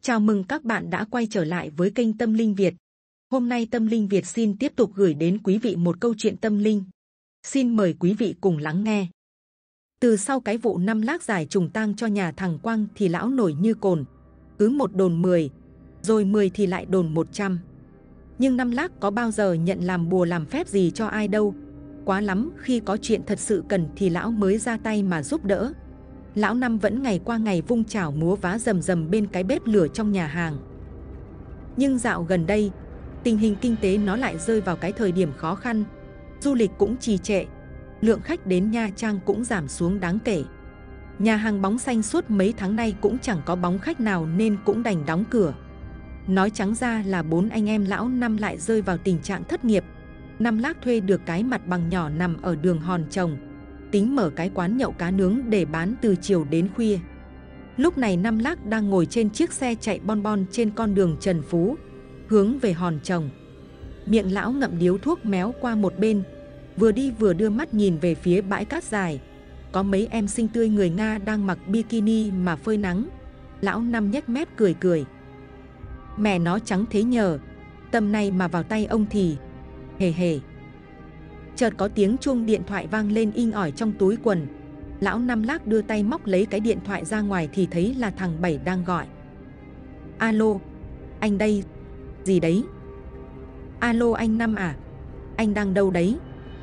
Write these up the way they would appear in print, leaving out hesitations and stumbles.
Chào mừng các bạn đã quay trở lại với kênh Tâm Linh Việt. Hôm nay Tâm Linh Việt xin tiếp tục gửi đến quý vị một câu chuyện tâm linh. Xin mời quý vị cùng lắng nghe. Từ sau cái vụ 5 lác giải trùng tang cho nhà thằng Quang thì lão nổi như cồn. Cứ một đồn 10, rồi 10 thì lại đồn 100. Nhưng 5 lác có bao giờ nhận làm bùa làm phép gì cho ai đâu. Quá lắm khi có chuyện thật sự cần thì lão mới ra tay mà giúp đỡ. Lão Năm vẫn ngày qua ngày vung chảo múa vá rầm rầm bên cái bếp lửa trong nhà hàng. Nhưng dạo gần đây, tình hình kinh tế nó lại rơi vào cái thời điểm khó khăn. Du lịch cũng trì trệ, lượng khách đến Nha Trang cũng giảm xuống đáng kể. Nhà hàng Bóng Xanh suốt mấy tháng nay cũng chẳng có bóng khách nào nên cũng đành đóng cửa. Nói trắng ra là 4 anh em lão Năm lại rơi vào tình trạng thất nghiệp. 5 lác thuê được cái mặt bằng nhỏ nằm ở đường Hòn Trồng, tính mở cái quán nhậu cá nướng để bán từ chiều đến khuya. Lúc này 5 lác đang ngồi trên chiếc xe chạy bon bon trên con đường Trần Phú, hướng về Hòn Trồng. Miệng lão ngậm điếu thuốc méo qua một bên, vừa đi vừa đưa mắt nhìn về phía bãi cát dài. Có mấy em xinh tươi người Nga đang mặc bikini mà phơi nắng. Lão Năm nhếch mép cười cười. Mẹ nó trắng thế nhờ, tầm này mà vào tay ông thì... hề hề. Chợt có tiếng chuông điện thoại vang lên inh ỏi trong túi quần. Lão Năm lác đưa tay móc lấy cái điện thoại ra ngoài thì thấy là thằng Bảy đang gọi. Alo, anh đây. Gì đấy? Alo anh Năm à? Anh đang đâu đấy?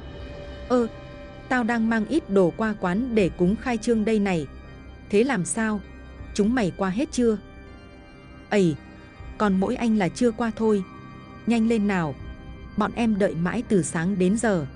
Tao đang mang ít đồ qua quán để cúng khai trương đây này. Thế làm sao? Chúng mày qua hết chưa? Ây, còn mỗi anh là chưa qua thôi. Nhanh lên nào, bọn em đợi mãi từ sáng đến giờ.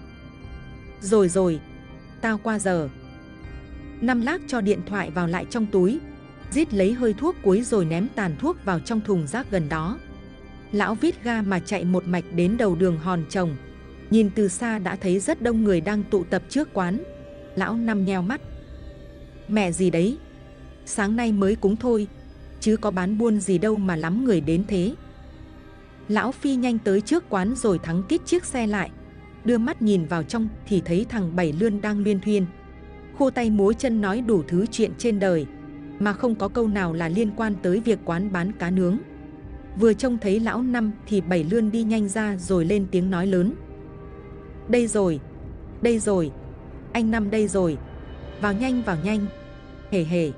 Rồi, tao qua giờ. 5 lác cho điện thoại vào lại trong túi, rít lấy hơi thuốc cuối rồi ném tàn thuốc vào trong thùng rác gần đó. Lão vít ga mà chạy một mạch đến đầu đường Hòn Trồng. Nhìn từ xa đã thấy rất đông người đang tụ tập trước quán. Lão Năm nheo mắt. Mẹ gì đấy, sáng nay mới cúng thôi, chứ có bán buôn gì đâu mà lắm người đến thế. Lão phi nhanh tới trước quán rồi thắng kít chiếc xe lại. Đưa mắt nhìn vào trong thì thấy thằng Bảy Lươn đang luyên thuyên, khô tay múa chân nói đủ thứ chuyện trên đời, mà không có câu nào là liên quan tới việc quán bán cá nướng. Vừa trông thấy lão Năm thì Bảy Lươn đi nhanh ra rồi lên tiếng nói lớn. Đây rồi, anh Năm đây rồi, vào nhanh, hề hề.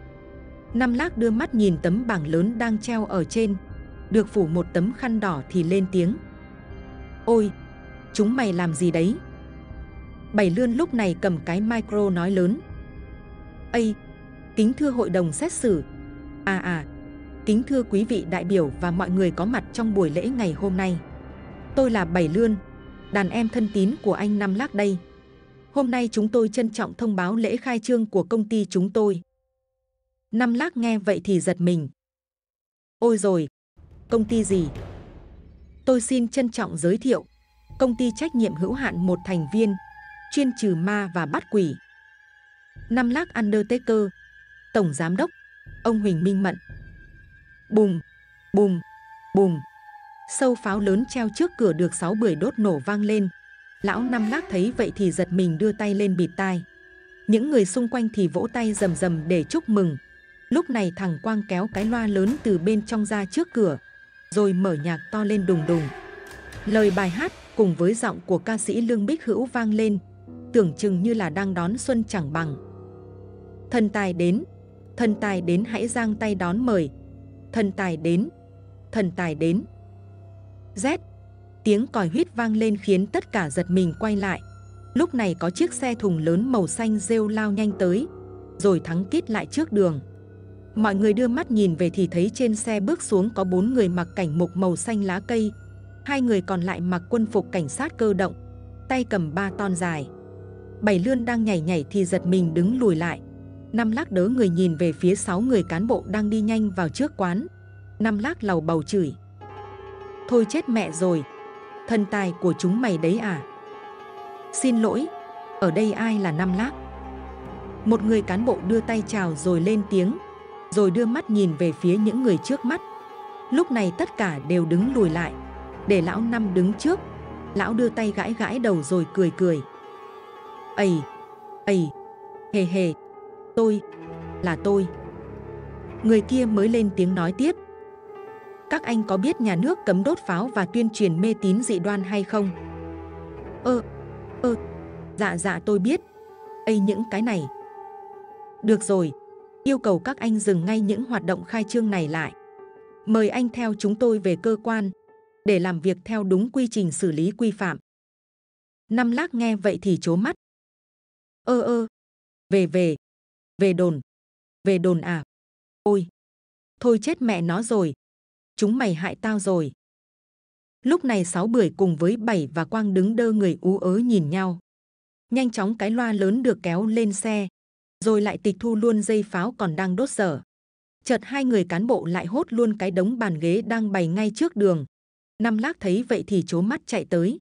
5 lác đưa mắt nhìn tấm bảng lớn đang treo ở trên, được phủ một tấm khăn đỏ thì lên tiếng. Ôi, chúng mày làm gì đấy? Bảy Lươn lúc này cầm cái micro nói lớn. Ây, kính thưa hội đồng xét xử. Kính thưa quý vị đại biểu và mọi người có mặt trong buổi lễ ngày hôm nay. Tôi là Bảy Lươn, đàn em thân tín của anh 5 lác đây. Hôm nay chúng tôi trân trọng thông báo lễ khai trương của công ty chúng tôi. 5 lác nghe vậy thì giật mình. Ôi rồi, công ty gì? Tôi xin trân trọng giới thiệu, công ty trách nhiệm hữu hạn một thành viên, chuyên trừ ma và bắt quỷ. 5 lác Undertaker, tổng giám đốc, ông Huỳnh Minh Mận. Bùm, bùm, bùm. Sâu pháo lớn treo trước cửa được 6 bưởi đốt nổ vang lên. Lão Năm lác thấy vậy thì giật mình đưa tay lên bịt tai. Những người xung quanh thì vỗ tay rầm rầm để chúc mừng. Lúc này thằng Quang kéo cái loa lớn từ bên trong ra trước cửa, rồi mở nhạc to lên đùng đùng. Lời bài hát cùng với giọng của ca sĩ Lương Bích Hữu vang lên, tưởng chừng như là đang đón xuân chẳng bằng. Thần tài đến hãy giang tay đón mời. Thần tài đến. Rét, tiếng còi huýt vang lên khiến tất cả giật mình quay lại. Lúc này có chiếc xe thùng lớn màu xanh rêu lao nhanh tới, rồi thắng kít lại trước đường. Mọi người đưa mắt nhìn về thì thấy trên xe bước xuống có 4 người mặc cảnh mục màu xanh lá cây. 2 người còn lại mặc quân phục cảnh sát cơ động, tay cầm 3 ton dài. Bảy Lươn đang nhảy thì giật mình đứng lùi lại. 5 lác đớ người nhìn về phía 6 người cán bộ đang đi nhanh vào trước quán. 5 lác lầu bầu chửi. Thôi chết mẹ rồi, thần tài của chúng mày đấy à? Xin lỗi, ở đây ai là 5 lác? Một người cán bộ đưa tay chào rồi lên tiếng, rồi đưa mắt nhìn về phía những người trước mắt. Lúc này tất cả đều đứng lùi lại, để lão Năm đứng trước. Lão đưa tay gãi gãi đầu rồi cười cười. Ây, hề hề, tôi, là tôi. Người kia mới lên tiếng nói tiếp. Các anh có biết nhà nước cấm đốt pháo và tuyên truyền mê tín dị đoan hay không? Dạ tôi biết. Những cái này. Được rồi, yêu cầu các anh dừng ngay những hoạt động khai trương này lại. Mời anh theo chúng tôi về cơ quan để làm việc theo đúng quy trình xử lý quy phạm. Năm Lác nghe vậy thì trố mắt. Về đồn à? Ôi, thôi chết mẹ nó rồi. Chúng mày hại tao rồi. Lúc này Sáu Bưởi cùng với Bảy và Quang đứng đơ người ú ớ nhìn nhau. Nhanh chóng cái loa lớn được kéo lên xe, rồi lại tịch thu luôn dây pháo còn đang đốt dở. Chợt hai người cán bộ lại hốt luôn cái đống bàn ghế đang bày ngay trước đường. Năm Lác thấy vậy thì trố mắt chạy tới.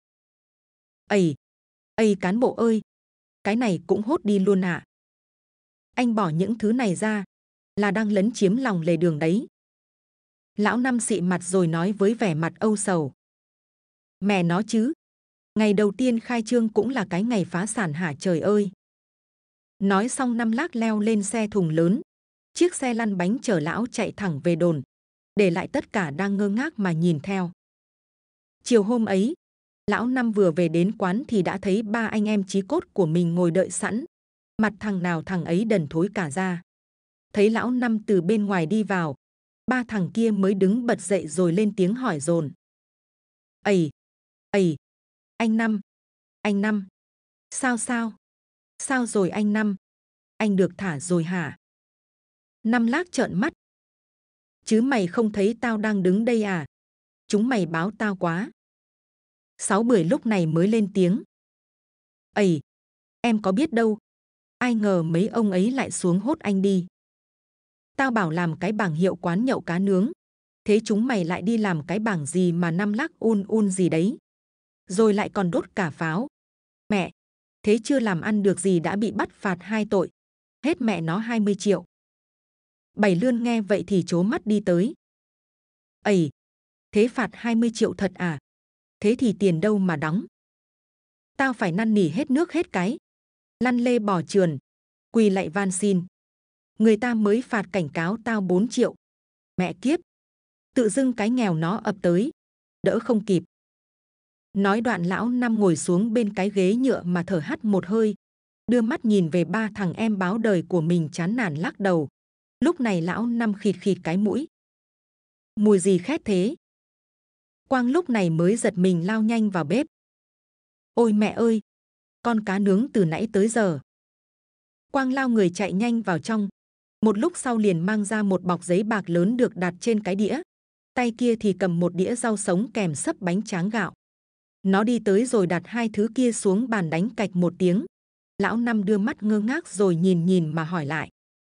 Cán bộ ơi, cái này cũng hốt đi luôn ạ. Anh bỏ những thứ này ra, là đang lấn chiếm lòng lề đường đấy. Lão Năm xị mặt rồi nói với vẻ mặt âu sầu. Mẹ nó chứ, ngày đầu tiên khai trương cũng là cái ngày phá sản hả trời ơi. Nói xong Năm Lác leo lên xe thùng lớn, chiếc xe lăn bánh chở lão chạy thẳng về đồn, để lại tất cả đang ngơ ngác mà nhìn theo. Chiều hôm ấy, lão Năm vừa về đến quán thì đã thấy ba anh em chí cốt của mình ngồi đợi sẵn, mặt thằng nào thằng ấy đần thối cả ra. Thấy lão Năm từ bên ngoài đi vào, ba thằng kia mới đứng bật dậy rồi lên tiếng hỏi dồn. Anh Năm, sao rồi anh Năm, anh được thả rồi hả? Năm Lác trợn mắt. Chứ mày không thấy tao đang đứng đây à? Chúng mày báo tao quá. Sáu Bưởi lúc này mới lên tiếng. Em có biết đâu, ai ngờ mấy ông ấy lại xuống hốt anh đi. Tao bảo làm cái bảng hiệu quán nhậu cá nướng, thế chúng mày lại đi làm cái bảng gì mà Năm Lác un gì đấy. Rồi lại còn đốt cả pháo. Mẹ, thế chưa làm ăn được gì đã bị bắt phạt 2 tội. Hết mẹ nó 20 triệu. Bảy Lươn nghe vậy thì trố mắt đi tới. Thế phạt 20 triệu thật à? Thế thì tiền đâu mà đóng? Tao phải năn nỉ hết nước hết cái. Lăn lê bò trườn, quỳ lạy van xin. Người ta mới phạt cảnh cáo tao 4 triệu. Mẹ kiếp, tự dưng cái nghèo nó ập tới, đỡ không kịp. Nói đoạn lão Năm ngồi xuống bên cái ghế nhựa mà thở hắt một hơi, đưa mắt nhìn về ba thằng em báo đời của mình chán nản lắc đầu. Lúc này lão Năm khịt khịt cái mũi. Mùi gì khét thế? Quang lúc này mới giật mình lao nhanh vào bếp. Ôi mẹ ơi, con cá nướng từ nãy tới giờ. Quang lao người chạy nhanh vào trong. Một lúc sau liền mang ra một bọc giấy bạc lớn được đặt trên cái đĩa. Tay kia thì cầm một đĩa rau sống kèm sấp bánh tráng gạo. Nó đi tới rồi đặt hai thứ kia xuống bàn đánh cạch một tiếng. Lão Năm đưa mắt ngơ ngác rồi nhìn mà hỏi lại.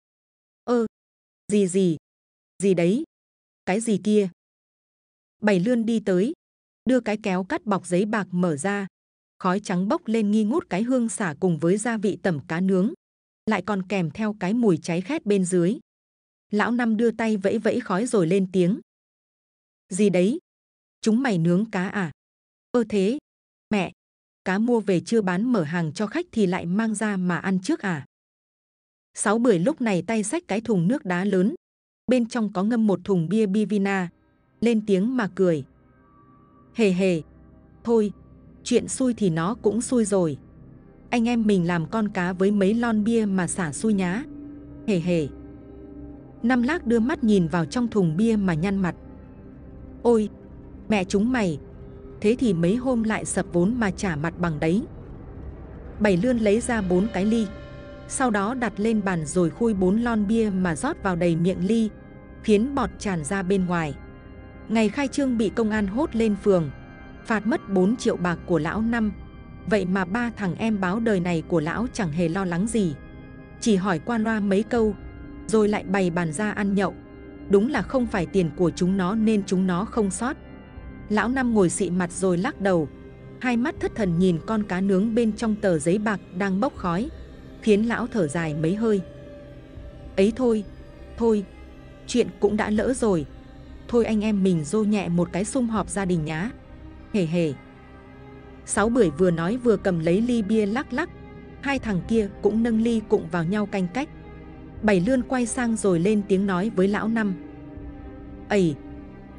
Gì đấy? Cái gì kia? Bảy Lươn đi tới, đưa cái kéo cắt bọc giấy bạc mở ra. Khói trắng bốc lên nghi ngút cái hương xả cùng với gia vị tẩm cá nướng. Lại còn kèm theo cái mùi cháy khét bên dưới. Lão Năm đưa tay vẫy vẫy khói rồi lên tiếng. Gì đấy? Chúng mày nướng cá à? Thế, mẹ, cá mua về chưa bán mở hàng cho khách thì lại mang ra mà ăn trước à? Sáu Bưởi lúc này tay xách cái thùng nước đá lớn, bên trong có ngâm một thùng bia Bivina, lên tiếng mà cười. Hề, thôi, chuyện xui thì nó cũng xui rồi. Anh em mình làm con cá với mấy lon bia mà xả xui nhá. Hề. Năm Lác đưa mắt nhìn vào trong thùng bia mà nhăn mặt. Ôi, mẹ chúng mày, thế thì mấy hôm lại sập vốn mà trả mặt bằng đấy. Bảy Lươn lấy ra 4 cái ly, sau đó đặt lên bàn rồi khui 4 lon bia mà rót vào đầy miệng ly, khiến bọt tràn ra bên ngoài. Ngày khai trương bị công an hốt lên phường, phạt mất 4 triệu bạc của lão Năm. Vậy mà ba thằng em báo đời này của lão chẳng hề lo lắng gì, chỉ hỏi qua loa mấy câu, rồi lại bày bàn ra ăn nhậu. Đúng là không phải tiền của chúng nó nên chúng nó không sót. Lão Năm ngồi xị mặt rồi lắc đầu, hai mắt thất thần nhìn con cá nướng bên trong tờ giấy bạc đang bốc khói, khiến lão thở dài mấy hơi. Ấy thôi, chuyện cũng đã lỡ rồi. Thôi anh em mình dô nhẹ một cái sum họp gia đình nhá. Hề. Sáu Bưởi vừa nói vừa cầm lấy ly bia lắc. Hai thằng kia cũng nâng ly cụng vào nhau canh cách. Bảy Lươn quay sang rồi lên tiếng nói với lão Năm.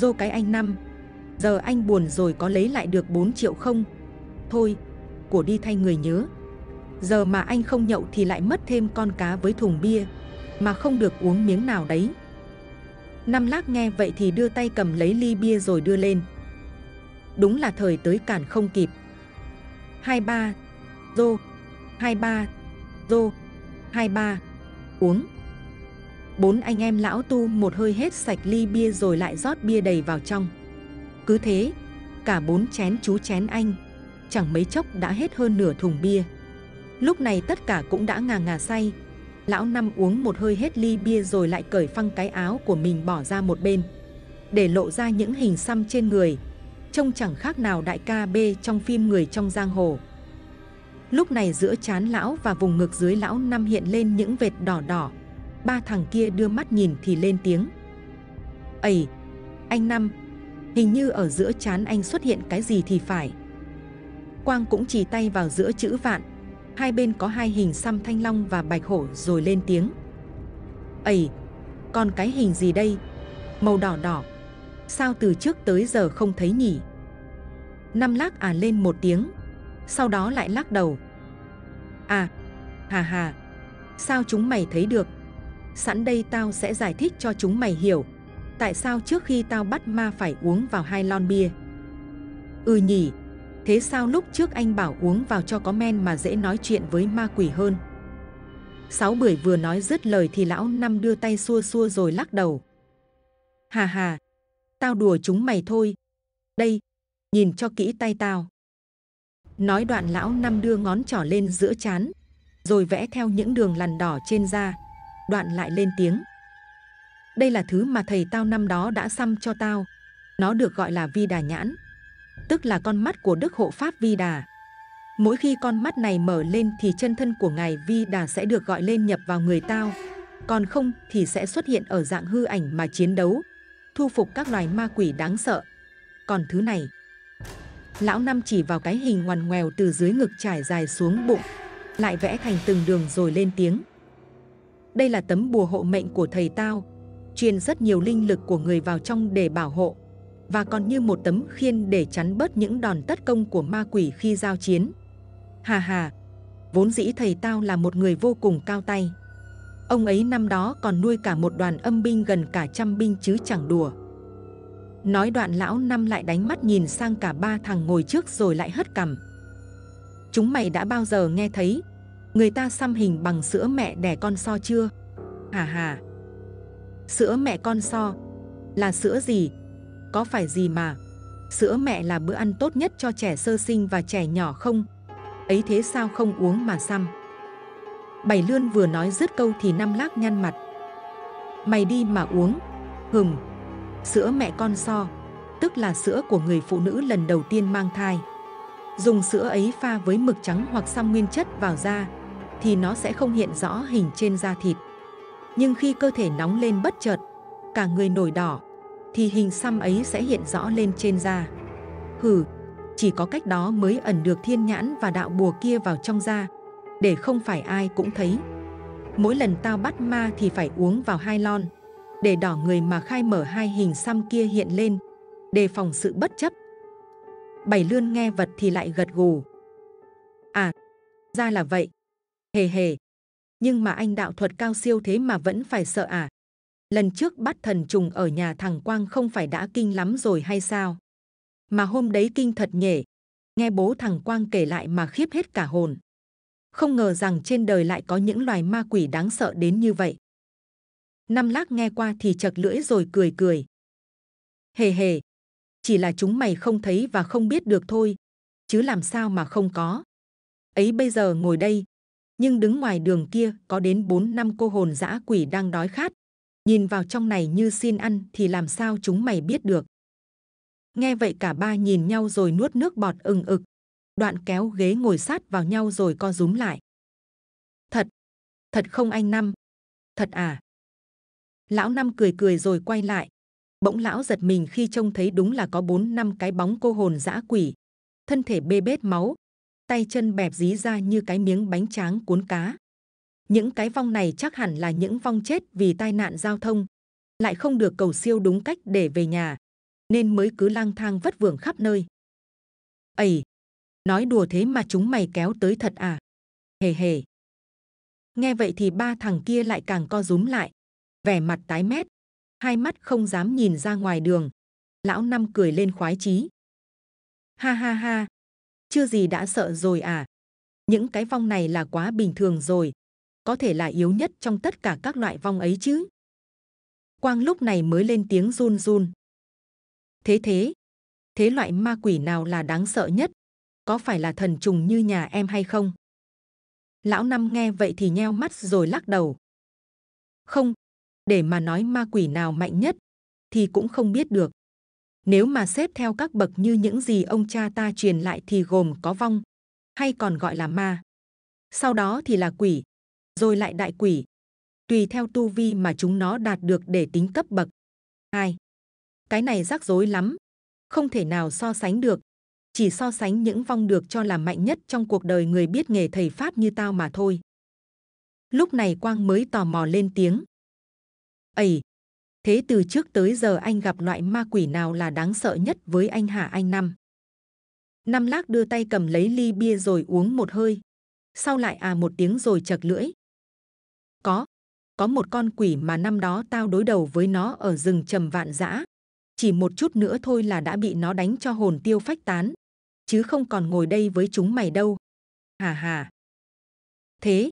Dô cái anh Năm, giờ anh buồn rồi có lấy lại được 4 triệu không? Thôi, của đi thay người nhớ. Giờ mà anh không nhậu thì lại mất thêm con cá với thùng bia, mà không được uống miếng nào đấy. Năm Lác nghe vậy thì đưa tay cầm lấy ly bia rồi đưa lên. Đúng là thời tới cản không kịp. 23, dô, 23, dô, 23, uống. 4 anh em lão tu một hơi hết sạch ly bia rồi lại rót bia đầy vào trong. Cứ thế, cả 4 chén chú chén anh, chẳng mấy chốc đã hết hơn nửa thùng bia. Lúc này tất cả cũng đã ngà ngà say. Lão Năm uống một hơi hết ly bia rồi lại cởi phăng cái áo của mình bỏ ra một bên, để lộ ra những hình xăm trên người, trông chẳng khác nào đại ca B trong phim Người trong giang hồ. Lúc này giữa trán lão và vùng ngực dưới lão Năm hiện lên những vệt đỏ đỏ. Ba thằng kia đưa mắt nhìn thì lên tiếng. Ây, anh Năm, hình như ở giữa trán anh xuất hiện cái gì thì phải. Quang cũng chỉ tay vào giữa chữ vạn, hai bên có hai hình xăm thanh long và bạch hổ rồi lên tiếng. Ây, còn cái hình gì đây? Màu đỏ đỏ, sao từ trước tới giờ không thấy nhỉ? Năm Lác à lên một tiếng, sau đó lại lắc đầu. À, hà hà, sao chúng mày thấy được? Sẵn đây tao sẽ giải thích cho chúng mày hiểu tại sao trước khi tao bắt ma phải uống vào 2 lon bia. Ừ nhỉ, thế sao lúc trước anh bảo uống vào cho có men mà dễ nói chuyện với ma quỷ hơn? Sáu Bưởi vừa nói dứt lời thì lão Năm đưa tay xua xua rồi lắc đầu. Hà hà, tao đùa chúng mày thôi. Đây, nhìn cho kỹ tay tao. Nói đoạn lão Năm đưa ngón trỏ lên giữa trán, rồi vẽ theo những đường lằn đỏ trên da. Đoạn lại lên tiếng. Đây là thứ mà thầy tao năm đó đã xăm cho tao. Nó được gọi là Vi Đà nhãn, tức là con mắt của Đức Hộ Pháp Vi Đà. Mỗi khi con mắt này mở lên thì chân thân của ngài Vi Đà sẽ được gọi lên nhập vào người tao. Còn không thì sẽ xuất hiện ở dạng hư ảnh mà chiến đấu, thu phục các loài ma quỷ đáng sợ. Còn thứ này, lão Năm chỉ vào cái hình ngoằn ngoèo từ dưới ngực trải dài xuống bụng, lại vẽ thành từng đường rồi lên tiếng. Đây là tấm bùa hộ mệnh của thầy tao, truyền rất nhiều linh lực của người vào trong để bảo hộ, và còn như một tấm khiên để chắn bớt những đòn tấn công của ma quỷ khi giao chiến. Hà hà, vốn dĩ thầy tao là một người vô cùng cao tay. Ông ấy năm đó còn nuôi cả một đoàn âm binh gần cả 100 binh chứ chẳng đùa. Nói đoạn lão Năm lại đánh mắt nhìn sang cả ba thằng ngồi trước rồi lại hất cằm. Chúng mày đã bao giờ nghe thấy người ta xăm hình bằng sữa mẹ đẻ con so chưa? Hà hà. Sữa mẹ con so là sữa gì? Có phải gì mà sữa mẹ là bữa ăn tốt nhất cho trẻ sơ sinh và trẻ nhỏ không? Ấy thế sao không uống mà xăm? Bảy Lươn vừa nói dứt câu thì Năm Lác nhăn mặt. Mày đi mà uống. Sữa mẹ con so tức là sữa của người phụ nữ lần đầu tiên mang thai. Dùng sữa ấy pha với mực trắng hoặc xăm nguyên chất vào da thì nó sẽ không hiện rõ hình trên da thịt. Nhưng khi cơ thể nóng lên bất chợt, cả người nổi đỏ, thì hình xăm ấy sẽ hiện rõ lên trên da. Chỉ có cách đó mới ẩn được thiên nhãn và đạo bùa kia vào trong da, để không phải ai cũng thấy. Mỗi lần tao bắt ma thì phải uống vào 2 lon, để đỏ người mà khai mở hai hình xăm kia hiện lên, đề phòng sự bất chấp. Bảy Lươn nghe vật thì lại gật gù. À, ra là vậy. Hề hề. Nhưng mà anh đạo thuật cao siêu thế mà vẫn phải sợ à? Lần trước bắt thần trùng ở nhà thằng Quang không phải đã kinh lắm rồi hay sao? Mà hôm đấy kinh thật nhỉ. Nghe bố thằng Quang kể lại mà khiếp hết cả hồn. Không ngờ rằng trên đời lại có những loài ma quỷ đáng sợ đến như vậy. Năm Lác nghe qua thì chật lưỡi rồi cười cười. Hề hề. Chỉ là chúng mày không thấy và không biết được thôi, chứ làm sao mà không có. Ấy bây giờ ngồi đây, nhưng đứng ngoài đường kia có đến 4-5 cô hồn dã quỷ đang đói khát. Nhìn vào trong này như xin ăn thì làm sao chúng mày biết được. Nghe vậy cả ba nhìn nhau rồi nuốt nước bọt ừng ực. Đoạn kéo ghế ngồi sát vào nhau rồi co rúm lại. Thật không anh Năm? Thật à? Lão Năm cười cười rồi quay lại. Bỗng lão giật mình khi trông thấy đúng là có 4-5 cái bóng cô hồn dã quỷ. Thân thể bê bết máu, tay chân bẹp dí ra như cái miếng bánh tráng cuốn cá. Những cái vong này chắc hẳn là những vong chết vì tai nạn giao thông, lại không được cầu siêu đúng cách để về nhà, nên mới cứ lang thang vất vưởng khắp nơi. Ây, nói đùa thế mà chúng mày kéo tới thật à? Hề hề. Nghe vậy thì ba thằng kia lại càng co rúm lại, vẻ mặt tái mét, hai mắt không dám nhìn ra ngoài đường. Lão Năm cười lên khoái chí. Ha ha ha, chưa gì đã sợ rồi à? Những cái vong này là quá bình thường rồi, có thể là yếu nhất trong tất cả các loại vong ấy chứ. Quang lúc này mới lên tiếng run run. Thế loại ma quỷ nào là đáng sợ nhất? Có phải là thần trùng như nhà em hay không? Lão Năm nghe vậy thì nheo mắt rồi lắc đầu. Không, để mà nói ma quỷ nào mạnh nhất thì cũng không biết được. Nếu mà xếp theo các bậc như những gì ông cha ta truyền lại thì gồm có vong, hay còn gọi là ma. Sau đó thì là quỷ, rồi lại đại quỷ. Tùy theo tu vi mà chúng nó đạt được để tính cấp bậc. Cái này rắc rối lắm, không thể nào so sánh được. Chỉ so sánh những vong được cho là mạnh nhất trong cuộc đời người biết nghề thầy Pháp như tao mà thôi. Lúc này Quang mới tò mò lên tiếng. Ây, thế từ trước tới giờ anh gặp loại ma quỷ nào là đáng sợ nhất với anh hả anh Năm? Năm Lác đưa tay cầm lấy ly bia rồi uống một hơi. Sau lại một tiếng rồi chật lưỡi. Có một con quỷ mà năm đó tao đối đầu với nó ở rừng Trầm Vạn Dã. Chỉ một chút nữa thôi là đã bị nó đánh cho hồn tiêu phách tán. Chứ không còn ngồi đây với chúng mày đâu. Hà. Thế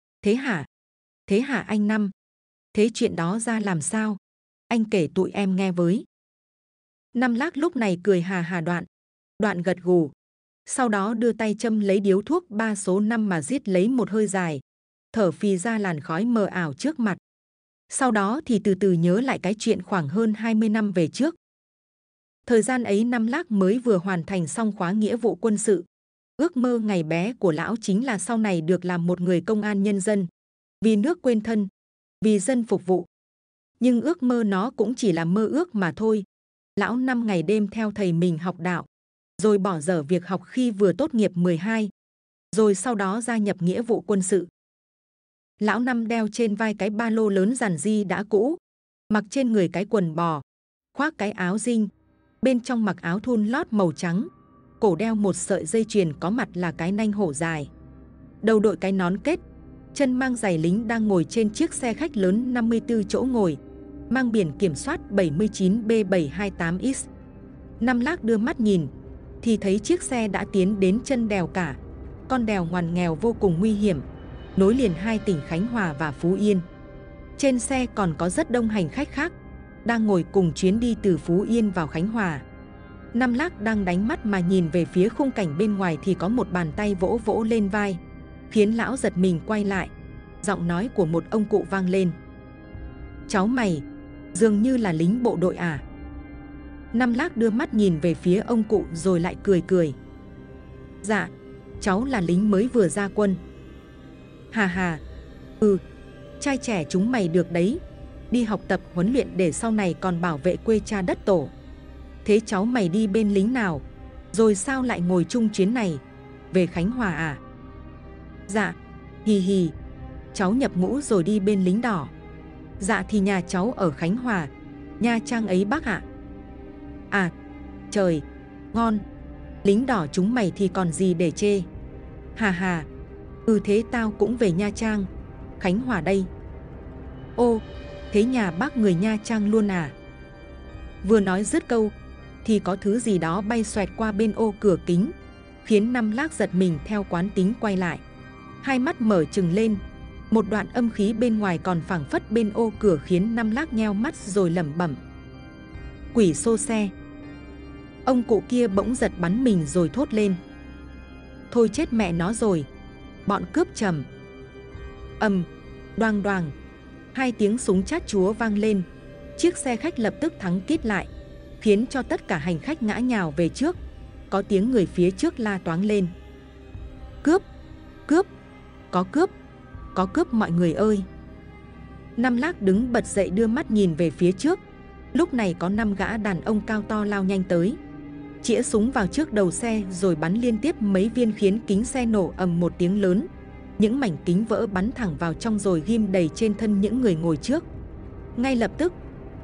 hả anh Năm? Thế chuyện đó ra làm sao? Anh kể tụi em nghe với. Năm Lác lúc này cười hà đoạn gật gù. Sau đó đưa tay châm lấy điếu thuốc 3 số 5 mà rít lấy một hơi dài, thở phì ra làn khói mờ ảo trước mặt. Sau đó thì từ từ nhớ lại cái chuyện khoảng hơn 20 năm về trước. Thời gian ấy Năm Lác mới vừa hoàn thành xong khóa nghĩa vụ quân sự. Ước mơ ngày bé của lão chính là sau này được làm một người công an nhân dân, vì nước quên thân, vì dân phục vụ. Nhưng ước mơ nó cũng chỉ là mơ ước mà thôi. Lão 5 ngày đêm theo thầy mình học đạo, rồi bỏ dở việc học khi vừa tốt nghiệp 12, rồi sau đó gia nhập nghĩa vụ quân sự. Lão Năm đeo trên vai cái ba lô lớn dàn di đã cũ, mặc trên người cái quần bò, khoác cái áo dinh, bên trong mặc áo thun lót màu trắng, cổ đeo một sợi dây chuyền có mặt là cái nanh hổ dài, đầu đội cái nón kết, chân mang giày lính đang ngồi trên chiếc xe khách lớn 54 chỗ ngồi, mang biển kiểm soát 79B728X. Năm Lác đưa mắt nhìn, thì thấy chiếc xe đã tiến đến chân đèo Cả, con đèo ngoằn nghèo vô cùng nguy hiểm, nối liền hai tỉnh Khánh Hòa và Phú Yên. Trên xe còn có rất đông hành khách khác, đang ngồi cùng chuyến đi từ Phú Yên vào Khánh Hòa. Năm Lác đang đánh mắt mà nhìn về phía khung cảnh bên ngoài thì có một bàn tay vỗ vỗ lên vai, khiến lão giật mình quay lại. Giọng nói của một ông cụ vang lên. Cháu mày, dường như là lính bộ đội à? Năm Lác đưa mắt nhìn về phía ông cụ rồi lại cười. Dạ, cháu là lính mới vừa ra quân. Hà, trai trẻ chúng mày được đấy, đi học tập huấn luyện để sau này còn bảo vệ quê cha đất tổ. Thế cháu mày đi bên lính nào, rồi sao lại ngồi chung chuyến này, về Khánh Hòa à? Dạ, hì, cháu nhập ngũ rồi đi bên lính đỏ. Dạ thì nhà cháu ở Khánh Hòa, Nha Trang ấy bác ạ. À, trời, ngon, lính đỏ chúng mày thì còn gì để chê. Hà, thế tao cũng về Nha Trang, Khánh Hòa đây. Ô, thế nhà bác người Nha Trang luôn à? Vừa nói dứt câu, thì có thứ gì đó bay xoẹt qua bên ô cửa kính, khiến Năm Lác giật mình theo quán tính quay lại. Hai mắt mở trừng lên, một đoạn âm khí bên ngoài còn phảng phất bên ô cửa khiến Năm Lác nheo mắt rồi lẩm bẩm. Quỷ xô xe. Ông cụ kia bỗng giật bắn mình rồi thốt lên. Thôi chết mẹ nó rồi, bọn cướp trầm. Đoàng, hai tiếng súng chát chúa vang lên. Chiếc xe khách lập tức thắng kít lại, khiến cho tất cả hành khách ngã nhào về trước. Có tiếng người phía trước la toáng lên. Cướp, có cướp mọi người ơi. Năm Lác đứng bật dậy đưa mắt nhìn về phía trước. Lúc này có 5 gã đàn ông cao to lao nhanh tới, chĩa súng vào trước đầu xe rồi bắn liên tiếp mấy viên khiến kính xe nổ ầm một tiếng lớn. Những mảnh kính vỡ bắn thẳng vào trong rồi ghim đầy trên thân những người ngồi trước. Ngay lập tức,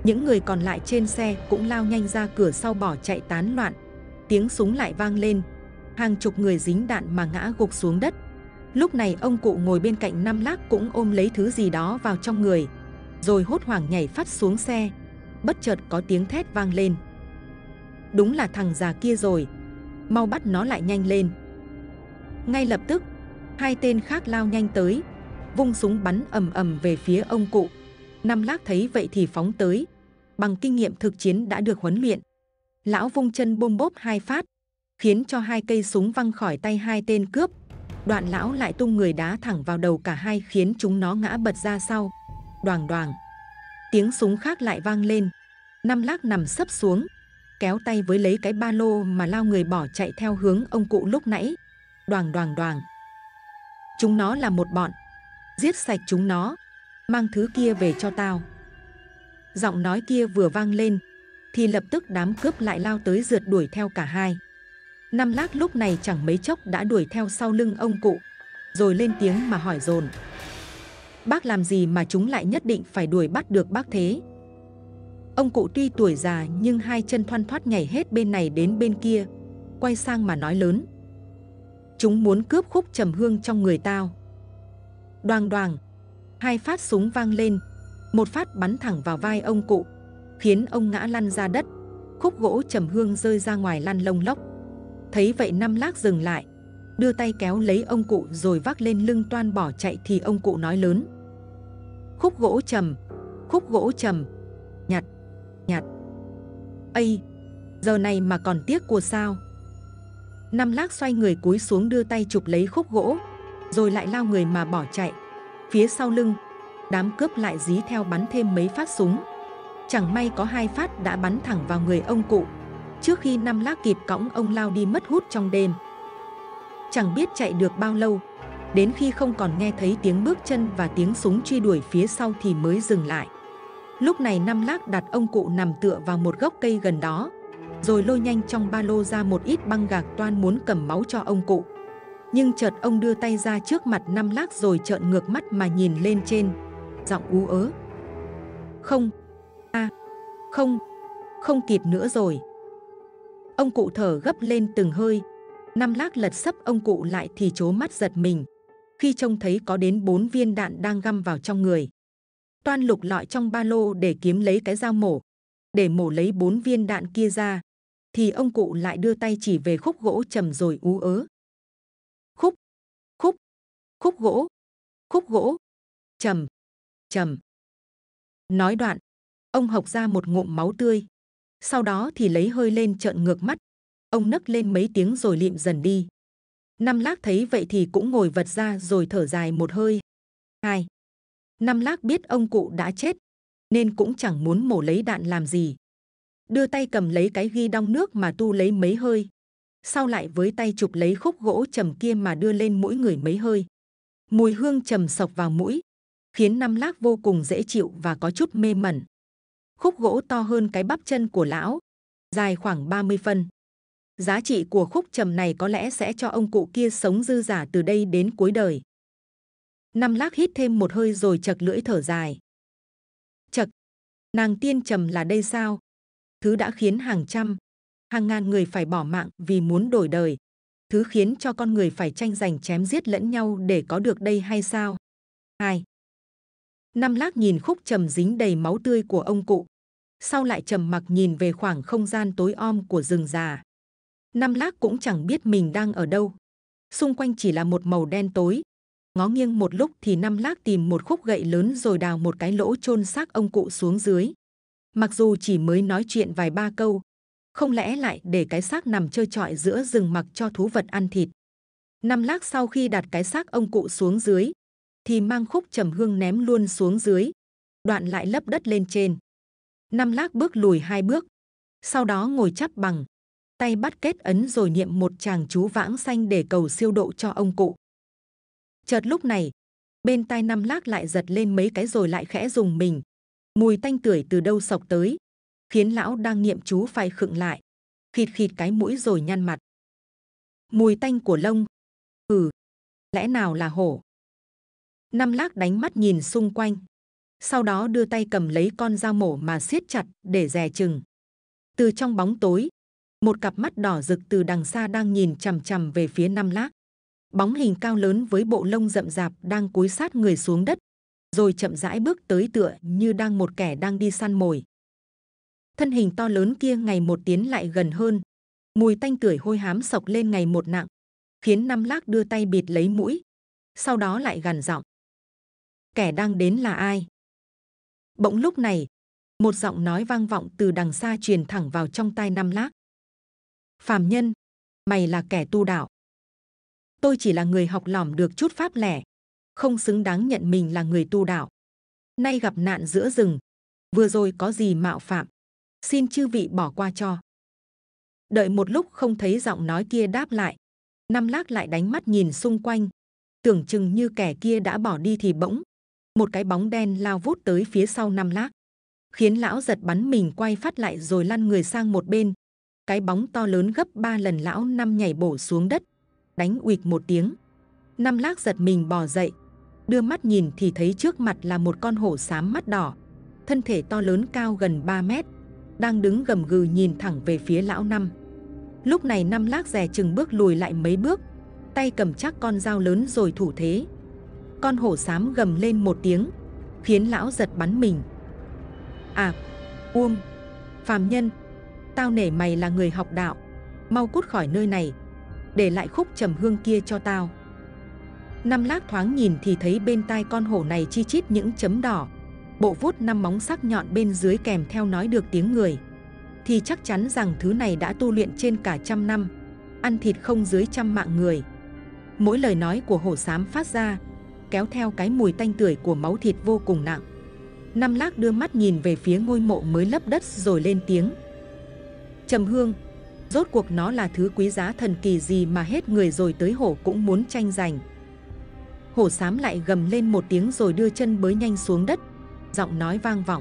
Những người còn lại trên xe cũng lao nhanh ra cửa sau bỏ chạy tán loạn. Tiếng súng lại vang lên, hàng chục người dính đạn mà ngã gục xuống đất. Lúc này ông cụ ngồi bên cạnh Năm Lác cũng ôm lấy thứ gì đó vào trong người, rồi hốt hoảng nhảy phát xuống xe. Bất chợt có tiếng thét vang lên. Đúng là thằng già kia rồi, mau bắt nó lại nhanh lên. Ngay lập tức, hai tên khác lao nhanh tới, vung súng bắn ầm ầm về phía ông cụ. Năm Lác thấy vậy thì phóng tới, bằng kinh nghiệm thực chiến đã được huấn luyện. Lão vung chân bôm bốp hai phát, khiến cho hai cây súng văng khỏi tay hai tên cướp. Đoạn lão lại tung người đá thẳng vào đầu cả hai khiến chúng nó ngã bật ra sau. Đoàng đoàng. Tiếng súng khác lại vang lên. Năm Lác nằm sấp xuống, kéo tay với lấy cái ba lô mà lao người bỏ chạy theo hướng ông cụ lúc nãy. Đoàng đoàng đoàng. Chúng nó là một bọn. Giết sạch chúng nó, mang thứ kia về cho tao. Giọng nói kia vừa vang lên thì lập tức đám cướp lại lao tới rượt đuổi theo cả hai. Năm Lác lúc này chẳng mấy chốc đã đuổi theo sau lưng ông cụ, rồi lên tiếng mà hỏi dồn. Bác làm gì mà chúng lại nhất định phải đuổi bắt được bác thế? Ông cụ tuy tuổi già nhưng hai chân thoăn thoắt nhảy hết bên này đến bên kia, quay sang mà nói lớn. Chúng muốn cướp Khúc Trầm Hương trong người tao. Đoàng đoàng, hai phát súng vang lên, một phát bắn thẳng vào vai ông cụ, khiến ông ngã lăn ra đất. Khúc gỗ trầm hương rơi ra ngoài lăn lông lốc. Thấy vậy Năm Lác dừng lại, đưa tay kéo lấy ông cụ rồi vác lên lưng toan bỏ chạy thì ông cụ nói lớn. Khúc gỗ trầm, nhặt, nhặt. Ây, giờ này mà còn tiếc của sao? Năm Lác xoay người cúi xuống đưa tay chụp lấy khúc gỗ, rồi lại lao người mà bỏ chạy. Phía sau lưng, đám cướp lại dí theo bắn thêm mấy phát súng. Chẳng may có hai phát đã bắn thẳng vào người ông cụ, trước khi Năm Lác kịp cõng ông lao đi mất hút trong đêm. Chẳng biết chạy được bao lâu, đến khi không còn nghe thấy tiếng bước chân và tiếng súng truy đuổi phía sau thì mới dừng lại. Lúc này Năm Lác đặt ông cụ nằm tựa vào một gốc cây gần đó, rồi lôi nhanh trong ba lô ra một ít băng gạc toan muốn cầm máu cho ông cụ. Nhưng chợt ông đưa tay ra trước mặt Năm Lác rồi trợn ngược mắt mà nhìn lên trên, giọng ú ớ. Không, không kịp nữa rồi. Ông cụ thở gấp lên từng hơi. Năm Lác lật sấp ông cụ lại thì trố mắt giật mình khi trông thấy có đến 4 viên đạn đang găm vào trong người. Toan lục lọi trong ba lô để kiếm lấy cái dao mổ, để mổ lấy 4 viên đạn kia ra, thì ông cụ lại đưa tay chỉ về khúc gỗ trầm rồi ú ớ. Khúc gỗ, trầm. Nói đoạn, ông hộc ra một ngụm máu tươi. Sau đó thì lấy hơi lên trợn ngược mắt. Ông nấc lên mấy tiếng rồi lịm dần đi. Năm Lác thấy vậy thì cũng ngồi vật ra rồi thở dài một hơi. Năm Lác biết ông cụ đã chết, nên cũng chẳng muốn mổ lấy đạn làm gì. Đưa tay cầm lấy cái ghi đong nước mà tu lấy mấy hơi. Sau lại với tay chụp lấy khúc gỗ trầm kia mà đưa lên mũi người mấy hơi. Mùi hương trầm sộc vào mũi, khiến Năm Lác vô cùng dễ chịu và có chút mê mẩn. Khúc gỗ to hơn cái bắp chân của lão, dài khoảng 30 phân. Giá trị của khúc trầm này có lẽ sẽ cho ông cụ kia sống dư dả từ đây đến cuối đời. Năm Lác hít thêm một hơi rồi chật lưỡi thở dài. Chật, nàng tiên trầm là đây sao? Thứ đã khiến hàng trăm, hàng ngàn người phải bỏ mạng vì muốn đổi đời. Thứ khiến cho con người phải tranh giành chém giết lẫn nhau để có được đây hay sao? Năm Lác nhìn khúc trầm dính đầy máu tươi của ông cụ, sau lại trầm mặc nhìn về khoảng không gian tối om của rừng già. Năm Lác cũng chẳng biết mình đang ở đâu. Xung quanh chỉ là một màu đen tối. Ngó nghiêng một lúc thì Năm Lác tìm một khúc gậy lớn rồi đào một cái lỗ chôn xác ông cụ xuống dưới. Mặc dù chỉ mới nói chuyện vài ba câu, không lẽ lại để cái xác nằm trơ trọi giữa rừng mặc cho thú vật ăn thịt. Năm Lác sau khi đặt cái xác ông cụ xuống dưới, thì mang khúc trầm hương ném luôn xuống dưới, đoạn lại lấp đất lên trên. Năm Lác bước lùi 2 bước, sau đó ngồi chắp bằng, tay bắt kết ấn rồi niệm một tràng chú vãng sanh để cầu siêu độ cho ông cụ. Chợt lúc này, bên tai Năm Lác lại giật lên mấy cái rồi lại khẽ rùng mình. Mùi tanh tưởi từ đâu xộc tới, khiến lão đang niệm chú phải khựng lại, khịt khịt cái mũi rồi nhăn mặt. Mùi tanh của lông, lẽ nào là hổ? Năm Lác đánh mắt nhìn xung quanh, Sau đó đưa tay cầm lấy con dao mổ mà siết chặt để dè chừng. Từ trong bóng tối, một cặp mắt đỏ rực từ đằng xa đang nhìn chằm chằm về phía Năm Lác. Bóng hình cao lớn với bộ lông rậm rạp đang cúi sát người xuống đất, rồi chậm rãi bước tới tựa như đang một kẻ đang đi săn mồi. Thân hình to lớn kia ngày một tiến lại gần hơn, mùi tanh tưởi hôi hám sộc lên ngày một nặng, khiến Năm Lác đưa tay bịt lấy mũi, sau đó lại gằn giọng. Kẻ đang đến là ai? Bỗng lúc này, một giọng nói vang vọng từ đằng xa truyền thẳng vào trong tai Năm Lác. Phàm nhân, mày là kẻ tu đạo. Tôi chỉ là người học lỏm được chút pháp lẻ, không xứng đáng nhận mình là người tu đạo. Nay gặp nạn giữa rừng, vừa rồi có gì mạo phạm, xin chư vị bỏ qua cho. Đợi một lúc không thấy giọng nói kia đáp lại, Năm Lác lại đánh mắt nhìn xung quanh, tưởng chừng như kẻ kia đã bỏ đi thì bỗng một cái bóng đen lao vút tới phía sau Năm Lác, khiến lão giật bắn mình quay phát lại rồi lăn người sang một bên. Cái bóng to lớn gấp 3 lần lão Năm nhảy bổ xuống đất, đánh uịch một tiếng. Năm Lác giật mình bò dậy, đưa mắt nhìn thì thấy trước mặt là một con hổ xám mắt đỏ, thân thể to lớn cao gần 3 mét, đang đứng gầm gừ nhìn thẳng về phía lão Năm. Lúc này Năm Lác dè chừng bước lùi lại mấy bước, tay cầm chắc con dao lớn rồi thủ thế. Con hổ xám gầm lên một tiếng, khiến lão giật bắn mình. À, phàm nhân, tao nể mày là người học đạo, mau cút khỏi nơi này, để lại khúc trầm hương kia cho tao. Năm Lác thoáng nhìn thì thấy bên tai con hổ này chi chít những chấm đỏ, bộ vuốt 5 móng sắc nhọn bên dưới kèm theo nói được tiếng người, thì chắc chắn rằng thứ này đã tu luyện trên cả 100 năm, ăn thịt không dưới 100 mạng người. Mỗi lời nói của hổ xám phát ra kéo theo cái mùi tanh tưởi của máu thịt vô cùng nặng. Năm Lác đưa mắt nhìn về phía ngôi mộ mới lấp đất rồi lên tiếng. Trầm hương, rốt cuộc nó là thứ quý giá thần kỳ gì mà hết người rồi tới hổ cũng muốn tranh giành. Hổ xám lại gầm lên một tiếng rồi đưa chân bới nhanh xuống đất, giọng nói vang vọng.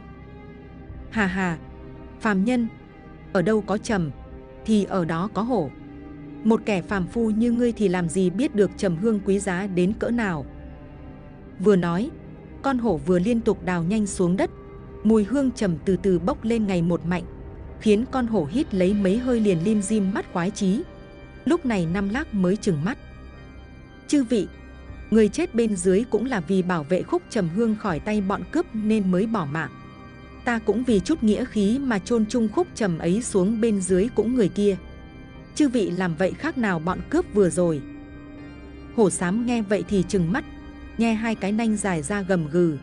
Hà hà, phàm nhân, ở đâu có trầm thì ở đó có hổ. Một kẻ phàm phu như ngươi thì làm gì biết được trầm hương quý giá đến cỡ nào. Vừa nói, con hổ vừa liên tục đào nhanh xuống đất, mùi hương trầm từ từ bốc lên ngày một mạnh, khiến con hổ hít lấy mấy hơi liền lim dim mắt khoái chí. Lúc này Năm Lác mới trừng mắt. Chư vị, người chết bên dưới cũng là vì bảo vệ khúc trầm hương khỏi tay bọn cướp nên mới bỏ mạng. Ta cũng vì chút nghĩa khí mà chôn chung khúc trầm ấy xuống bên dưới cũng người kia. Chư vị làm vậy khác nào bọn cướp vừa rồi. Hổ xám nghe vậy thì trừng mắt, nhe hai cái nanh dài ra gầm gừ.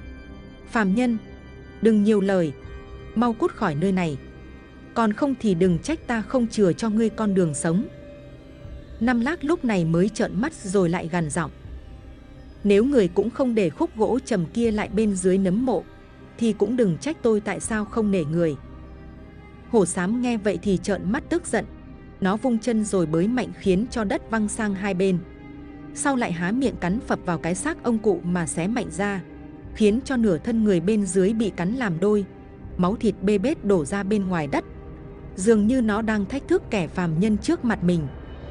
Phàm nhân, đừng nhiều lời, mau cút khỏi nơi này, còn không thì đừng trách ta không chừa cho ngươi con đường sống. Năm Lác lúc này mới trợn mắt rồi lại gằn giọng. Nếu người cũng không để khúc gỗ trầm kia lại bên dưới nấm mộ, thì cũng đừng trách tôi tại sao không nể người. Hổ xám nghe vậy thì trợn mắt tức giận, nó vung chân rồi bới mạnh khiến cho đất văng sang hai bên. Sau lại há miệng cắn phập vào cái xác ông cụ mà xé mạnh ra, khiến cho nửa thân người bên dưới bị cắn làm đôi, máu thịt bê bết đổ ra bên ngoài đất, dường như nó đang thách thức kẻ phàm nhân trước mặt mình.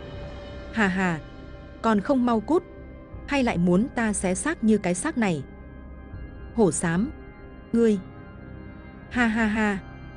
Hà hà, còn không mau cút, hay lại muốn ta xé xác như cái xác này. Hổ xám, ngươi. Ha ha ha.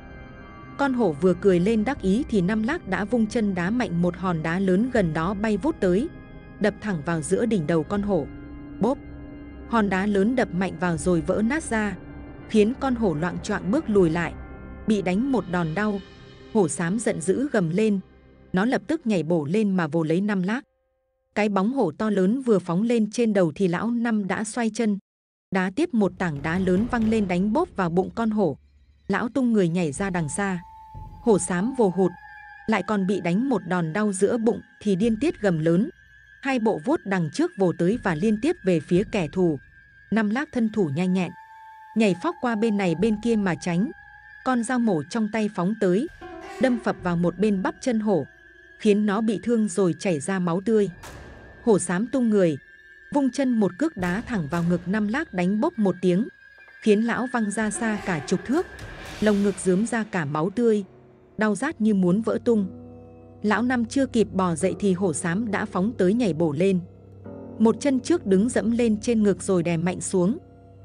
Con hổ vừa cười lên đắc ý thì Năm Lác đã vung chân đá mạnh một hòn đá lớn gần đó bay vút tới, đập thẳng vào giữa đỉnh đầu con hổ. Bốp! Hòn đá lớn đập mạnh vào rồi vỡ nát ra, khiến con hổ loạng choạng bước lùi lại, bị đánh một đòn đau. Hổ xám giận dữ gầm lên, nó lập tức nhảy bổ lên mà vồ lấy Năm Lác. Cái bóng hổ to lớn vừa phóng lên trên đầu thì lão Năm đã xoay chân, đá tiếp một tảng đá lớn văng lên đánh bốp vào bụng con hổ. Lão tung người nhảy ra đằng xa. Hổ xám vồ hụt, lại còn bị đánh một đòn đau giữa bụng thì điên tiết gầm lớn. Hai bộ vuốt đằng trước vồ tới và liên tiếp về phía kẻ thù. Năm Lác thân thủ nhanh nhẹn, nhảy phóc qua bên này bên kia mà tránh. Con dao mổ trong tay phóng tới, đâm phập vào một bên bắp chân hổ, khiến nó bị thương rồi chảy ra máu tươi. Hổ xám tung người, vung chân một cước đá thẳng vào ngực Năm Lác đánh bốp một tiếng, khiến lão văng ra xa cả chục thước, lồng ngực rướm ra cả máu tươi, đau rát như muốn vỡ tung. Lão Năm chưa kịp bò dậy thì hổ xám đã phóng tới nhảy bổ lên. Một chân trước đứng dẫm lên trên ngực rồi đè mạnh xuống,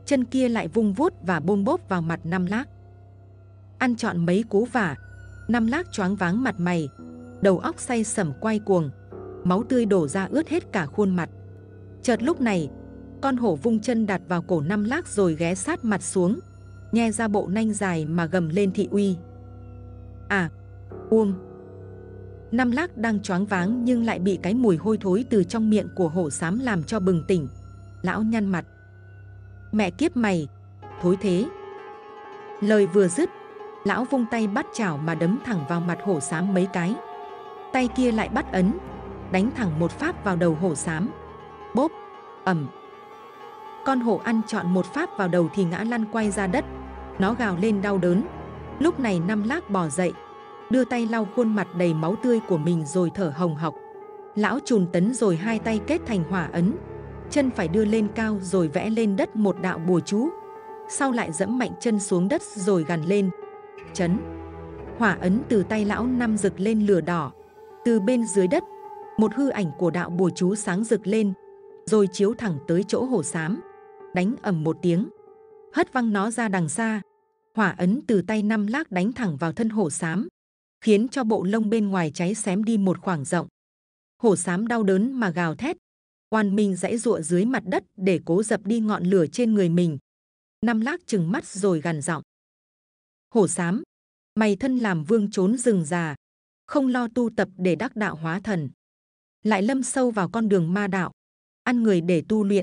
chân kia lại vung vuốt và bôm bốp vào mặt Năm Lác. Ăn trọn mấy cú vả, Năm Lác choáng váng mặt mày, đầu óc say sẩm quay cuồng, máu tươi đổ ra ướt hết cả khuôn mặt. Chợt lúc này, con hổ vung chân đặt vào cổ Năm Lác rồi ghé sát mặt xuống, nhe ra bộ nanh dài mà gầm lên thị uy. À, Uông! Năm Lác đang choáng váng nhưng lại bị cái mùi hôi thối từ trong miệng của hổ xám làm cho bừng tỉnh. Lão nhăn mặt. Mẹ kiếp mày, thối thế! Lời vừa dứt, lão vung tay bắt chảo mà đấm thẳng vào mặt hổ xám mấy cái. Tay kia lại bắt ấn, đánh thẳng một phát vào đầu hổ xám. Bốp, ầm. Con hổ ăn trọn một phát vào đầu thì ngã lăn quay ra đất. Nó gào lên đau đớn. Lúc này Năm Lác bò dậy, đưa tay lau khuôn mặt đầy máu tươi của mình rồi thở hồng hộc. Lão chùn tấn rồi hai tay kết thành hỏa ấn, chân phải đưa lên cao rồi vẽ lên đất một đạo bùa chú. Sau lại dẫm mạnh chân xuống đất rồi gằn lên. Chấn! Hỏa ấn từ tay lão Năm rực lên lửa đỏ. Từ bên dưới đất, một hư ảnh của đạo bùa chú sáng rực lên, rồi chiếu thẳng tới chỗ hổ xám, đánh ầm một tiếng, hất văng nó ra đằng xa. Hỏa ấn từ tay Năm Lác đánh thẳng vào thân hổ xám, khiến cho bộ lông bên ngoài cháy xém đi một khoảng rộng. Hổ xám đau đớn mà gào thét, oằn mình giãy giụa dưới mặt đất để cố dập đi ngọn lửa trên người mình. Năm Lác trừng mắt rồi gằn giọng. Hổ xám, mày thân làm vương trốn rừng già, không lo tu tập để đắc đạo hóa thần, lại lâm sâu vào con đường ma đạo, ăn người để tu luyện.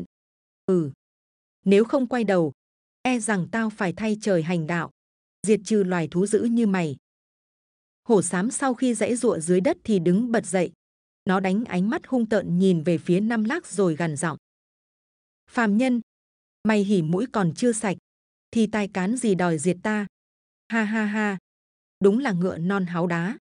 Nếu không quay đầu, e rằng tao phải thay trời hành đạo, diệt trừ loài thú dữ như mày. Hổ xám sau khi giãy giụa dưới đất thì đứng bật dậy. Nó đánh ánh mắt hung tợn nhìn về phía Năm Lác rồi gằn giọng. Phàm nhân, mày hỉ mũi còn chưa sạch, thì tài cán gì đòi diệt ta? Ha ha ha, đúng là ngựa non háu đá.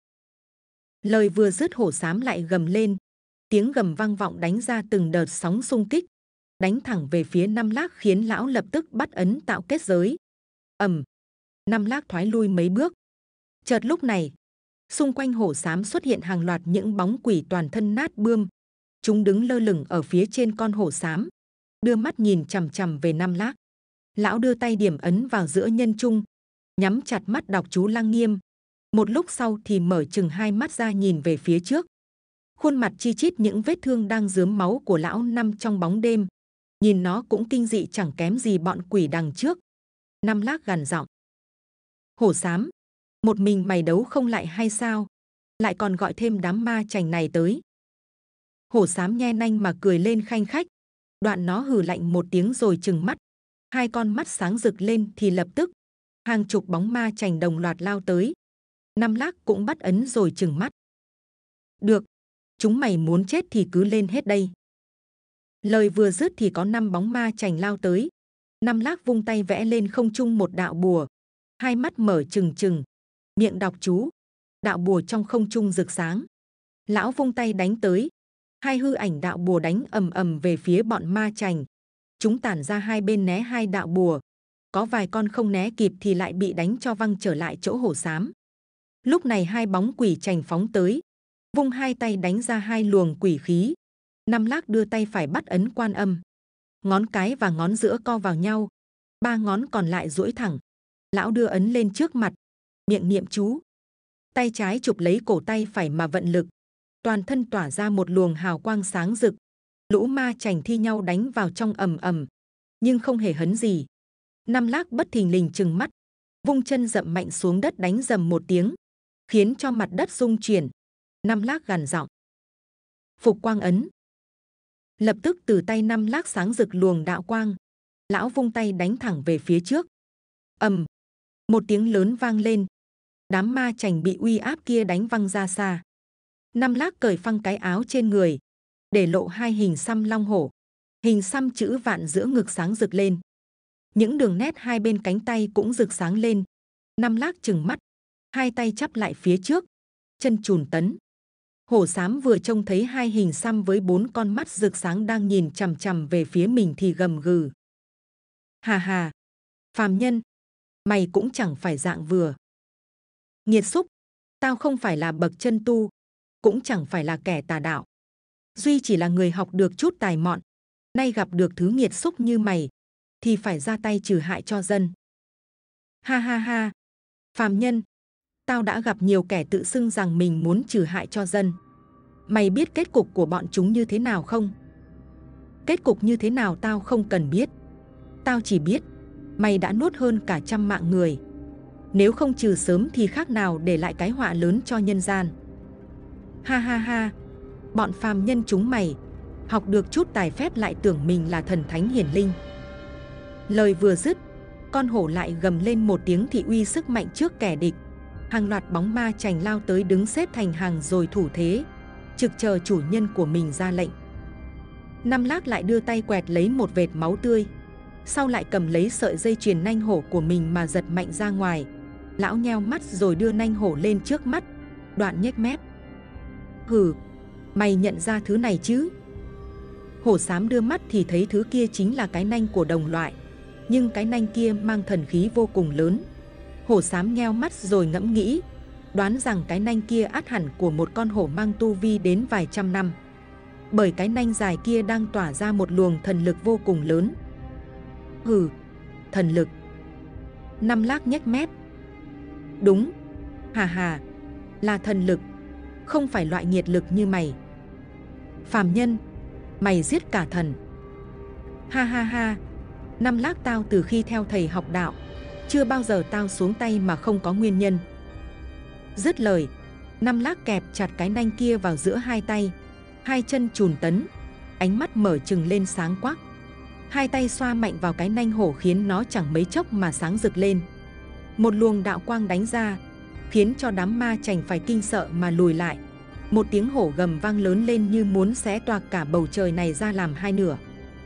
Lời vừa dứt hổ xám lại gầm lên, tiếng gầm vang vọng đánh ra từng đợt sóng xung kích, đánh thẳng về phía Năm Lác khiến lão lập tức bắt ấn tạo kết giới. Ầm! Năm Lác thoái lui mấy bước. Chợt lúc này, xung quanh hổ xám xuất hiện hàng loạt những bóng quỷ toàn thân nát bươm. Chúng đứng lơ lửng ở phía trên con hổ xám, đưa mắt nhìn chằm chằm về Năm Lác. Lão đưa tay điểm ấn vào giữa nhân trung, nhắm chặt mắt đọc chú Lăng Nghiêm. Một lúc sau thì mở chừng hai mắt ra nhìn về phía trước. Khuôn mặt chi chít những vết thương đang rướm máu của lão Năm trong bóng đêm, nhìn nó cũng kinh dị chẳng kém gì bọn quỷ đằng trước. Năm Lác gằn giọng. Hổ xám, một mình mày đấu không lại hay sao? Lại còn gọi thêm đám ma chành này tới. Hổ xám nhe nanh mà cười lên khanh khách. Đoạn nó hừ lạnh một tiếng rồi trừng mắt. Hai con mắt sáng rực lên thì lập tức hàng chục bóng ma chành đồng loạt lao tới. Năm Lác cũng bắt ấn rồi trừng mắt. Được, chúng mày muốn chết thì cứ lên hết đây. Lời vừa dứt thì có 5 bóng ma chành lao tới. Năm Lác vung tay vẽ lên không trung một đạo bùa, hai mắt mở trừng trừng, miệng đọc chú. Đạo bùa trong không trung rực sáng. Lão vung tay đánh tới, hai hư ảnh đạo bùa đánh ầm ầm về phía bọn ma chành. Chúng tản ra hai bên né hai đạo bùa, có vài con không né kịp thì lại bị đánh cho văng trở lại chỗ hổ xám. Lúc này hai bóng quỷ chành phóng tới, vung hai tay đánh ra hai luồng quỷ khí. Năm Lác đưa tay phải bắt ấn Quan Âm, ngón cái và ngón giữa co vào nhau, ba ngón còn lại duỗi thẳng. Lão đưa ấn lên trước mặt, miệng niệm chú. Tay trái chụp lấy cổ tay phải mà vận lực, toàn thân tỏa ra một luồng hào quang sáng rực. Lũ ma chành thi nhau đánh vào trong ầm ầm, nhưng không hề hấn gì. Năm Lác bất thình lình trừng mắt, vung chân dậm mạnh xuống đất đánh dầm một tiếng, khiến cho mặt đất rung chuyển. Năm Lác gằn giọng. Phục quang ấn. Lập tức từ tay Năm Lác sáng rực luồng đạo quang. Lão vung tay đánh thẳng về phía trước. Ầm! Một tiếng lớn vang lên. Đám ma chành bị uy áp kia đánh văng ra xa. Năm Lác cởi phăng cái áo trên người, để lộ hai hình xăm long hổ. Hình xăm chữ vạn giữa ngực sáng rực lên. Những đường nét hai bên cánh tay cũng rực sáng lên. Năm Lác trừng mắt, hai tay chắp lại phía trước, chân chùn tấn. Hổ xám vừa trông thấy hai hình xăm với 4 con mắt rực sáng đang nhìn chằm chằm về phía mình thì gầm gừ. Hà hà, phàm nhân, mày cũng chẳng phải dạng vừa. Nghiệt xúc, tao không phải là bậc chân tu, cũng chẳng phải là kẻ tà đạo. Duy chỉ là người học được chút tài mọn, nay gặp được thứ nghiệt xúc như mày, thì phải ra tay trừ hại cho dân. Ha ha ha, phàm nhân, tao đã gặp nhiều kẻ tự xưng rằng mình muốn trừ hại cho dân. Mày biết kết cục của bọn chúng như thế nào không? Kết cục như thế nào tao không cần biết. Tao chỉ biết, mày đã nuốt hơn cả 100 mạng người. Nếu không trừ sớm thì khác nào để lại cái họa lớn cho nhân gian. Ha ha ha, bọn phàm nhân chúng mày, học được chút tài phép lại tưởng mình là thần thánh hiển linh. Lời vừa dứt, con hổ lại gầm lên một tiếng thị uy sức mạnh trước kẻ địch. Hàng loạt bóng ma chành lao tới đứng xếp thành hàng rồi thủ thế, trực chờ chủ nhân của mình ra lệnh. Năm Lác lại đưa tay quẹt lấy một vệt máu tươi, sau lại cầm lấy sợi dây chuyền nanh hổ của mình mà giật mạnh ra ngoài. Lão nheo mắt rồi đưa nanh hổ lên trước mắt, đoạn nhếch mép. Hừ, mày nhận ra thứ này chứ? Hổ xám đưa mắt thì thấy thứ kia chính là cái nanh của đồng loại, nhưng cái nanh kia mang thần khí vô cùng lớn. Hổ xám nheo mắt rồi ngẫm nghĩ, đoán rằng cái nanh kia ắt hẳn của một con hổ mang tu vi đến vài trăm năm, bởi cái nanh dài kia đang tỏa ra một luồng thần lực vô cùng lớn. Hừ, thần lực. Năm Lác nhếch mép. Đúng, hà hà, là thần lực, không phải loại nghiệt lực như mày. Phàm nhân, mày giết cả thần. Ha ha ha, Năm Lác, tao từ khi theo thầy học đạo, chưa bao giờ tao xuống tay mà không có nguyên nhân. Dứt lời, Năm Lác kẹp chặt cái nanh kia vào giữa hai tay, hai chân chùn tấn, ánh mắt mở trừng lên sáng quắc. Hai tay xoa mạnh vào cái nanh hổ khiến nó chẳng mấy chốc mà sáng rực lên. Một luồng đạo quang đánh ra, khiến cho đám ma chành phải kinh sợ mà lùi lại. Một tiếng hổ gầm vang lớn lên như muốn xé toạc cả bầu trời này ra làm hai nửa.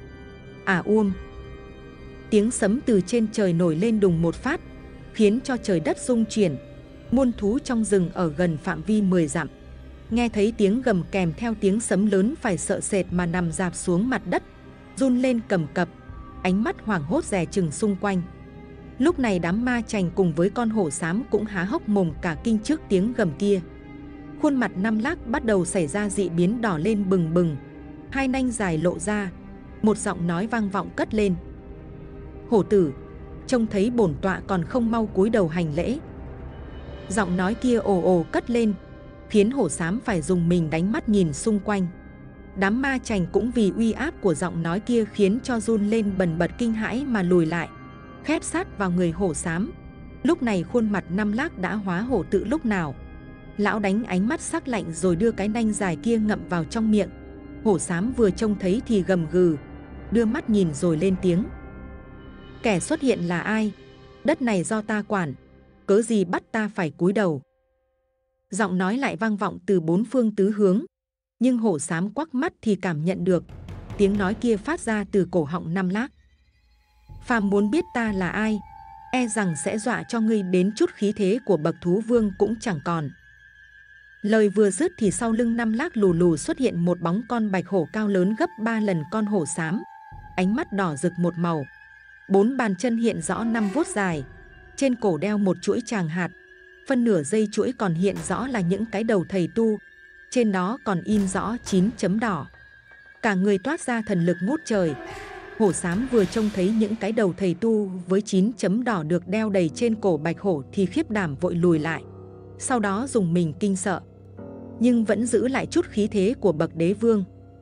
Tiếng sấm từ trên trời nổi lên đùng một phát, khiến cho trời đất rung chuyển. Muôn thú trong rừng ở gần phạm vi 10 dặm nghe thấy tiếng gầm kèm theo tiếng sấm lớn phải sợ sệt mà nằm rạp xuống mặt đất, run lên cầm cập, ánh mắt hoảng hốt dè chừng xung quanh. Lúc này đám ma chành cùng với con hổ xám cũng há hốc mồm cả kinh trước tiếng gầm kia. Khuôn mặt Năm Lác bắt đầu xảy ra dị biến, đỏ lên bừng bừng, hai nanh dài lộ ra, một giọng nói vang vọng cất lên. Hổ tử, trông thấy bổn tọa còn không mau cúi đầu hành lễ. Giọng nói kia ồ ồ cất lên, khiến hổ xám phải dùng mình đánh mắt nhìn xung quanh. Đám ma chành cũng vì uy áp của giọng nói kia khiến cho run lên bần bật kinh hãi mà lùi lại, khép sát vào người hổ xám. Lúc này khuôn mặt Năm Lác đã hóa hổ tự lúc nào. Lão đánh ánh mắt sắc lạnh rồi đưa cái nanh dài kia ngậm vào trong miệng. Hổ xám vừa trông thấy thì gầm gừ, đưa mắt nhìn rồi lên tiếng. Kẻ xuất hiện là ai? Đất này do ta quản, cớ gì bắt ta phải cúi đầu? Giọng nói lại vang vọng từ bốn phương tứ hướng, nhưng hổ xám quắc mắt thì cảm nhận được tiếng nói kia phát ra từ cổ họng Năm Lác. Phàm muốn biết ta là ai, e rằng sẽ dọa cho ngươi đến chút khí thế của bậc thú vương cũng chẳng còn. Lời vừa dứt thì sau lưng Năm Lác lù lù xuất hiện một bóng con bạch hổ cao lớn gấp 3 lần con hổ xám, ánh mắt đỏ rực một màu. 4 bàn chân hiện rõ 5 vuốt dài, trên cổ đeo một chuỗi tràng hạt, phân nửa dây chuỗi còn hiện rõ là những cái đầu thầy tu, trên đó còn in rõ 9 chấm đỏ. Cả người toát ra thần lực ngút trời. Hổ xám vừa trông thấy những cái đầu thầy tu với 9 chấm đỏ được đeo đầy trên cổ bạch hổ thì khiếp đảm vội lùi lại, sau đó dùng mình kinh sợ, nhưng vẫn giữ lại chút khí thế của bậc đế vương.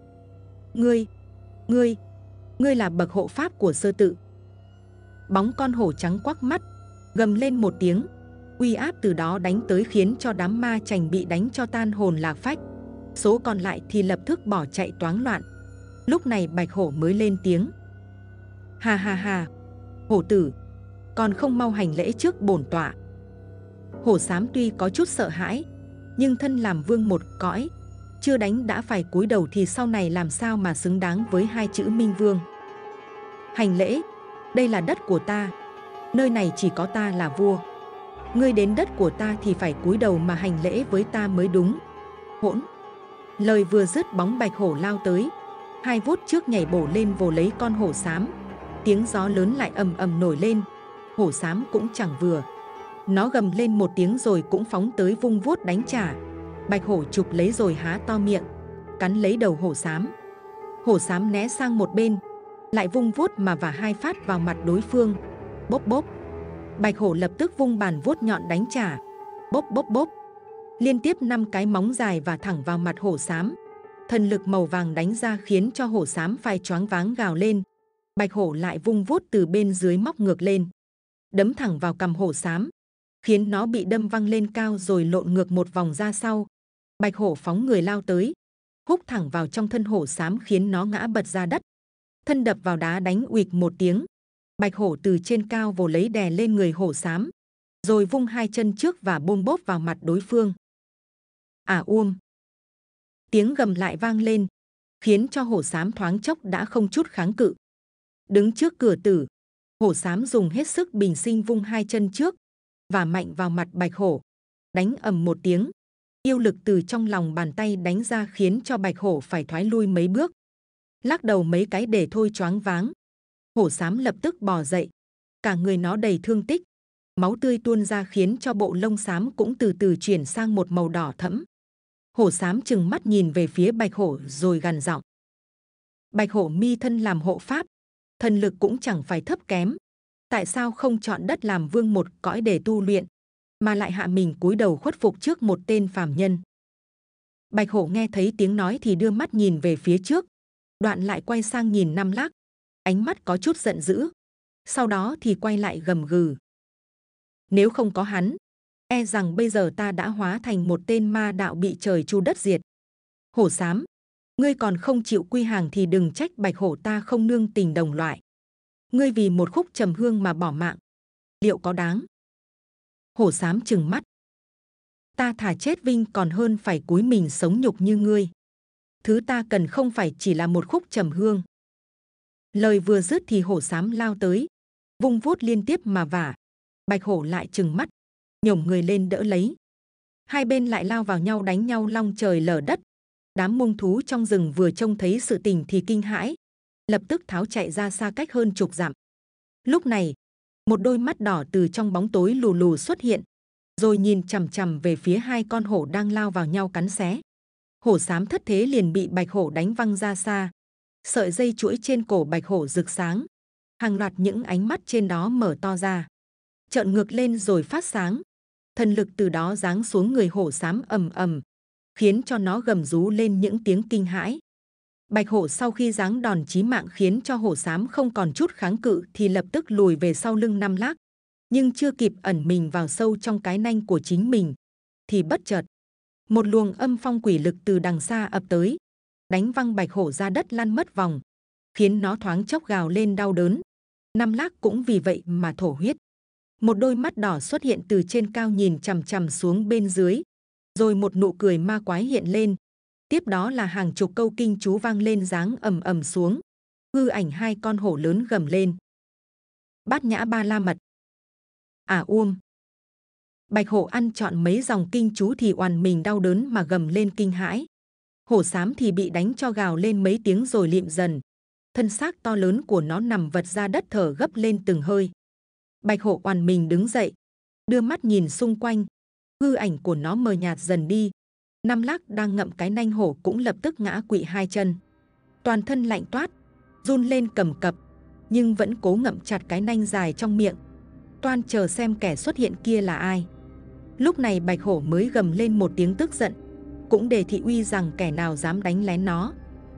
Ngươi là bậc hộ pháp của Sơ Tự. Bóng con hổ trắng quắc mắt, gầm lên một tiếng, uy áp từ đó đánh tới khiến cho đám ma chành bị đánh cho tan hồn lạc phách. Số còn lại thì lập tức bỏ chạy toáng loạn. Lúc này bạch hổ mới lên tiếng. Ha ha ha, hổ tử, còn không mau hành lễ trước bổn tọa. Hổ xám tuy có chút sợ hãi, nhưng thân làm vương một cõi, chưa đánh đã phải cúi đầu thì sau này làm sao mà xứng đáng với hai chữ Minh Vương. Hành lễ, đây là đất của ta, nơi này chỉ có ta là vua. Ngươi đến đất của ta thì phải cúi đầu mà hành lễ với ta mới đúng. Hỗn! Lời vừa dứt bóng bạch hổ lao tới, hai vuốt trước nhảy bổ lên vồ lấy con hổ xám. Tiếng gió lớn lại ầm ầm nổi lên, hổ xám cũng chẳng vừa. Nó gầm lên một tiếng rồi cũng phóng tới vung vuốt đánh trả. Bạch hổ chụp lấy rồi há to miệng, cắn lấy đầu hổ xám. Hổ xám né sang một bên, lại vung vuốt mà vả 2 phát vào mặt đối phương. Bốp bốp. Bạch hổ lập tức vung bàn vuốt nhọn đánh trả. Bốp bốp bốp. Liên tiếp 5 cái móng dài và thẳng vào mặt hổ xám. Thần lực màu vàng đánh ra khiến cho hổ xám phải choáng váng gào lên. Bạch hổ lại vung vuốt từ bên dưới móc ngược lên, đấm thẳng vào cằm hổ xám, khiến nó bị đâm văng lên cao rồi lộn ngược một vòng ra sau. Bạch hổ phóng người lao tới, húc thẳng vào trong thân hổ xám khiến nó ngã bật ra đất. Thân đập vào đá đánh uịch một tiếng. Bạch hổ từ trên cao vồ lấy đè lên người hổ xám, rồi vung 2 chân trước và bôm bốp vào mặt đối phương. Tiếng gầm lại vang lên, khiến cho hổ xám thoáng chốc đã không chút kháng cự. Đứng trước cửa tử, hổ xám dùng hết sức bình sinh vung 2 chân trước và mạnh vào mặt bạch hổ, đánh ầm một tiếng. Yêu lực từ trong lòng bàn tay đánh ra khiến cho bạch hổ phải thoái lui mấy bước, lắc đầu mấy cái để thôi choáng váng. Hổ xám lập tức bò dậy, cả người nó đầy thương tích, máu tươi tuôn ra khiến cho bộ lông xám cũng từ từ chuyển sang một màu đỏ thẫm. Hổ xám trừng mắt nhìn về phía bạch hổ rồi gằn giọng. Bạch hổ mi thân làm hộ pháp, thần lực cũng chẳng phải thấp kém. Tại sao không chọn đất làm vương một cõi để tu luyện, mà lại hạ mình cúi đầu khuất phục trước một tên phàm nhân? Bạch hổ nghe thấy tiếng nói thì đưa mắt nhìn về phía trước, đoạn lại quay sang nhìn Nam Lác, ánh mắt có chút giận dữ. Sau đó thì quay lại gầm gừ. Nếu không có hắn, e rằng bây giờ ta đã hóa thành một tên ma đạo bị trời chu đất diệt. Hổ xám, ngươi còn không chịu quy hàng thì đừng trách bạch hổ ta không nương tình đồng loại. Ngươi vì một khúc trầm hương mà bỏ mạng, liệu có đáng? Hổ xám trừng mắt. Ta thà chết vinh còn hơn phải cúi mình sống nhục như ngươi. Thứ ta cần không phải chỉ là một khúc trầm hương. Lời vừa dứt thì hổ xám lao tới, vung vuốt liên tiếp mà vả. Bạch hổ lại trừng mắt, nhổm người lên đỡ lấy. Hai bên lại lao vào nhau đánh nhau long trời lở đất. Đám mông thú trong rừng vừa trông thấy sự tình thì kinh hãi, lập tức tháo chạy ra xa cách hơn chục dặm. Lúc này, một đôi mắt đỏ từ trong bóng tối lù lù xuất hiện, rồi nhìn chằm chằm về phía 2 con hổ đang lao vào nhau cắn xé. Hổ xám thất thế liền bị bạch hổ đánh văng ra xa. Sợi dây chuỗi trên cổ bạch hổ rực sáng, hàng loạt những ánh mắt trên đó mở to ra, trợn ngược lên rồi phát sáng. Thần lực từ đó giáng xuống người hổ xám ầm ầm, khiến cho nó gầm rú lên những tiếng kinh hãi. Bạch hổ sau khi giáng đòn chí mạng khiến cho hổ xám không còn chút kháng cự thì lập tức lùi về sau lưng Nam Lác, nhưng chưa kịp ẩn mình vào sâu trong cái nanh của chính mình, thì bất chợt một luồng âm phong quỷ lực từ đằng xa ập tới, đánh văng bạch hổ ra đất lăn mất vòng, khiến nó thoáng chốc gào lên đau đớn. Nam Lác cũng vì vậy mà thổ huyết. Một đôi mắt đỏ xuất hiện từ trên cao nhìn chằm chằm xuống bên dưới, rồi một nụ cười ma quái hiện lên. Tiếp đó là hàng chục câu kinh chú vang lên giáng ầm ầm xuống. Hư ảnh 2 con hổ lớn gầm lên. Bát nhã ba la mật. Bạch hổ ăn trọn mấy dòng kinh chú thì oằn mình đau đớn mà gầm lên kinh hãi. Hổ xám thì bị đánh cho gào lên mấy tiếng rồi lịm dần. Thân xác to lớn của nó nằm vật ra đất thở gấp lên từng hơi. Bạch hổ oằn mình đứng dậy, đưa mắt nhìn xung quanh. Hư ảnh của nó mờ nhạt dần đi. Nam Lác đang ngậm cái nanh hổ cũng lập tức ngã quỵ 2 chân. Toàn thân lạnh toát, run lên cầm cập, nhưng vẫn cố ngậm chặt cái nanh dài trong miệng, toan chờ xem kẻ xuất hiện kia là ai. Lúc này bạch hổ mới gầm lên một tiếng tức giận, cũng đề thị uy rằng kẻ nào dám đánh lén nó.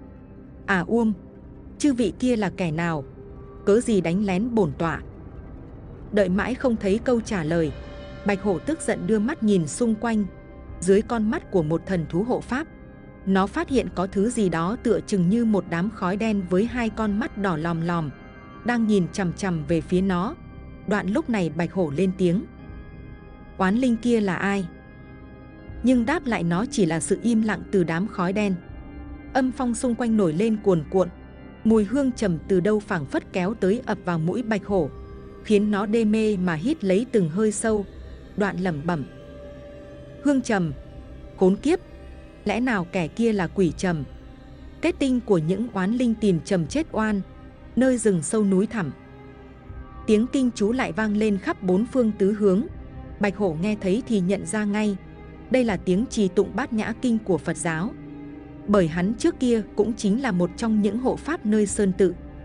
Chư vị kia là kẻ nào, cớ gì đánh lén bổn tọa? Đợi mãi không thấy câu trả lời, bạch hổ tức giận đưa mắt nhìn xung quanh. Dưới con mắt của một thần thú hộ pháp, nó phát hiện có thứ gì đó tựa chừng như một đám khói đen với 2 con mắt đỏ lòm lòm, đang nhìn chằm chằm về phía nó. Đoạn lúc này bạch hổ lên tiếng. Oán linh kia là ai? Nhưng đáp lại nó chỉ là sự im lặng từ đám khói đen. Âm phong xung quanh nổi lên cuồn cuộn, mùi hương trầm từ đâu phảng phất kéo tới ập vào mũi bạch hổ, khiến nó đê mê mà hít lấy từng hơi sâu. Đoạn lẩm bẩm. Hương trầm, khốn kiếp, lẽ nào kẻ kia là quỷ trầm, kết tinh của những oán linh tìm trầm chết oan, nơi rừng sâu núi thẳm. Tiếng kinh chú lại vang lên khắp 4 phương tứ hướng. Bạch hổ nghe thấy thì nhận ra ngay, đây là tiếng trì tụng Bát Nhã Kinh của Phật giáo, bởi hắn trước kia cũng chính là một trong những hộ pháp nơi sơn tự.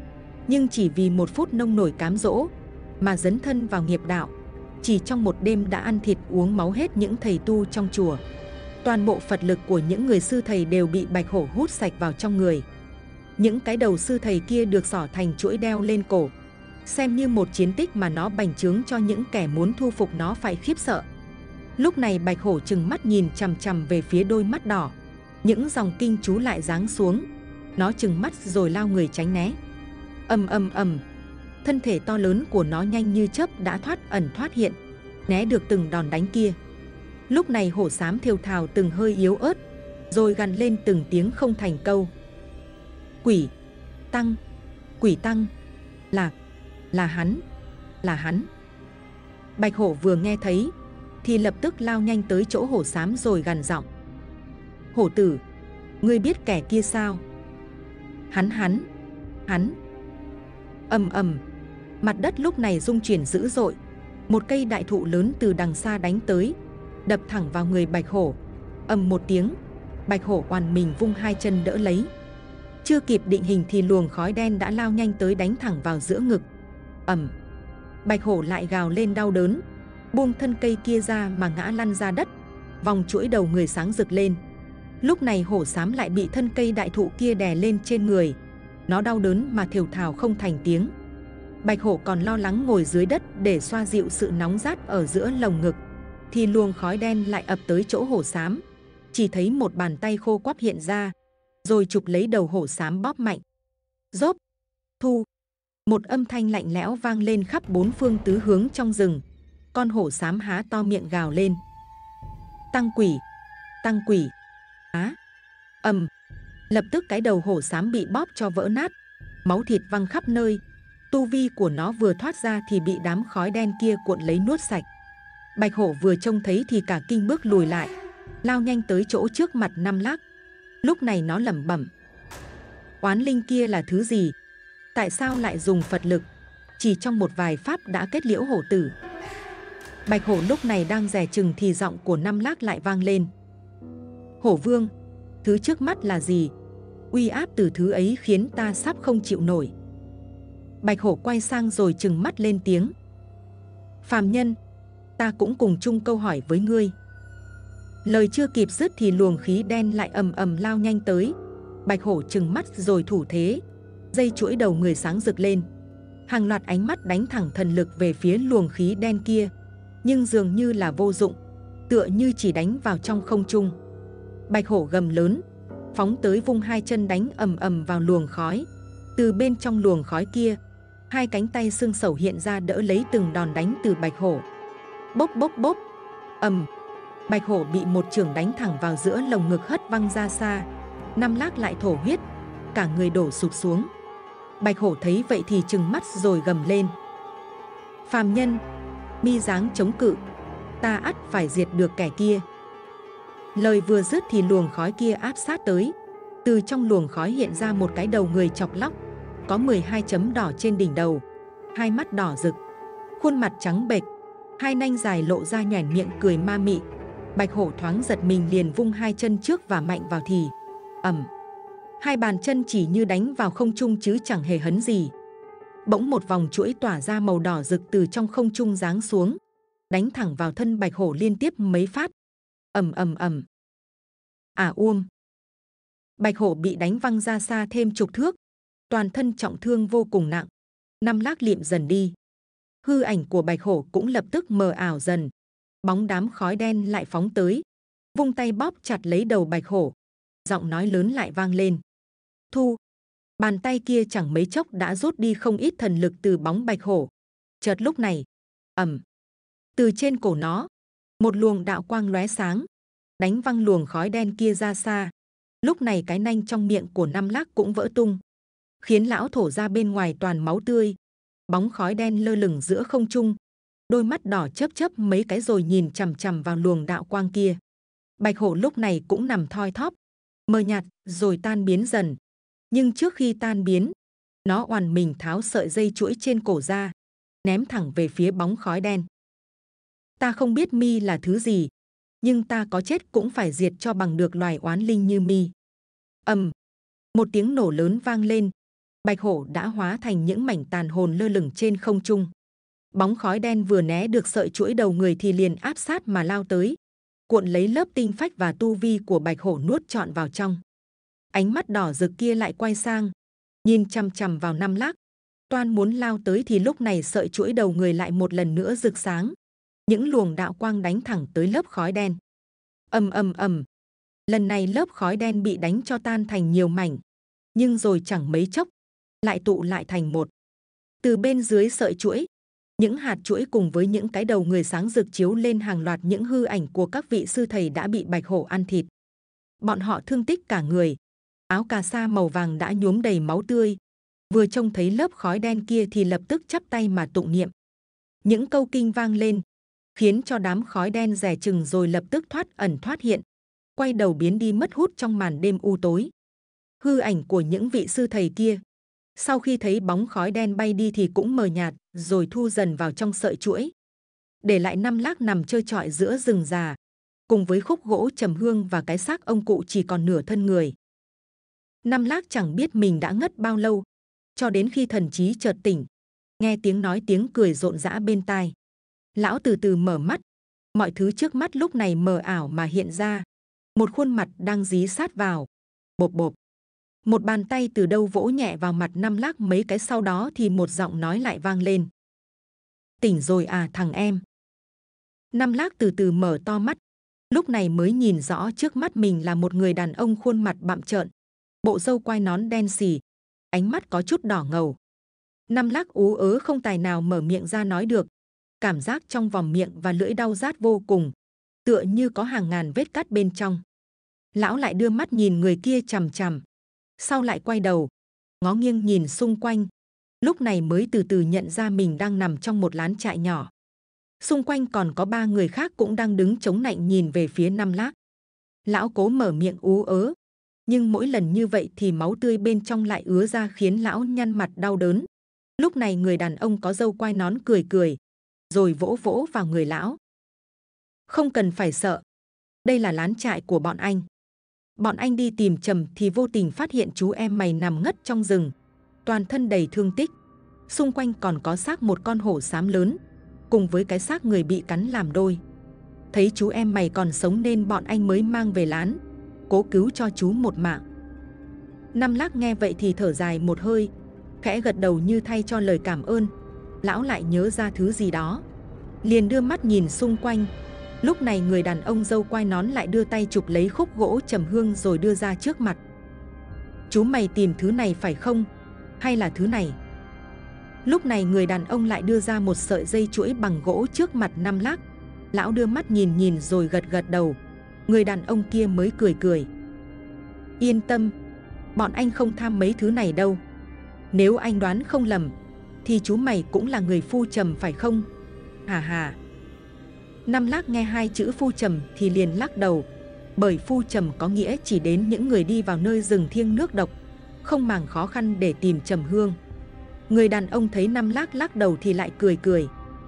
nhưng chỉ vì một phút nông nổi cám dỗ mà dấn thân vào nghiệp đạo. Chỉ trong một đêm đã ăn thịt uống máu hết những thầy tu trong chùa. Toàn bộ Phật lực của những người sư thầy đều bị bạch hổ hút sạch vào trong người. Những cái đầu sư thầy kia được xỏ thành chuỗi đeo lên cổ, xem như một chiến tích mà nó bành trướng cho những kẻ muốn thu phục nó phải khiếp sợ. Lúc này bạch hổ trừng mắt nhìn chằm chằm về phía đôi mắt đỏ. Những dòng kinh chú lại giáng xuống. Nó trừng mắt rồi lao người tránh né. Ầm ầm ầm. Thân thể to lớn của nó nhanh như chớp đã thoát ẩn thoát hiện, né được từng đòn đánh kia. Lúc này hổ xám thều thào từng hơi yếu ớt, rồi gằn lên từng tiếng không thành câu. Quỷ tăng, quỷ tăng, là hắn, là hắn. Bạch hổ vừa nghe thấy thì lập tức lao nhanh tới chỗ hổ xám rồi gằn giọng. Hổ tử, ngươi biết kẻ kia sao? Hắn. Ầm ầm. Mặt đất lúc này rung chuyển dữ dội. Một cây đại thụ lớn từ đằng xa đánh tới, đập thẳng vào người bạch hổ. Ầm một tiếng, bạch hổ oằn mình vung hai chân đỡ lấy. Chưa kịp định hình thì luồng khói đen đã lao nhanh tới đánh thẳng vào giữa ngực. Ầm. Bạch hổ lại gào lên đau đớn, buông thân cây kia ra mà ngã lăn ra đất. Vòng chuỗi đầu người sáng rực lên. Lúc này hổ xám lại bị thân cây đại thụ kia đè lên trên người. Nó đau đớn mà thều thào không thành tiếng. Bạch hổ còn lo lắng ngồi dưới đất để xoa dịu sự nóng rát ở giữa lồng ngực, thì luồng khói đen lại ập tới chỗ hổ xám. Chỉ thấy một bàn tay khô quắp hiện ra, rồi chụp lấy đầu hổ xám bóp mạnh. Rốp, thu. Một âm thanh lạnh lẽo vang lên khắp bốn phương tứ hướng trong rừng. Con hổ xám há to miệng gào lên. Tăng quỷ. Á. Ầm. Lập tức cái đầu hổ xám bị bóp cho vỡ nát, máu thịt văng khắp nơi. Tu vi của nó vừa thoát ra thì bị đám khói đen kia cuộn lấy nuốt sạch. Bạch hổ vừa trông thấy thì cả kinh bước lùi lại, lao nhanh tới chỗ trước mặt Năm Lác. Lúc này nó lẩm bẩm. Oán linh kia là thứ gì? Tại sao lại dùng Phật lực? Chỉ trong một vài pháp đã kết liễu hổ tử. Bạch hổ lúc này đang dè chừng thì giọng của Năm Lác lại vang lên. Hổ vương, thứ trước mắt là gì? Uy áp từ thứ ấy khiến ta sắp không chịu nổi. Bạch hổ quay sang rồi trừng mắt lên tiếng. Phàm nhân, ta cũng cùng chung câu hỏi với ngươi. Lời chưa kịp dứt thì luồng khí đen lại ầm ầm lao nhanh tới. Bạch hổ trừng mắt rồi thủ thế, dây chuỗi đầu người sáng rực lên. Hàng loạt ánh mắt đánh thẳng thần lực về phía luồng khí đen kia, nhưng dường như là vô dụng, tựa như chỉ đánh vào trong không trung. Bạch hổ gầm lớn, phóng tới vung hai chân đánh ầm ầm vào luồng khói. Từ bên trong luồng khói kia, hai cánh tay xương sẩu hiện ra đỡ lấy từng đòn đánh từ bạch hổ. Bốp bốp bốp. Ầm. Bạch hổ bị một chưởng đánh thẳng vào giữa lồng ngực hất văng ra xa. Năm Lác lại thổ huyết, cả người đổ sụp xuống. Bạch hổ thấy vậy thì trừng mắt rồi gầm lên. Phàm nhân, mi dáng chống cự, ta ắt phải diệt được kẻ kia. Lời vừa dứt thì luồng khói kia áp sát tới. Từ trong luồng khói hiện ra một cái đầu người chọc lóc, có 12 chấm đỏ trên đỉnh đầu, hai mắt đỏ rực, khuôn mặt trắng bệch, hai nanh dài lộ ra nhoẻn miệng cười ma mị. Bạch hổ thoáng giật mình liền vung hai chân trước và mạnh vào thì ầm. Hai bàn chân chỉ như đánh vào không trung chứ chẳng hề hấn gì. Bỗng một vòng chuỗi tỏa ra màu đỏ rực từ trong không trung giáng xuống, đánh thẳng vào thân bạch hổ liên tiếp mấy phát. Ầm ầm ầm. Bạch hổ bị đánh văng ra xa thêm chục thước, toàn thân trọng thương vô cùng nặng. Năm Lác liệm dần đi, hư ảnh của bạch hổ cũng lập tức mờ ảo dần. Bóng đám khói đen lại phóng tới, vung tay bóp chặt lấy đầu bạch hổ. Giọng nói lớn lại vang lên. Thu. Bàn tay kia chẳng mấy chốc đã rút đi không ít thần lực từ bóng bạch hổ. Chợt lúc này, ầm, từ trên cổ nó, một luồng đạo quang lóe sáng, đánh văng luồng khói đen kia ra xa. Lúc này cái nanh trong miệng của Năm Lác cũng vỡ tung, khiến lão thổ ra bên ngoài toàn máu tươi. Bóng khói đen lơ lửng giữa không trung, đôi mắt đỏ chớp chớp mấy cái rồi nhìn chằm chằm vào luồng đạo quang kia. Bạch hổ lúc này cũng nằm thoi thóp, mờ nhạt rồi tan biến dần. Nhưng trước khi tan biến, nó oằn mình tháo sợi dây chuỗi trên cổ ra, ném thẳng về phía bóng khói đen. Ta không biết mi là thứ gì, nhưng ta có chết cũng phải diệt cho bằng được loài oán linh như mi. Ầm, một tiếng nổ lớn vang lên, bạch hổ đã hóa thành những mảnh tàn hồn lơ lửng trên không trung. Bóng khói đen vừa né được sợi chuỗi đầu người thì liền áp sát mà lao tới, cuộn lấy lớp tinh phách và tu vi của bạch hổ nuốt trọn vào trong. Ánh mắt đỏ rực kia lại quay sang, nhìn chằm chằm vào Năm Lác, toan muốn lao tới thì lúc này sợi chuỗi đầu người lại một lần nữa rực sáng, những luồng đạo quang đánh thẳng tới lớp khói đen. Ầm ầm ầm, lần này lớp khói đen bị đánh cho tan thành nhiều mảnh, nhưng rồi chẳng mấy chốc lại tụ lại thành một. Từ bên dưới sợi chuỗi, những hạt chuỗi cùng với những cái đầu người sáng rực chiếu lên hàng loạt những hư ảnh của các vị sư thầy đã bị bạch hổ ăn thịt. Bọn họ thương tích cả người, áo cà sa màu vàng đã nhuốm đầy máu tươi. Vừa trông thấy lớp khói đen kia thì lập tức chắp tay mà tụng niệm. Những câu kinh vang lên, khiến cho đám khói đen rẻ chừng rồi lập tức thoát ẩn thoát hiện, quay đầu biến đi mất hút trong màn đêm u tối. Hư ảnh của những vị sư thầy kia, sau khi thấy bóng khói đen bay đi thì cũng mờ nhạt, rồi thu dần vào trong sợi chuỗi, để lại Năm Lác nằm trơ trọi giữa rừng già, cùng với khúc gỗ trầm hương và cái xác ông cụ chỉ còn nửa thân người. Năm Lác chẳng biết mình đã ngất bao lâu, cho đến khi thần trí chợt tỉnh, nghe tiếng nói tiếng cười rộn rã bên tai. Lão từ từ mở mắt, mọi thứ trước mắt lúc này mờ ảo mà hiện ra, một khuôn mặt đang dí sát vào. Bộp bộp, một bàn tay từ đâu vỗ nhẹ vào mặt Năm Lác mấy cái, sau đó thì một giọng nói lại vang lên. Tỉnh rồi à thằng em? Năm Lác từ từ mở to mắt, lúc này mới nhìn rõ trước mắt mình là một người đàn ông khuôn mặt bặm trợn, bộ râu quai nón đen xì, ánh mắt có chút đỏ ngầu. Năm Lác ú ớ không tài nào mở miệng ra nói được, cảm giác trong vòng miệng và lưỡi đau rát vô cùng, tựa như có hàng ngàn vết cắt bên trong. Lão lại đưa mắt nhìn người kia chằm chằm, sau lại quay đầu, ngó nghiêng nhìn xung quanh, lúc này mới từ từ nhận ra mình đang nằm trong một lán trại nhỏ. Xung quanh còn có 3 người khác cũng đang đứng chống nạnh nhìn về phía Năm Lác. Lão cố mở miệng ú ớ, nhưng mỗi lần như vậy thì máu tươi bên trong lại ứa ra khiến lão nhăn mặt đau đớn. Lúc này người đàn ông có râu quai nón cười cười, rồi vỗ vỗ vào người lão. Không cần phải sợ, đây là lán trại của bọn anh. Bọn anh đi tìm Trầm thì vô tình phát hiện chú em mày nằm ngất trong rừng, toàn thân đầy thương tích. Xung quanh còn có xác một con hổ xám lớn, cùng với cái xác người bị cắn làm đôi. Thấy chú em mày còn sống nên bọn anh mới mang về lán, cố cứu cho chú một mạng. Năm Lác nghe vậy thì thở dài một hơi, khẽ gật đầu như thay cho lời cảm ơn. Lão lại nhớ ra thứ gì đó, liền đưa mắt nhìn xung quanh. Lúc này người đàn ông râu quai nón lại đưa tay chụp lấy khúc gỗ trầm hương rồi đưa ra trước mặt. Chú mày tìm thứ này phải không? Hay là thứ này? Lúc này người đàn ông lại đưa ra một sợi dây chuỗi bằng gỗ trước mặt Năm Lác. Lão đưa mắt nhìn nhìn rồi gật gật đầu. Người đàn ông kia mới cười cười. Yên tâm, bọn anh không tham mấy thứ này đâu. Nếu anh đoán không lầm, thì chú mày cũng là người Phu Trầm phải không? Hà hà. Năm Lác nghe 2 chữ Phu Trầm thì liền lắc đầu, bởi Phu Trầm có nghĩa chỉ đến những người đi vào nơi rừng thiêng nước độc, không màng khó khăn để tìm trầm hương. Người đàn ông thấy Năm Lác lắc đầu thì lại cười cười.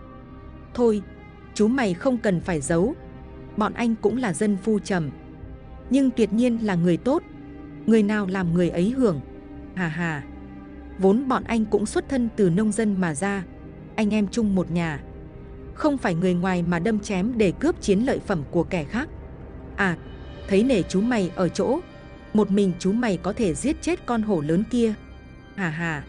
Thôi, chú mày không cần phải giấu, bọn anh cũng là dân Phu Trầm, nhưng tuyệt nhiên là người tốt, người nào làm người ấy hưởng. Hà hà. Vốn bọn anh cũng xuất thân từ nông dân mà ra, anh em chung một nhà, không phải người ngoài mà đâm chém để cướp chiến lợi phẩm của kẻ khác. À, thấy nể chú mày ở chỗ, một mình chú mày có thể giết chết con hổ lớn kia. Hà hà.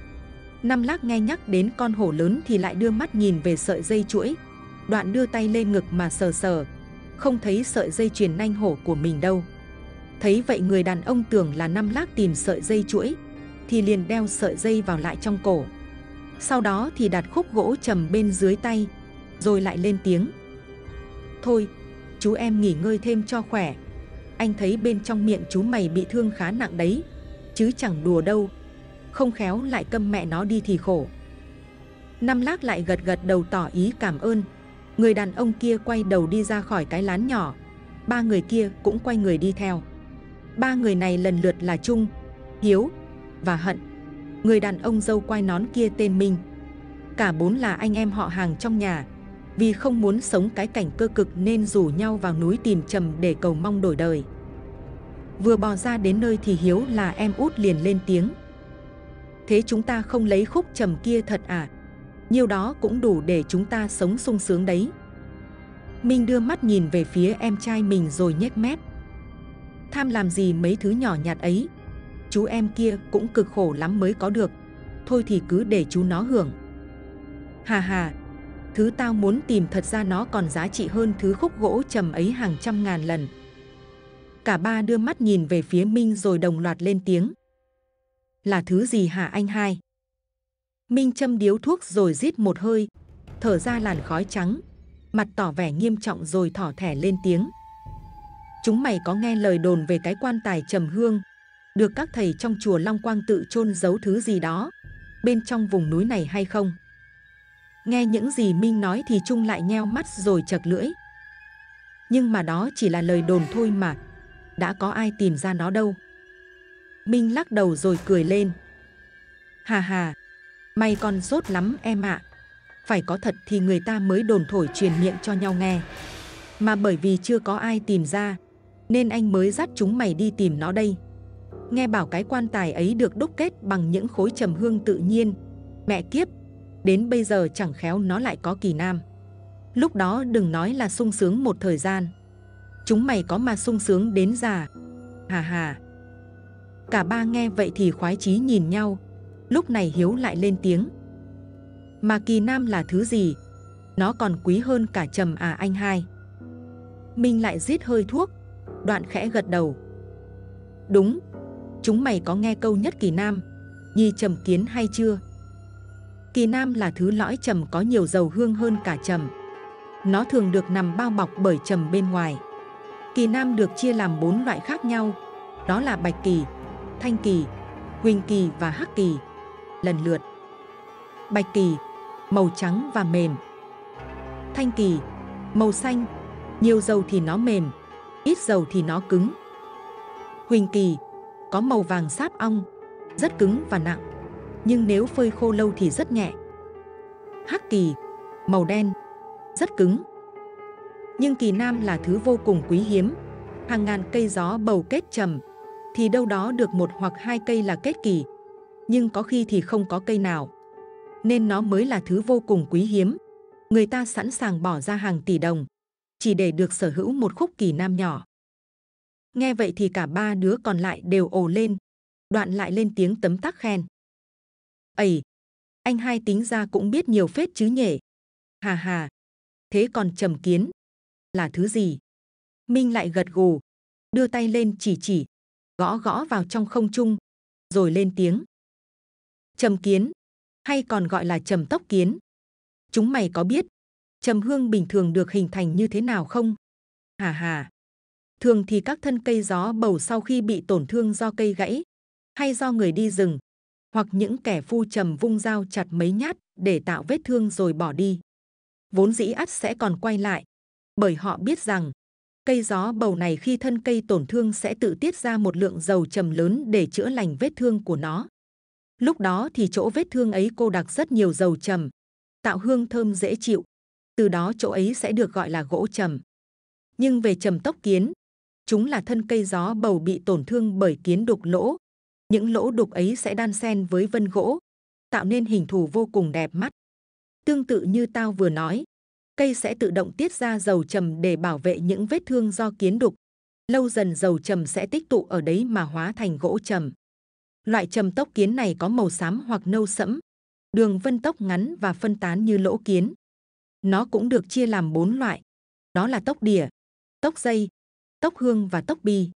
Năm Lác nghe nhắc đến con hổ lớn thì lại đưa mắt nhìn về sợi dây chuỗi, đoạn đưa tay lên ngực mà sờ sờ, không thấy sợi dây chuyền nanh hổ của mình đâu. Thấy vậy người đàn ông tưởng là Năm Lác tìm sợi dây chuỗi, thì liền đeo sợi dây vào lại trong cổ. Sau đó thì đặt khúc gỗ trầm bên dưới tay, rồi lại lên tiếng. Thôi, chú em nghỉ ngơi thêm cho khỏe. Anh thấy bên trong miệng chú mày bị thương khá nặng đấy, chứ chẳng đùa đâu. Không khéo lại câm mẹ nó đi thì khổ. Năm Lác lại gật gật đầu tỏ ý cảm ơn. Người đàn ông kia quay đầu đi ra khỏi cái lán nhỏ. 3 người kia cũng quay người đi theo. 3 người này lần lượt là Trung, Hiếu và Hận. Người đàn ông râu quai nón kia tên Minh. Cả 4 là anh em họ hàng trong nhà. Vì không muốn sống cái cảnh cơ cực nên rủ nhau vào núi tìm Trầm để cầu mong đổi đời. Vừa bò ra đến nơi thì Hiếu là em út liền lên tiếng. Thế chúng ta không lấy khúc trầm kia thật à? Nhiêu đó cũng đủ để chúng ta sống sung sướng đấy. Minh đưa mắt nhìn về phía em trai mình rồi nhếch mép. Tham làm gì mấy thứ nhỏ nhặt ấy, chú em kia cũng cực khổ lắm mới có được. Thôi thì cứ để chú nó hưởng. Hà hà, thứ tao muốn tìm thật ra nó còn giá trị hơn thứ khúc gỗ trầm ấy hàng trăm ngàn lần. Cả ba đưa mắt nhìn về phía Minh rồi đồng loạt lên tiếng. Là thứ gì hả anh hai? Minh châm điếu thuốc rồi rít một hơi, thở ra làn khói trắng, mặt tỏ vẻ nghiêm trọng rồi thỏ thẻ lên tiếng. Chúng mày có nghe lời đồn về cái quan tài trầm hương được các thầy trong chùa Long Quang tự chôn giấu thứ gì đó bên trong vùng núi này hay không? Nghe những gì Minh nói thì Trung lại nheo mắt rồi chật lưỡi. Nhưng mà đó chỉ là lời đồn thôi mà, đã có ai tìm ra nó đâu. Minh lắc đầu rồi cười lên. Hà hà, mày còn dốt lắm em ạ. Phải có thật thì người ta mới đồn thổi truyền miệng cho nhau nghe. Mà bởi vì chưa có ai tìm ra, nên anh mới dắt chúng mày đi tìm nó đây. Nghe bảo cái quan tài ấy được đúc kết bằng những khối trầm hương tự nhiên. Mẹ kiếp, đến bây giờ chẳng khéo nó lại có kỳ nam. Lúc đó đừng nói là sung sướng một thời gian, chúng mày có mà sung sướng đến già. Hà hà. Cả ba nghe vậy thì khoái chí nhìn nhau. Lúc này Hiếu lại lên tiếng. Mà kỳ nam là thứ gì? Nó còn quý hơn cả trầm à anh hai? Minh lại rít hơi thuốc, đoạn khẽ gật đầu. Đúng, chúng mày có nghe câu nhất kỳ nam, nhi trầm kiến hay chưa? Kỳ nam là thứ lõi trầm có nhiều dầu hương hơn cả trầm. Nó thường được nằm bao bọc bởi trầm bên ngoài. Kỳ nam được chia làm 4 loại khác nhau, đó là bạch kỳ, thanh kỳ, huỳnh kỳ và hắc kỳ, lần lượt. Bạch kỳ, màu trắng và mềm. Thanh kỳ, màu xanh, nhiều dầu thì nó mềm, ít dầu thì nó cứng. Huỳnh kỳ, có màu vàng sáp ong, rất cứng và nặng, nhưng nếu phơi khô lâu thì rất nhẹ. Hắc kỳ, màu đen, rất cứng. Nhưng kỳ nam là thứ vô cùng quý hiếm. Hàng ngàn cây gió bầu kết trầm, thì đâu đó được 1 hoặc 2 cây là kết kỳ, nhưng có khi thì không có cây nào. Nên nó mới là thứ vô cùng quý hiếm. Người ta sẵn sàng bỏ ra hàng tỷ đồng chỉ để được sở hữu một khúc kỳ nam nhỏ. Nghe vậy thì cả ba đứa còn lại đều ồ lên, đoạn lại lên tiếng tấm tắc khen. Ây, anh hai tính ra cũng biết nhiều phết chứ nhỉ. Hà hà, thế còn trầm kiến là thứ gì? Minh lại gật gù, đưa tay lên chỉ, gõ gõ vào trong không trung, rồi lên tiếng. Trầm kiến, hay còn gọi là trầm tốc kiến. Chúng mày có biết trầm hương bình thường được hình thành như thế nào không? Hà hà. Thường thì các thân cây gió bầu sau khi bị tổn thương do cây gãy, hay do người đi rừng, hoặc những kẻ phu trầm vung dao chặt mấy nhát để tạo vết thương rồi bỏ đi, vốn dĩ ắt sẽ còn quay lại, bởi họ biết rằng cây gió bầu này khi thân cây tổn thương sẽ tự tiết ra một lượng dầu trầm lớn để chữa lành vết thương của nó. Lúc đó thì chỗ vết thương ấy cô đặc rất nhiều dầu trầm, tạo hương thơm dễ chịu, từ đó chỗ ấy sẽ được gọi là gỗ trầm. Nhưng về trầm tốc kiến, chúng là thân cây gió bầu bị tổn thương bởi kiến đục lỗ. Những lỗ đục ấy sẽ đan xen với vân gỗ, tạo nên hình thù vô cùng đẹp mắt. Tương tự như tao vừa nói, cây sẽ tự động tiết ra dầu trầm để bảo vệ những vết thương do kiến đục. Lâu dần dầu trầm sẽ tích tụ ở đấy mà hóa thành gỗ trầm. Loại trầm tốc kiến này có màu xám hoặc nâu sẫm, đường vân tốc ngắn và phân tán như lỗ kiến. Nó cũng được chia làm 4 loại, đó là tốc đỉa, tốc dây, tốc hương và tốc bi.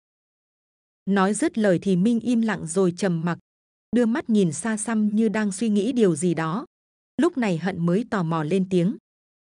Nói dứt lời thì Minh im lặng rồi trầm mặc, đưa mắt nhìn xa xăm như đang suy nghĩ điều gì đó. Lúc này Hận mới tò mò lên tiếng.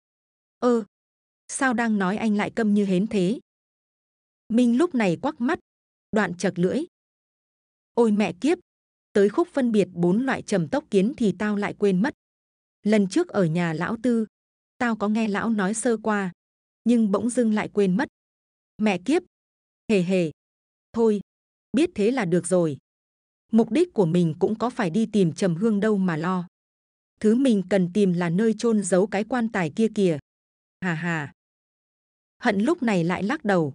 Sao đang nói anh lại câm như hến thế? Minh lúc này quắc mắt, đoạn chật lưỡi. Ôi mẹ kiếp, tới khúc phân biệt 4 loại trầm tốc kiến thì tao lại quên mất. Lần trước ở nhà lão Tư, tao có nghe lão nói sơ qua, nhưng bỗng dưng lại quên mất. Mẹ kiếp, hề hề. Thôi, biết thế là được rồi. Mục đích của mình cũng có phải đi tìm trầm hương đâu mà lo. Thứ mình cần tìm là nơi chôn giấu cái quan tài kia kìa. Hà hà. Hận lúc này lại lắc đầu.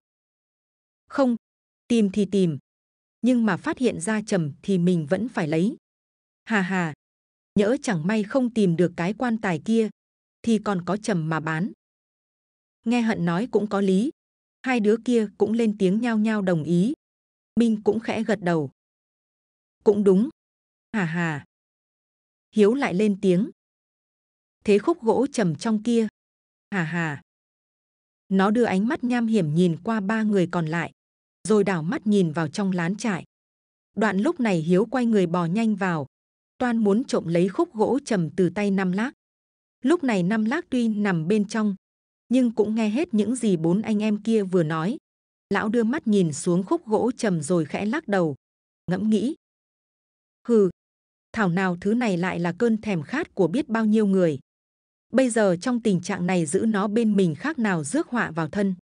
Không, tìm thì tìm, nhưng mà phát hiện ra trầm thì mình vẫn phải lấy. Hà hà, nhỡ chẳng may không tìm được cái quan tài kia, thì còn có trầm mà bán. Nghe Hận nói cũng có lý, hai đứa kia cũng lên tiếng nhao nhao đồng ý. Minh cũng khẽ gật đầu. Cũng đúng, hà hà. Hiếu lại lên tiếng. Thế khúc gỗ trầm trong kia, hà hà. Nó đưa ánh mắt nham hiểm nhìn qua ba người còn lại, rồi đảo mắt nhìn vào trong lán trại. Đoạn lúc này Hiếu quay người bò nhanh vào, toan muốn trộm lấy khúc gỗ trầm từ tay Năm Lác. Lúc này Năm Lác tuy nằm bên trong, nhưng cũng nghe hết những gì bốn anh em kia vừa nói. Lão đưa mắt nhìn xuống khúc gỗ trầm rồi khẽ lắc đầu, ngẫm nghĩ. Hừ, thảo nào thứ này lại là cơn thèm khát của biết bao nhiêu người. Bây giờ trong tình trạng này giữ nó bên mình khác nào rước họa vào thân.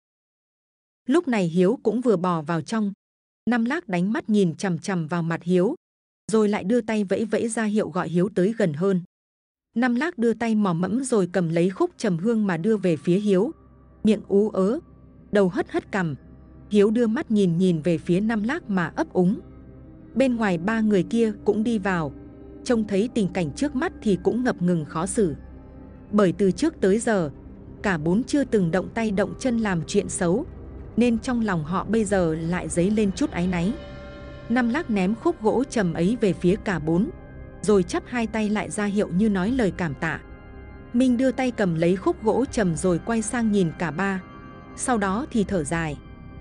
Lúc này Hiếu cũng vừa bò vào trong. Năm Lác đánh mắt nhìn chằm chằm vào mặt Hiếu, rồi lại đưa tay vẫy vẫy ra hiệu gọi Hiếu tới gần hơn. Năm Lác đưa tay mò mẫm rồi cầm lấy khúc trầm hương mà đưa về phía Hiếu, miệng ú ớ, đầu hất hất cằm. Hiếu đưa mắt nhìn nhìn về phía Năm Lác mà ấp úng. Bên ngoài ba người kia cũng đi vào, trông thấy tình cảnh trước mắt thì cũng ngập ngừng khó xử. Bởi từ trước tới giờ, cả bốn chưa từng động tay động chân làm chuyện xấu, nên trong lòng họ bây giờ lại dấy lên chút áy náy. Năm Lác ném khúc gỗ trầm ấy về phía cả bốn, rồi chắp hai tay lại ra hiệu như nói lời cảm tạ. Minh đưa tay cầm lấy khúc gỗ trầm rồi quay sang nhìn cả ba, sau đó thì thở dài.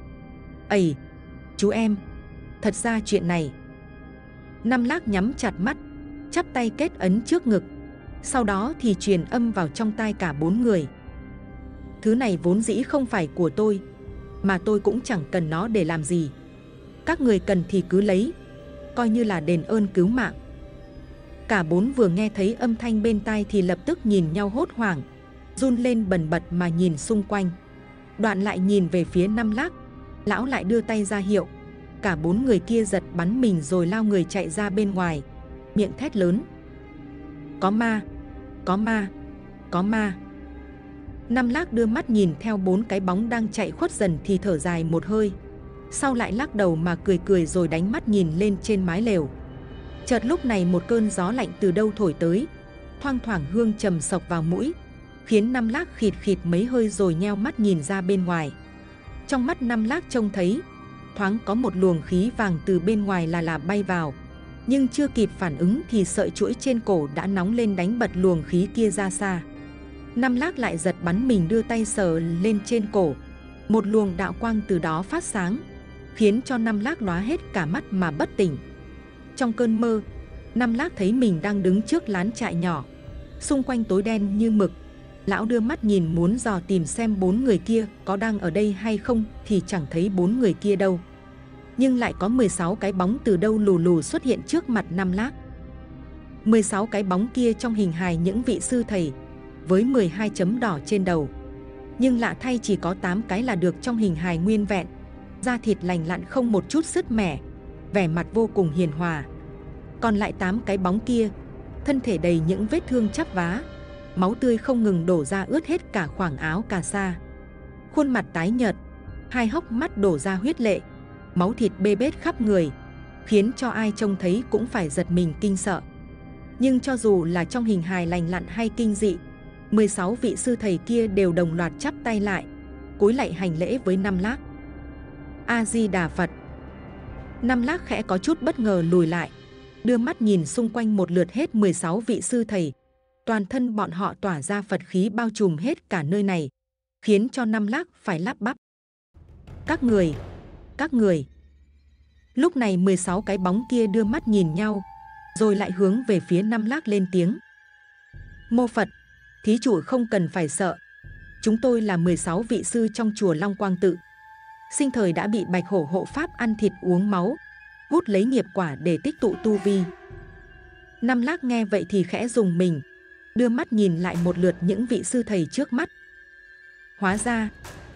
Ây, chú em, thật ra chuyện này. Năm Lác nhắm chặt mắt, chắp tay kết ấn trước ngực, sau đó thì truyền âm vào trong tai cả bốn người. Thứ này vốn dĩ không phải của tôi, mà tôi cũng chẳng cần nó để làm gì. Các người cần thì cứ lấy, coi như là đền ơn cứu mạng. Cả bốn vừa nghe thấy âm thanh bên tai thì lập tức nhìn nhau hốt hoảng, run lên bần bật mà nhìn xung quanh. Đoạn lại nhìn về phía Năm Lác, lão lại đưa tay ra hiệu. Cả bốn người kia giật bắn mình rồi lao người chạy ra bên ngoài, miệng thét lớn. Có ma, có ma, có ma. Năm Lác đưa mắt nhìn theo bốn cái bóng đang chạy khuất dần thì thở dài một hơi, sau lại lắc đầu mà cười cười rồi đánh mắt nhìn lên trên mái lều. Chợt lúc này một cơn gió lạnh từ đâu thổi tới, thoang thoảng hương trầm sộc vào mũi, khiến Năm Lác khịt khịt mấy hơi rồi nheo mắt nhìn ra bên ngoài. Trong mắt Năm Lác trông thấy thoáng có một luồng khí vàng từ bên ngoài là bay vào, nhưng chưa kịp phản ứng thì sợi chuỗi trên cổ đã nóng lên đánh bật luồng khí kia ra xa. Năm Lác lại giật bắn mình đưa tay sờ lên trên cổ, một luồng đạo quang từ đó phát sáng, khiến cho Năm Lác lóa hết cả mắt mà bất tỉnh. Trong cơn mơ, Năm Lác thấy mình đang đứng trước lán trại nhỏ, xung quanh tối đen như mực. Lão đưa mắt nhìn muốn dò tìm xem bốn người kia có đang ở đây hay không thì chẳng thấy bốn người kia đâu. Nhưng lại có 16 cái bóng từ đâu lù lù xuất hiện trước mặt Năm Lác. 16 cái bóng kia trong hình hài những vị sư thầy, với 12 chấm đỏ trên đầu. Nhưng lạ thay chỉ có 8 cái là được trong hình hài nguyên vẹn, da thịt lành lặn không một chút sứt mẻ, vẻ mặt vô cùng hiền hòa. Còn lại 8 cái bóng kia, thân thể đầy những vết thương chắp vá, máu tươi không ngừng đổ ra ướt hết cả khoảng áo cà sa. Khuôn mặt tái nhợt, hai hốc mắt đổ ra huyết lệ, máu thịt bê bết khắp người, khiến cho ai trông thấy cũng phải giật mình kinh sợ. Nhưng cho dù là trong hình hài lành lặn hay kinh dị, 16 vị sư thầy kia đều đồng loạt chắp tay lại, cúi lạy hành lễ với Năm Lác. A Di Đà Phật. Năm Lác khẽ có chút bất ngờ lùi lại, đưa mắt nhìn xung quanh một lượt hết 16 vị sư thầy. Toàn thân bọn họ tỏa ra Phật khí bao trùm hết cả nơi này, khiến cho Năm Lác phải lắp bắp. Các người. Lúc này 16 cái bóng kia đưa mắt nhìn nhau, rồi lại hướng về phía Năm Lác lên tiếng. Mô Phật, thí chủ không cần phải sợ. Chúng tôi là 16 vị sư trong chùa Long Quang Tự. Sinh thời đã bị Bạch Hổ hộ pháp ăn thịt uống máu, hút lấy nghiệp quả để tích tụ tu vi. Năm Lác nghe vậy thì khẽ rùng mình, đưa mắt nhìn lại một lượt những vị sư thầy trước mắt. Hóa ra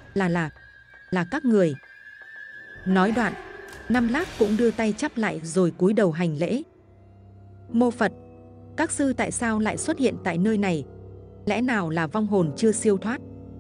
là các người. Nói đoạn, Năm Lác cũng đưa tay chắp lại rồi cúi đầu hành lễ. Mô Phật, các sư tại sao lại xuất hiện tại nơi này? Lẽ nào là vong hồn chưa siêu thoát?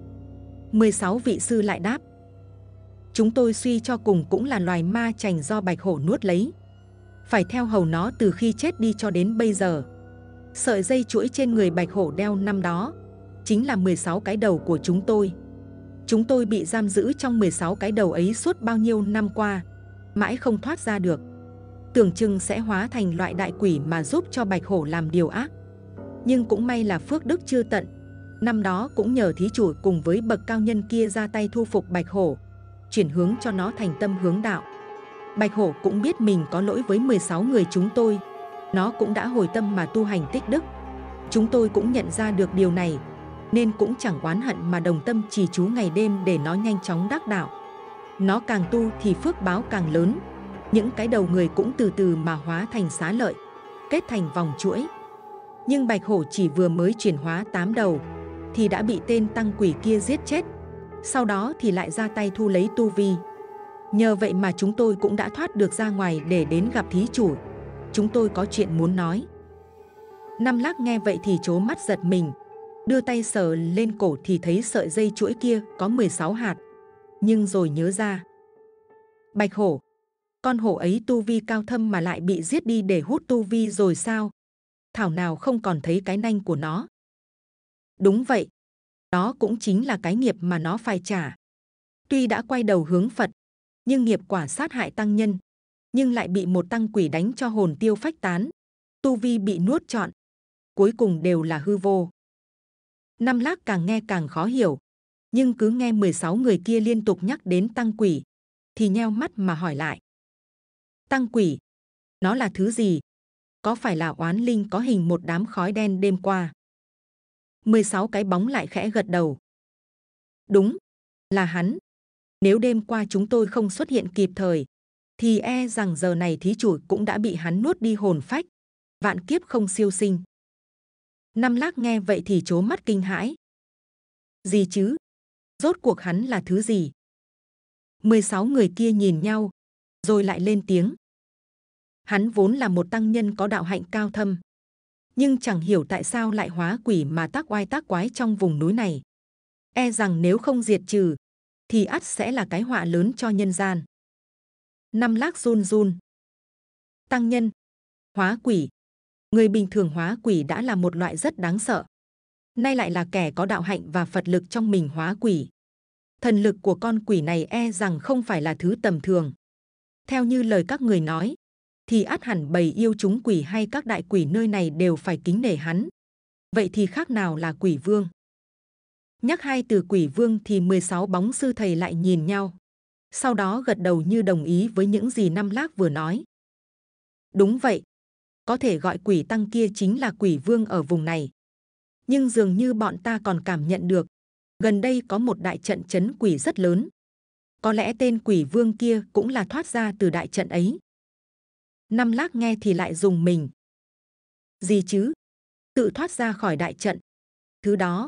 16 vị sư lại đáp. Chúng tôi suy cho cùng cũng là loài ma chành do Bạch Hổ nuốt lấy. phải theo hầu nó từ khi chết đi cho đến bây giờ. Sợi dây chuỗi trên người bạch hổ đeo năm đó chính là 16 cái đầu của chúng tôi. Chúng tôi bị giam giữ trong 16 cái đầu ấy suốt bao nhiêu năm qua, mãi không thoát ra được. Tưởng chừng sẽ hóa thành loại đại quỷ mà giúp cho bạch hổ làm điều ác. Nhưng cũng may là phước đức chưa tận. Năm đó cũng nhờ thí chủ cùng với bậc cao nhân kia ra tay thu phục bạch hổ, chuyển hướng cho nó thành tâm hướng đạo. Bạch hổ cũng biết mình có lỗi với 16 người chúng tôi. Nó cũng đã hồi tâm mà tu hành tích đức. Chúng tôi cũng nhận ra được điều này, nên cũng chẳng oán hận mà đồng tâm trì chú ngày đêm để nó nhanh chóng đắc đạo. Nó càng tu thì phước báo càng lớn. Những cái đầu người cũng từ từ mà hóa thành xá lợi, kết thành vòng chuỗi. Nhưng bạch hổ chỉ vừa mới chuyển hóa 8 đầu thì đã bị tên tăng quỷ kia giết chết. Sau đó thì lại ra tay thu lấy tu vi. Nhờ vậy mà chúng tôi cũng đã thoát được ra ngoài để đến gặp thí chủ. Chúng tôi có chuyện muốn nói. Năm Lác nghe vậy thì trố mắt giật mình, đưa tay sờ lên cổ thì thấy sợi dây chuỗi kia có 16 hạt. Nhưng rồi nhớ ra, bạch hổ, con hổ ấy tu vi cao thâm mà lại bị giết đi để hút tu vi rồi sao? Thảo nào không còn thấy cái nanh của nó. Đúng vậy, đó cũng chính là cái nghiệp mà nó phải trả. Tuy đã quay đầu hướng Phật, nhưng nghiệp quả sát hại tăng nhân, nhưng lại bị một tăng quỷ đánh cho hồn tiêu phách tán, tu vi bị nuốt trọn, cuối cùng đều là hư vô. Năm Lác càng nghe càng khó hiểu, nhưng cứ nghe 16 người kia liên tục nhắc đến tăng quỷ, thì nheo mắt mà hỏi lại. Tăng quỷ, nó là thứ gì? Có phải là oán linh có hình một đám khói đen đêm qua? 16 cái bóng lại khẽ gật đầu. Đúng, là hắn. Nếu đêm qua chúng tôi không xuất hiện kịp thời, thì e rằng giờ này thí chủ cũng đã bị hắn nuốt đi hồn phách, vạn kiếp không siêu sinh. Năm Lác nghe vậy thì trố mắt kinh hãi. Gì chứ? Rốt cuộc hắn là thứ gì? 16 người kia nhìn nhau, rồi lại lên tiếng. Hắn vốn là một tăng nhân có đạo hạnh cao thâm, nhưng chẳng hiểu tại sao lại hóa quỷ mà tác oai tác quái trong vùng núi này. E rằng nếu không diệt trừ, thì ắt sẽ là cái họa lớn cho nhân gian. Năm Lác run run. Tăng nhân, hóa quỷ. Người bình thường hóa quỷ đã là một loại rất đáng sợ. Nay lại là kẻ có đạo hạnh và Phật lực trong mình hóa quỷ. Thần lực của con quỷ này e rằng không phải là thứ tầm thường. Theo như lời các người nói, thì ắt hẳn bầy yêu chúng quỷ hay các đại quỷ nơi này đều phải kính nể hắn. Vậy thì khác nào là quỷ vương? Nhắc hai từ quỷ vương thì 16 bóng sư thầy lại nhìn nhau. Sau đó gật đầu như đồng ý với những gì Năm Lác vừa nói. Đúng vậy, có thể gọi quỷ tăng kia chính là quỷ vương ở vùng này. Nhưng dường như bọn ta còn cảm nhận được, gần đây có một đại trận trấn quỷ rất lớn. Có lẽ tên quỷ vương kia cũng là thoát ra từ đại trận ấy. Năm Lác nghe thì lại rùng mình. Gì chứ? Tự thoát ra khỏi đại trận. Thứ đó.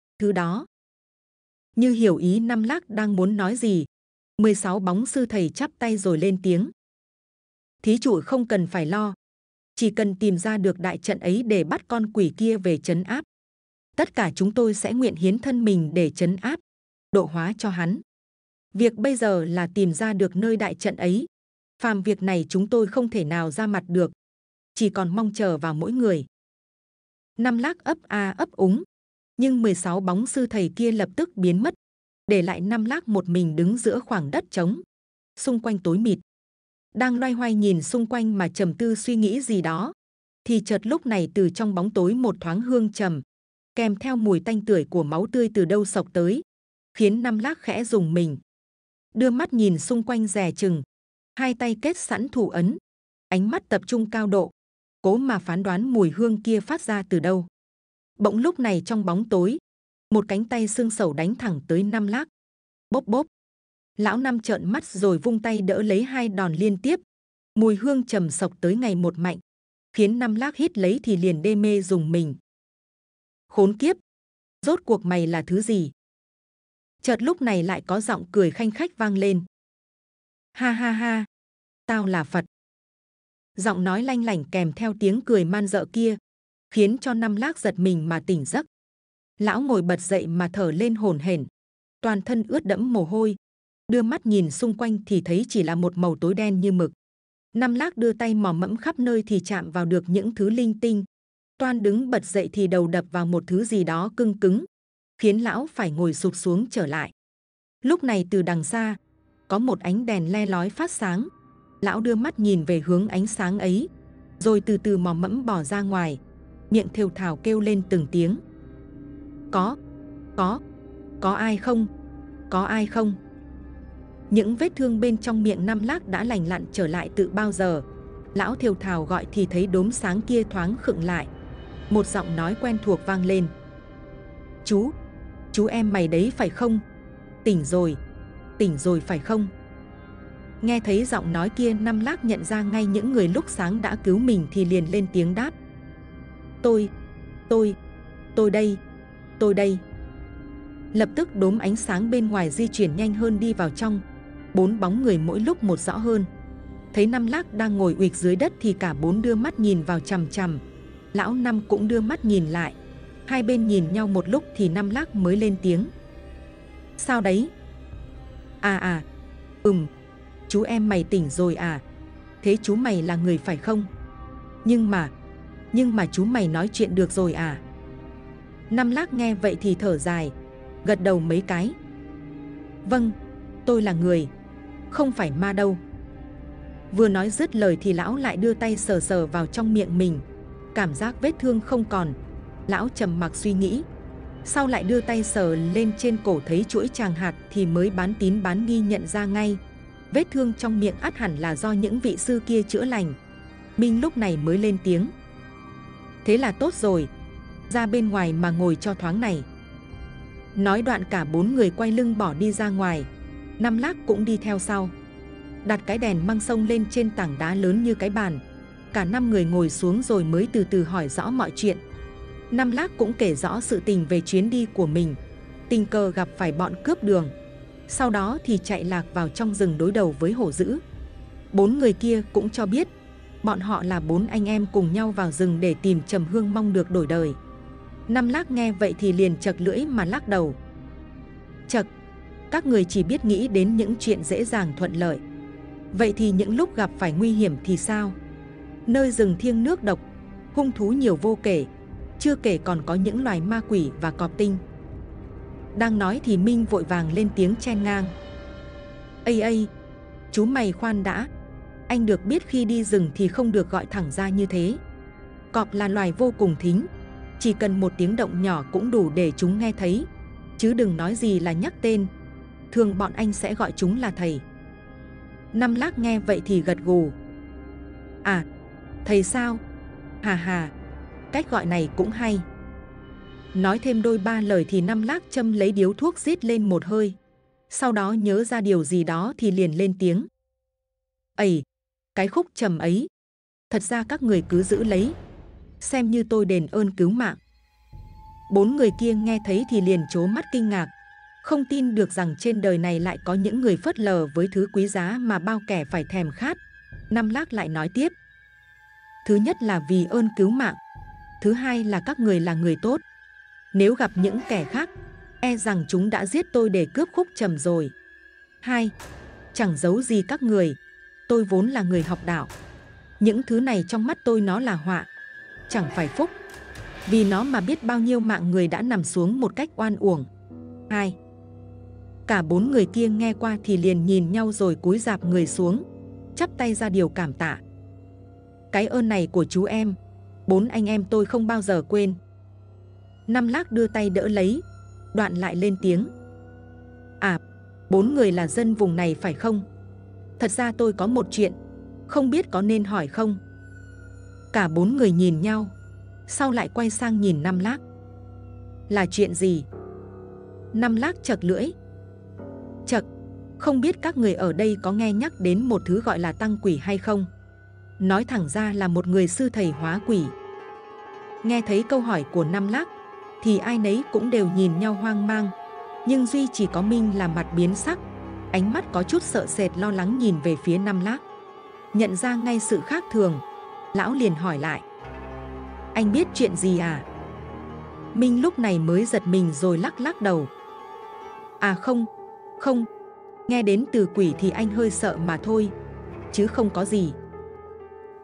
Như hiểu ý Năm Lác đang muốn nói gì, 16 bóng sư thầy chắp tay rồi lên tiếng. Thí chủ không cần phải lo. Chỉ cần tìm ra được đại trận ấy để bắt con quỷ kia về trấn áp. Tất cả chúng tôi sẽ nguyện hiến thân mình để trấn áp, độ hóa cho hắn. Việc bây giờ là tìm ra được nơi đại trận ấy. Phàm việc này chúng tôi không thể nào ra mặt được. Chỉ còn mong chờ vào mỗi người. Năm Lác ấp a ấp úng. Nhưng 16 bóng sư thầy kia lập tức biến mất. Để lại Năm Lác một mình đứng giữa khoảng đất trống. Xung quanh tối mịt. Đang loay hoay nhìn xung quanh mà trầm tư suy nghĩ gì đó. Thì chợt lúc này từ trong bóng tối một thoáng hương trầm, kèm theo mùi tanh tưởi của máu tươi từ đâu xộc tới, khiến Năm Lác khẽ rùng mình. Đưa mắt nhìn xung quanh dè chừng, hai tay kết sẵn thủ ấn, ánh mắt tập trung cao độ, cố mà phán đoán mùi hương kia phát ra từ đâu. Bỗng lúc này trong bóng tối, một cánh tay xương sẩu đánh thẳng tới Năm Lác. Bốp bốp. Lão Năm trợn mắt rồi vung tay đỡ lấy hai đòn liên tiếp. Mùi hương trầm sộc tới ngày một mạnh, khiến Năm Lác hít lấy thì liền đê mê rùng mình. Khốn kiếp! Rốt cuộc mày là thứ gì? Chợt lúc này lại có giọng cười khanh khách vang lên. Ha ha ha! Tao là Phật! Giọng nói lanh lảnh kèm theo tiếng cười man dợ kia, khiến cho Năm Lác giật mình mà tỉnh giấc. Lão ngồi bật dậy mà thở lên hổn hển, toàn thân ướt đẫm mồ hôi. Đưa mắt nhìn xung quanh thì thấy chỉ là một màu tối đen như mực. Năm Lác đưa tay mò mẫm khắp nơi thì chạm vào được những thứ linh tinh. Toan đứng bật dậy thì đầu đập vào một thứ gì đó cứng cứng, khiến lão phải ngồi sụp xuống trở lại. Lúc này từ đằng xa, có một ánh đèn le lói phát sáng. Lão đưa mắt nhìn về hướng ánh sáng ấy, rồi từ từ mò mẫm bỏ ra ngoài, miệng thều thào kêu lên từng tiếng. Có ai không? Có ai không? Những vết thương bên trong miệng Năm Lác đã lành lặn trở lại từ bao giờ. Lão thều thào gọi thì thấy đốm sáng kia thoáng khựng lại. Một giọng nói quen thuộc vang lên. Chú em mày đấy phải không? Tỉnh rồi phải không? Nghe thấy giọng nói kia, Năm Lác nhận ra ngay những người lúc sáng đã cứu mình thì liền lên tiếng đáp. Tôi đây. Lập tức đốm ánh sáng bên ngoài di chuyển nhanh hơn đi vào trong. 4 bóng người mỗi lúc một rõ hơn. Thấy Năm Lác đang ngồi uỵch dưới đất thì cả 4 đưa mắt nhìn vào chằm chằm. Lão Năm cũng đưa mắt nhìn lại. Hai bên nhìn nhau một lúc thì Năm Lác mới lên tiếng. Sao đấy? Chú em mày tỉnh rồi à? Thế chú mày là người phải không? Nhưng mà chú mày nói chuyện được rồi à? Năm Lác nghe vậy thì thở dài, gật đầu mấy cái. Vâng, tôi là người, không phải ma đâu. Vừa nói dứt lời thì lão lại đưa tay sờ sờ vào trong miệng mình. Cảm giác vết thương không còn. Lão trầm mặc suy nghĩ. Sau lại đưa tay sờ lên trên cổ thấy chuỗi tràng hạt thì mới bán tín bán nghi nhận ra ngay. Vết thương trong miệng ắt hẳn là do những vị sư kia chữa lành. Minh lúc này mới lên tiếng. Thế là tốt rồi, ra bên ngoài mà ngồi cho thoáng này. Nói đoạn cả 4 người quay lưng bỏ đi ra ngoài. Năm Lác cũng đi theo sau. Đặt cái đèn măng sông lên trên tảng đá lớn như cái bàn. Cả 5 người ngồi xuống rồi mới từ từ hỏi rõ mọi chuyện. Năm Lác cũng kể rõ sự tình về chuyến đi của mình. Tình cờ gặp phải bọn cướp đường, sau đó thì chạy lạc vào trong rừng đối đầu với hổ dữ. 4 người kia cũng cho biết bọn họ là 4 anh em cùng nhau vào rừng để tìm trầm hương mong được đổi đời. Năm Lác nghe vậy thì liền chật lưỡi mà lắc đầu. Chật, các người chỉ biết nghĩ đến những chuyện dễ dàng thuận lợi. Vậy thì những lúc gặp phải nguy hiểm thì sao? Nơi rừng thiêng nước độc, hung thú nhiều vô kể, chưa kể còn có những loài ma quỷ và cọp tinh. Đang nói thì Minh vội vàng lên tiếng chen ngang. Ây, chú mày khoan đã. Anh được biết khi đi rừng thì không được gọi thẳng ra như thế. Cọp là loài vô cùng thính, chỉ cần một tiếng động nhỏ cũng đủ để chúng nghe thấy. Chứ đừng nói gì là nhắc tên. Thường bọn anh sẽ gọi chúng là thầy. Năm Lác nghe vậy thì gật gù. À, thầy sao? Hà, cách gọi này cũng hay. Nói thêm đôi ba lời thì Năm Lác châm lấy điếu thuốc rít lên một hơi. Sau đó nhớ ra điều gì đó thì liền lên tiếng. Ây, cái khúc trầm ấy, thật ra các người cứ giữ lấy, xem như tôi đền ơn cứu mạng. 4 người kia nghe thấy thì liền trố mắt kinh ngạc, không tin được rằng trên đời này lại có những người phớt lờ với thứ quý giá mà bao kẻ phải thèm khát. Năm Lác lại nói tiếp. Thứ nhất là vì ơn cứu mạng, thứ hai là các người là người tốt. Nếu gặp những kẻ khác, e rằng chúng đã giết tôi để cướp khúc trầm rồi. Hai, chẳng giấu gì các người, tôi vốn là người học đạo. Những thứ này trong mắt tôi nó là họa, chẳng phải phúc. Vì nó mà biết bao nhiêu mạng người đã nằm xuống một cách oan uổng. Hai. Cả 4 người kia nghe qua thì liền nhìn nhau rồi cúi rạp người xuống, chắp tay ra điều cảm tạ. Cái ơn này của chú em, 4 anh em tôi không bao giờ quên. Năm Lác đưa tay đỡ lấy, đoạn lại lên tiếng. À, 4 người là dân vùng này phải không? Thật ra tôi có một chuyện, không biết có nên hỏi không? Cả 4 người nhìn nhau, sau lại quay sang nhìn Năm Lác. Là chuyện gì? Năm Lác chật lưỡi. Chật, không biết các người ở đây có nghe nhắc đến một thứ gọi là tăng quỷ hay không? Nói thẳng ra là một người sư thầy hóa quỷ. Nghe thấy câu hỏi của Năm Lác thì ai nấy cũng đều nhìn nhau hoang mang, nhưng duy chỉ có Minh là mặt biến sắc, ánh mắt có chút sợ sệt lo lắng nhìn về phía Năm Lác. Nhận ra ngay sự khác thường, lão liền hỏi lại. Anh biết chuyện gì à? Minh lúc này mới giật mình rồi lắc đầu. À không, nghe đến từ quỷ thì anh hơi sợ mà thôi, chứ không có gì.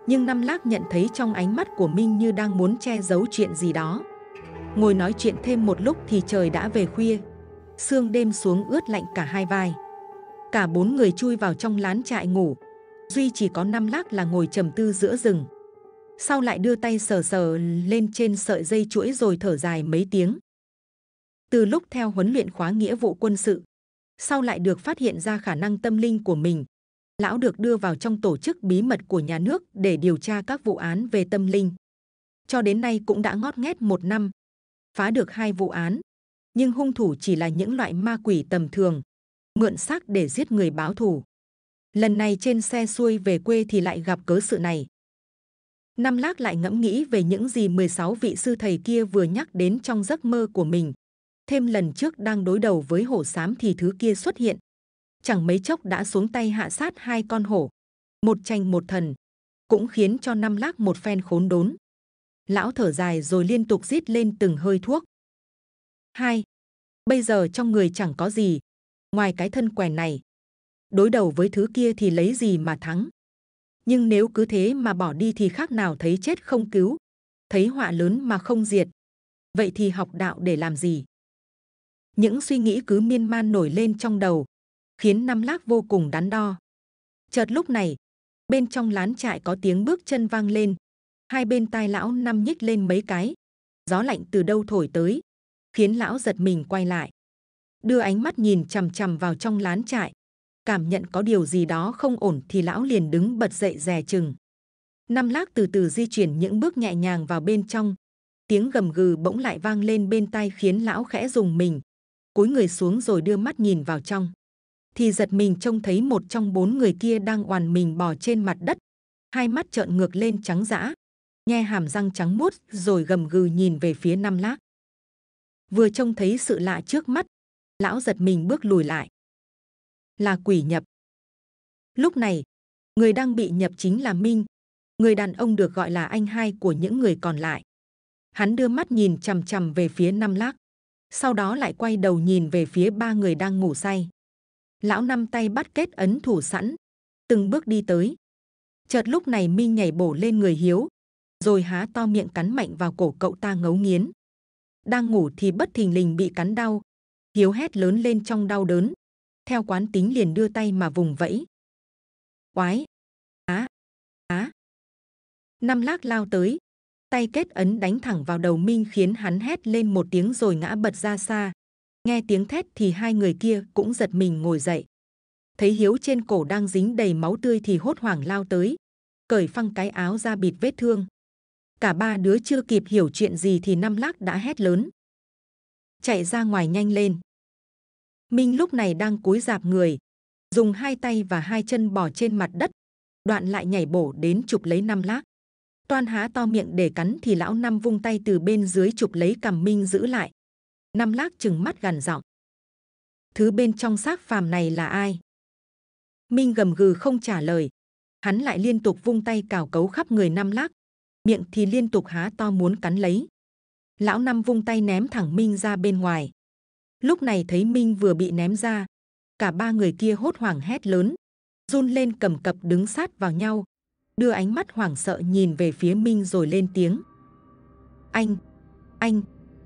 Nhưng Năm Lác nhận thấy trong ánh mắt của Minh như đang muốn che giấu chuyện gì đó. Ngồi nói chuyện thêm một lúc thì trời đã về khuya. Sương đêm xuống ướt lạnh cả hai vai. Cả 4 người chui vào trong lán trại ngủ. Duy chỉ có Năm Lác là ngồi trầm tư giữa rừng. Sau lại đưa tay sờ sờ lên trên sợi dây chuỗi rồi thở dài mấy tiếng. Từ lúc theo huấn luyện khóa nghĩa vụ quân sự, sau lại được phát hiện ra khả năng tâm linh của mình. Lão được đưa vào trong tổ chức bí mật của nhà nước để điều tra các vụ án về tâm linh. Cho đến nay cũng đã ngót nghét 1 năm, phá được 2 vụ án, nhưng hung thủ chỉ là những loại ma quỷ tầm thường, mượn xác để giết người báo thù. Lần này trên xe xuôi về quê thì lại gặp cớ sự này. Năm Lác lại ngẫm nghĩ về những gì 16 vị sư thầy kia vừa nhắc đến trong giấc mơ của mình. Thêm lần trước đang đối đầu với hổ xám thì thứ kia xuất hiện. Chẳng mấy chốc đã xuống tay hạ sát 2 con hổ, một tranh một thần, cũng khiến cho Năm Lác một phen khốn đốn. Lão thở dài rồi liên tục rít lên từng hơi thuốc. Bây giờ trong người chẳng có gì, ngoài cái thân quèn này. Đối đầu với thứ kia thì lấy gì mà thắng. Nhưng nếu cứ thế mà bỏ đi thì khác nào thấy chết không cứu, thấy họa lớn mà không diệt. Vậy thì học đạo để làm gì? Những suy nghĩ cứ miên man nổi lên trong đầu, khiến Năm Lác vô cùng đắn đo. Chợt lúc này, bên trong lán trại có tiếng bước chân vang lên. Hai bên tai lão Năm nhích lên mấy cái. Gió lạnh từ đâu thổi tới, khiến lão giật mình quay lại. Đưa ánh mắt nhìn chằm chằm vào trong lán trại. Cảm nhận có điều gì đó không ổn thì lão liền đứng bật dậy dè chừng. Năm Lác từ từ di chuyển những bước nhẹ nhàng vào bên trong. Tiếng gầm gừ bỗng lại vang lên bên tai khiến lão khẽ rùng mình. Cúi người xuống rồi đưa mắt nhìn vào trong. Thì giật mình trông thấy một trong 4 người kia đang oằn mình bò trên mặt đất. Hai mắt trợn ngược lên trắng dã, nhe hàm răng trắng muốt rồi gầm gừ nhìn về phía Năm Lác. Vừa trông thấy sự lạ trước mắt, lão giật mình bước lùi lại. Là quỷ nhập. Lúc này, người đang bị nhập chính là Minh, người đàn ông được gọi là anh hai của những người còn lại. Hắn đưa mắt nhìn chằm chằm về phía Năm Lác, sau đó lại quay đầu nhìn về phía 3 người đang ngủ say. Lão Năm tay bắt kết ấn thủ sẵn, từng bước đi tới. Chợt lúc này Minh nhảy bổ lên người Hiếu, rồi há to miệng cắn mạnh vào cổ cậu ta ngấu nghiến. Đang ngủ thì bất thình lình bị cắn đau, Hiếu hét lớn lên trong đau đớn. Theo quán tính liền đưa tay mà vùng vẫy. Oái! Á! Á! Năm Lác lao tới, tay kết ấn đánh thẳng vào đầu Minh khiến hắn hét lên một tiếng rồi ngã bật ra xa. Nghe tiếng thét thì 2 người kia cũng giật mình ngồi dậy. Thấy Hiếu trên cổ đang dính đầy máu tươi thì hốt hoảng lao tới, cởi phăng cái áo ra bịt vết thương. Cả 3 đứa chưa kịp hiểu chuyện gì thì Năm Lác đã hét lớn. Chạy ra ngoài nhanh lên! Minh lúc này đang cúi rạp người, dùng 2 tay và 2 chân bò trên mặt đất, đoạn lại nhảy bổ đến chụp lấy Năm Lác. Toan há to miệng để cắn thì lão Năm vung tay từ bên dưới chụp lấy cằm Minh giữ lại. Năm Lác trừng mắt gằn giọng. Thứ bên trong xác phàm này là ai? Minh gầm gừ không trả lời. Hắn lại liên tục vung tay cào cấu khắp người Năm Lác, miệng thì liên tục há to muốn cắn lấy. Lão Năm vung tay ném thẳng Minh ra bên ngoài. Lúc này thấy Minh vừa bị ném ra, cả 3 người kia hốt hoảng hét lớn, run lên cầm cập đứng sát vào nhau, đưa ánh mắt hoảng sợ nhìn về phía Minh rồi lên tiếng. Anh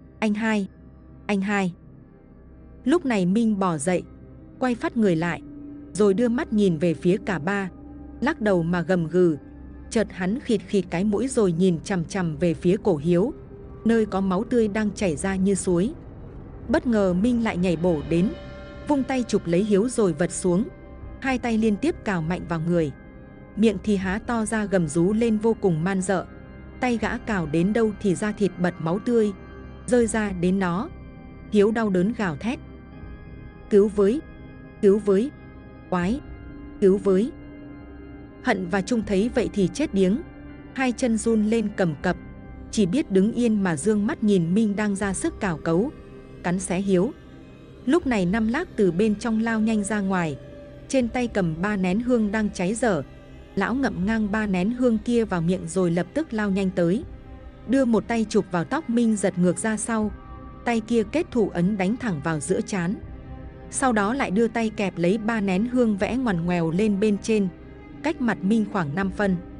hai. Lúc này Minh bò dậy, quay phát người lại, rồi đưa mắt nhìn về phía cả 3, lắc đầu mà gầm gừ. Chợt hắn khịt khịt cái mũi rồi nhìn chằm chằm về phía cổ Hiếu, nơi có máu tươi đang chảy ra như suối. Bất ngờ Minh lại nhảy bổ đến, vung tay chụp lấy Hiếu rồi vật xuống, 2 tay liên tiếp cào mạnh vào người. Miệng thì há to ra gầm rú lên vô cùng man rợ. Tay gã cào đến đâu thì da thịt bật máu tươi, rơi ra đến nó. Hiếu đau đớn gào thét. Cứu với, oái, cứu với. Hận và Trung thấy vậy thì chết điếng, 2 chân run lên cầm cập, chỉ biết đứng yên mà dương mắt nhìn Minh đang ra sức cào cấu, cắn xé Hiếu. Lúc này Năm Lác từ bên trong lao nhanh ra ngoài, trên tay cầm 3 nén hương đang cháy dở. Lão ngậm ngang 3 nén hương kia vào miệng rồi lập tức lao nhanh tới, đưa một tay chụp vào tóc Minh giật ngược ra sau, tay kia kết thủ ấn đánh thẳng vào giữa trán. Sau đó lại đưa tay kẹp lấy 3 nén hương vẽ ngoằn ngoèo lên bên trên, cách mặt Minh khoảng 5 phân.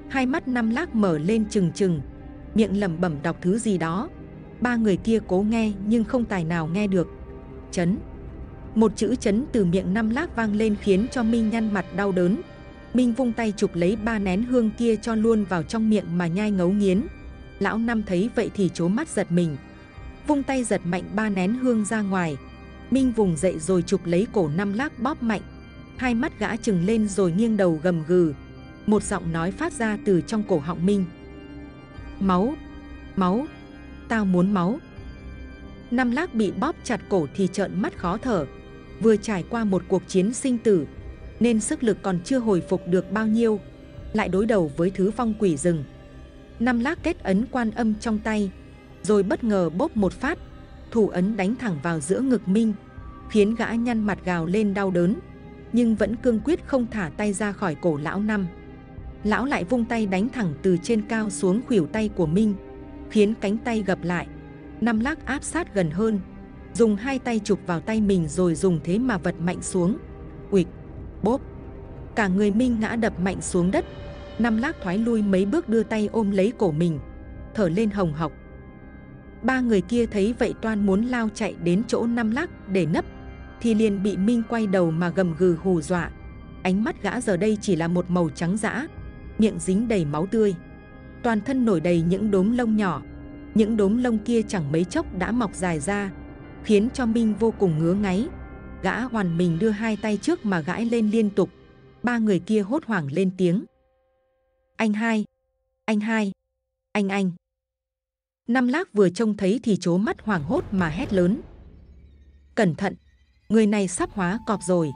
Hai mắt Năm Lác mở lên trừng trừng, miệng lẩm bẩm đọc thứ gì đó. Ba người kia cố nghe nhưng không tài nào nghe được. Chấn. Một chữ chấn từ miệng Năm Lác vang lên khiến cho Minh nhăn mặt đau đớn. Minh vung tay chụp lấy 3 nén hương kia cho luôn vào trong miệng mà nhai ngấu nghiến. Lão Năm thấy vậy thì trố mắt giật mình, vung tay giật mạnh 3 nén hương ra ngoài. Minh vùng dậy rồi chụp lấy cổ Năm Lác bóp mạnh. Hai mắt gã trừng lên rồi nghiêng đầu gầm gừ. Một giọng nói phát ra từ trong cổ họng Minh. Máu, máu, tao muốn máu. Năm Lác bị bóp chặt cổ thì trợn mắt khó thở. Vừa trải qua một cuộc chiến sinh tử nên sức lực còn chưa hồi phục được bao nhiêu, lại đối đầu với thứ vong quỷ rừng. Năm Lác kết ấn Quan Âm trong tay, rồi bất ngờ bóp một phát, thủ ấn đánh thẳng vào giữa ngực Minh, khiến gã nhăn mặt gào lên đau đớn, nhưng vẫn cương quyết không thả tay ra khỏi cổ lão Năm. Lão lại vung tay đánh thẳng từ trên cao xuống khuỷu tay của Minh, khiến cánh tay gập lại. Năm Lác áp sát gần hơn, dùng hai tay chụp vào tay mình rồi dùng thế mà vật mạnh xuống. Uịch, bốp, cả người Minh ngã đập mạnh xuống đất. Năm Lác thoái lui mấy bước đưa tay ôm lấy cổ mình, thở lên hồng hộc. Ba người kia thấy vậy toan muốn lao chạy đến chỗ Năm Lác để nấp, thì liền bị Minh quay đầu mà gầm gừ hù dọa. Ánh mắt gã giờ đây chỉ là một màu trắng dã, miệng dính đầy máu tươi, toàn thân nổi đầy những đốm lông nhỏ. Những đốm lông kia chẳng mấy chốc đã mọc dài ra, khiến cho Minh vô cùng ngứa ngáy. Gã hoàn mình đưa hai tay trước mà gãi lên liên tục. Ba người kia hốt hoảng lên tiếng. Anh hai, anh hai, anh. Năm Lác vừa trông thấy thì trố mắt hoảng hốt mà hét lớn. Cẩn thận, người này sắp hóa cọp rồi.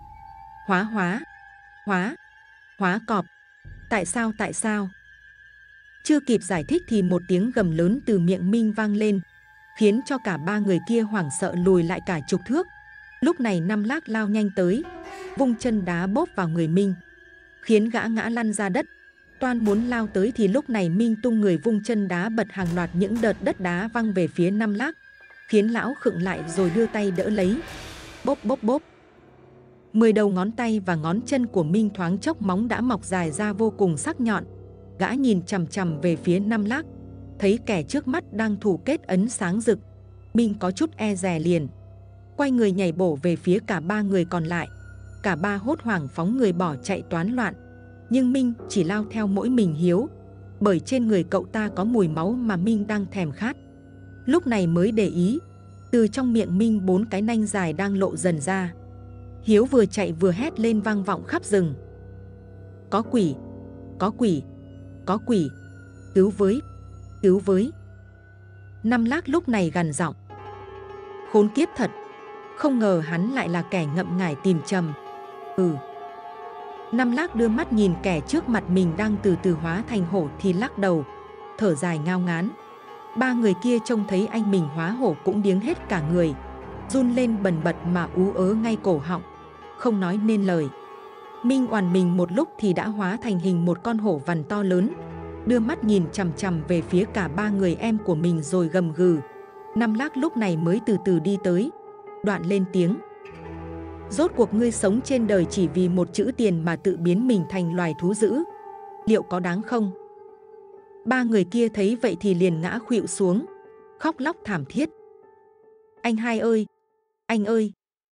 Hóa cọp. Tại sao? Chưa kịp giải thích thì một tiếng gầm lớn từ miệng Minh vang lên, khiến cho cả ba người kia hoảng sợ lùi lại cả chục thước. Lúc này Năm Lác lao nhanh tới, vung chân đá bóp vào người Minh, khiến gã ngã lăn ra đất. Toan muốn lao tới thì lúc này Minh tung người vung chân đá bật hàng loạt những đợt đất đá văng về phía Năm Lác, khiến lão khựng lại rồi đưa tay đỡ lấy. Bóp. 10 đầu ngón tay và ngón chân của Minh thoáng chốc móng đã mọc dài ra vô cùng sắc nhọn. Gã nhìn chằm chằm về phía Năm Lác, thấy kẻ trước mắt đang thủ kết ấn sáng rực. Minh có chút e dè liền, quay người nhảy bổ về phía cả ba người còn lại. Cả ba hốt hoảng phóng người bỏ chạy toán loạn, nhưng Minh chỉ lao theo mỗi mình Hiếu, bởi trên người cậu ta có mùi máu mà Minh đang thèm khát. Lúc này mới để ý, từ trong miệng Minh 4 cái nanh dài đang lộ dần ra. Hiếu vừa chạy vừa hét lên vang vọng khắp rừng. Có quỷ, có quỷ, có quỷ, cứu với. Năm Lác lúc này gằn giọng. Khốn kiếp thật, không ngờ hắn lại là kẻ ngậm ngải tìm trầm. Năm Lác đưa mắt nhìn kẻ trước mặt mình đang từ từ hóa thành hổ thì lắc đầu, thở dài ngao ngán. Ba người kia trông thấy anh mình hóa hổ cũng điếng hết cả người, run lên bần bật mà ú ớ ngay cổ họng, không nói nên lời. Minh oằn mình một lúc thì đã hóa thành hình một con hổ vằn to lớn, đưa mắt nhìn chằm chằm về phía cả ba người em của mình rồi gầm gừ. Năm Lác lúc này mới từ từ đi tới, đoạn lên tiếng. Rốt cuộc ngươi sống trên đời chỉ vì một chữ tiền mà tự biến mình thành loài thú dữ, liệu có đáng không? Ba người kia thấy vậy thì liền ngã khuỵu xuống, khóc lóc thảm thiết. Anh hai ơi, anh ơi,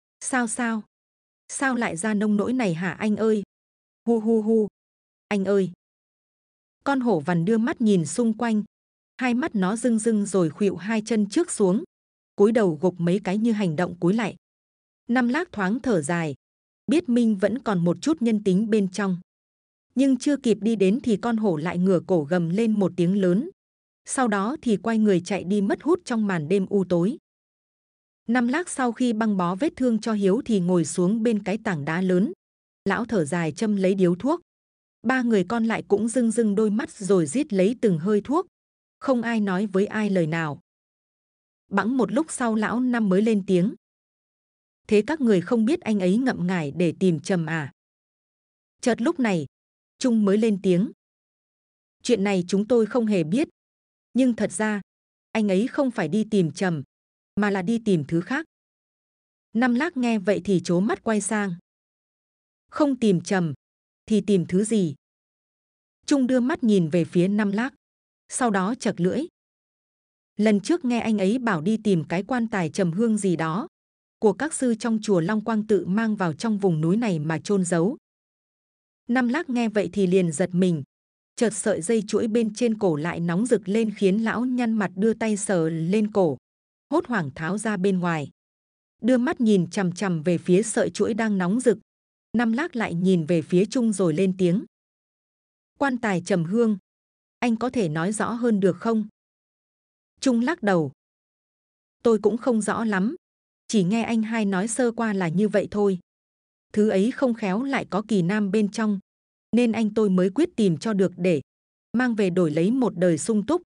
sao lại ra nông nỗi này hả anh ơi? Hu, anh ơi. Con hổ vằn đưa mắt nhìn xung quanh, hai mắt nó rưng rưng rồi khuỵu hai chân trước xuống, cúi đầu gục mấy cái như hành động cúi lại. Năm Lác thoáng thở dài, biết Minh vẫn còn một chút nhân tính bên trong. Nhưng chưa kịp đi đến thì con hổ lại ngửa cổ gầm lên một tiếng lớn. Sau đó thì quay người chạy đi mất hút trong màn đêm u tối. Năm Lác sau khi băng bó vết thương cho Hiếu thì ngồi xuống bên cái tảng đá lớn. Lão thở dài châm lấy điếu thuốc. Ba người con lại cũng rưng rưng đôi mắt rồi rít lấy từng hơi thuốc. Không ai nói với ai lời nào. Bẵng một lúc sau lão Năm mới lên tiếng. Thế các người không biết anh ấy ngậm ngải để tìm trầm à? Chợt lúc này, Trung mới lên tiếng. Chuyện này chúng tôi không hề biết. Nhưng thật ra, anh ấy không phải đi tìm trầm, mà là đi tìm thứ khác. Năm Lác nghe vậy thì trố mắt quay sang. Không tìm trầm, thì tìm thứ gì? Trung đưa mắt nhìn về phía Năm Lác, sau đó chật lưỡi. Lần trước nghe anh ấy bảo đi tìm cái quan tài trầm hương gì đó của các sư trong chùa Long Quang tự mang vào trong vùng núi này mà chôn giấu. Năm Lác nghe vậy thì liền giật mình, chợt sợi dây chuỗi bên trên cổ lại nóng rực lên khiến lão nhăn mặt đưa tay sờ lên cổ, hốt hoảng tháo ra bên ngoài. Đưa mắt nhìn chằm chằm về phía sợi chuỗi đang nóng rực, Năm Lác lại nhìn về phía Trung rồi lên tiếng. Quan tài trầm hương, anh có thể nói rõ hơn được không? Trung lắc đầu. Tôi cũng không rõ lắm, chỉ nghe anh hai nói sơ qua là như vậy thôi. Thứ ấy không khéo lại có kỳ nam bên trong, nên anh tôi mới quyết tìm cho được để mang về đổi lấy một đời sung túc.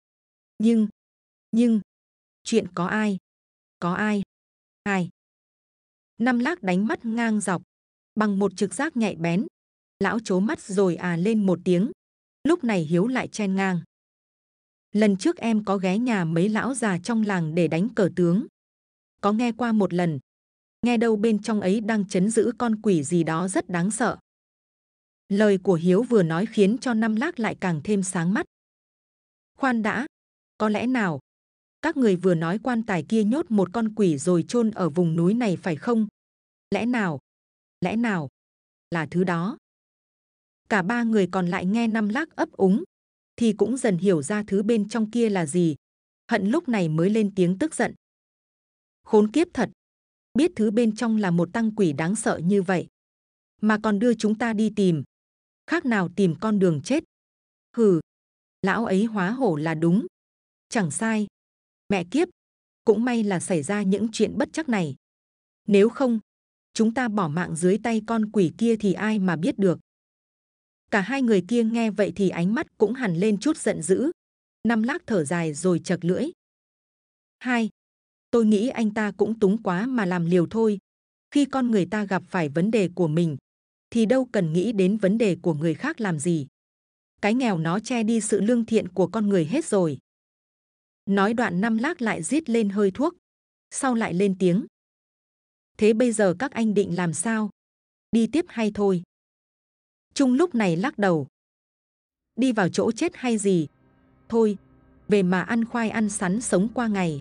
Nhưng, chuyện có ai? Có ai? Ai? Năm Lác đánh mắt ngang dọc, bằng một trực giác nhạy bén. Lão trố mắt rồi lên một tiếng. Lúc này Hiếu lại chen ngang. Lần trước em có ghé nhà mấy lão già trong làng để đánh cờ tướng. Có nghe qua một lần. Nghe đâu bên trong ấy đang trấn giữ con quỷ gì đó rất đáng sợ. Lời của Hiếu vừa nói khiến cho Năm Lác lại càng thêm sáng mắt. Khoan đã, có lẽ nào các người vừa nói quan tài kia nhốt một con quỷ rồi chôn ở vùng núi này phải không? Lẽ nào là thứ đó? Cả ba người còn lại nghe Năm Lác ấp úng thì cũng dần hiểu ra thứ bên trong kia là gì. Hận lúc này mới lên tiếng tức giận. Khốn kiếp thật, biết thứ bên trong là một tăng quỷ đáng sợ như vậy mà còn đưa chúng ta đi tìm, khác nào tìm con đường chết. Hừ, lão ấy hóa hổ là đúng, chẳng sai. Mẹ kiếp, cũng may là xảy ra những chuyện bất trắc này. Nếu không, chúng ta bỏ mạng dưới tay con quỷ kia thì ai mà biết được. Cả hai người kia nghe vậy thì ánh mắt cũng hằn lên chút giận dữ. Năm Lác thở dài rồi chật lưỡi. Hai, tôi nghĩ anh ta cũng túng quá mà làm liều thôi. Khi con người ta gặp phải vấn đề của mình, thì đâu cần nghĩ đến vấn đề của người khác làm gì. Cái nghèo nó che đi sự lương thiện của con người hết rồi. Nói đoạn Năm Lác lại rít lên hơi thuốc, sau lại lên tiếng. Thế bây giờ các anh định làm sao? Đi tiếp hay thôi? Trung lúc này lắc đầu. Đi vào chỗ chết hay gì? Thôi, về mà ăn khoai ăn sắn sống qua ngày.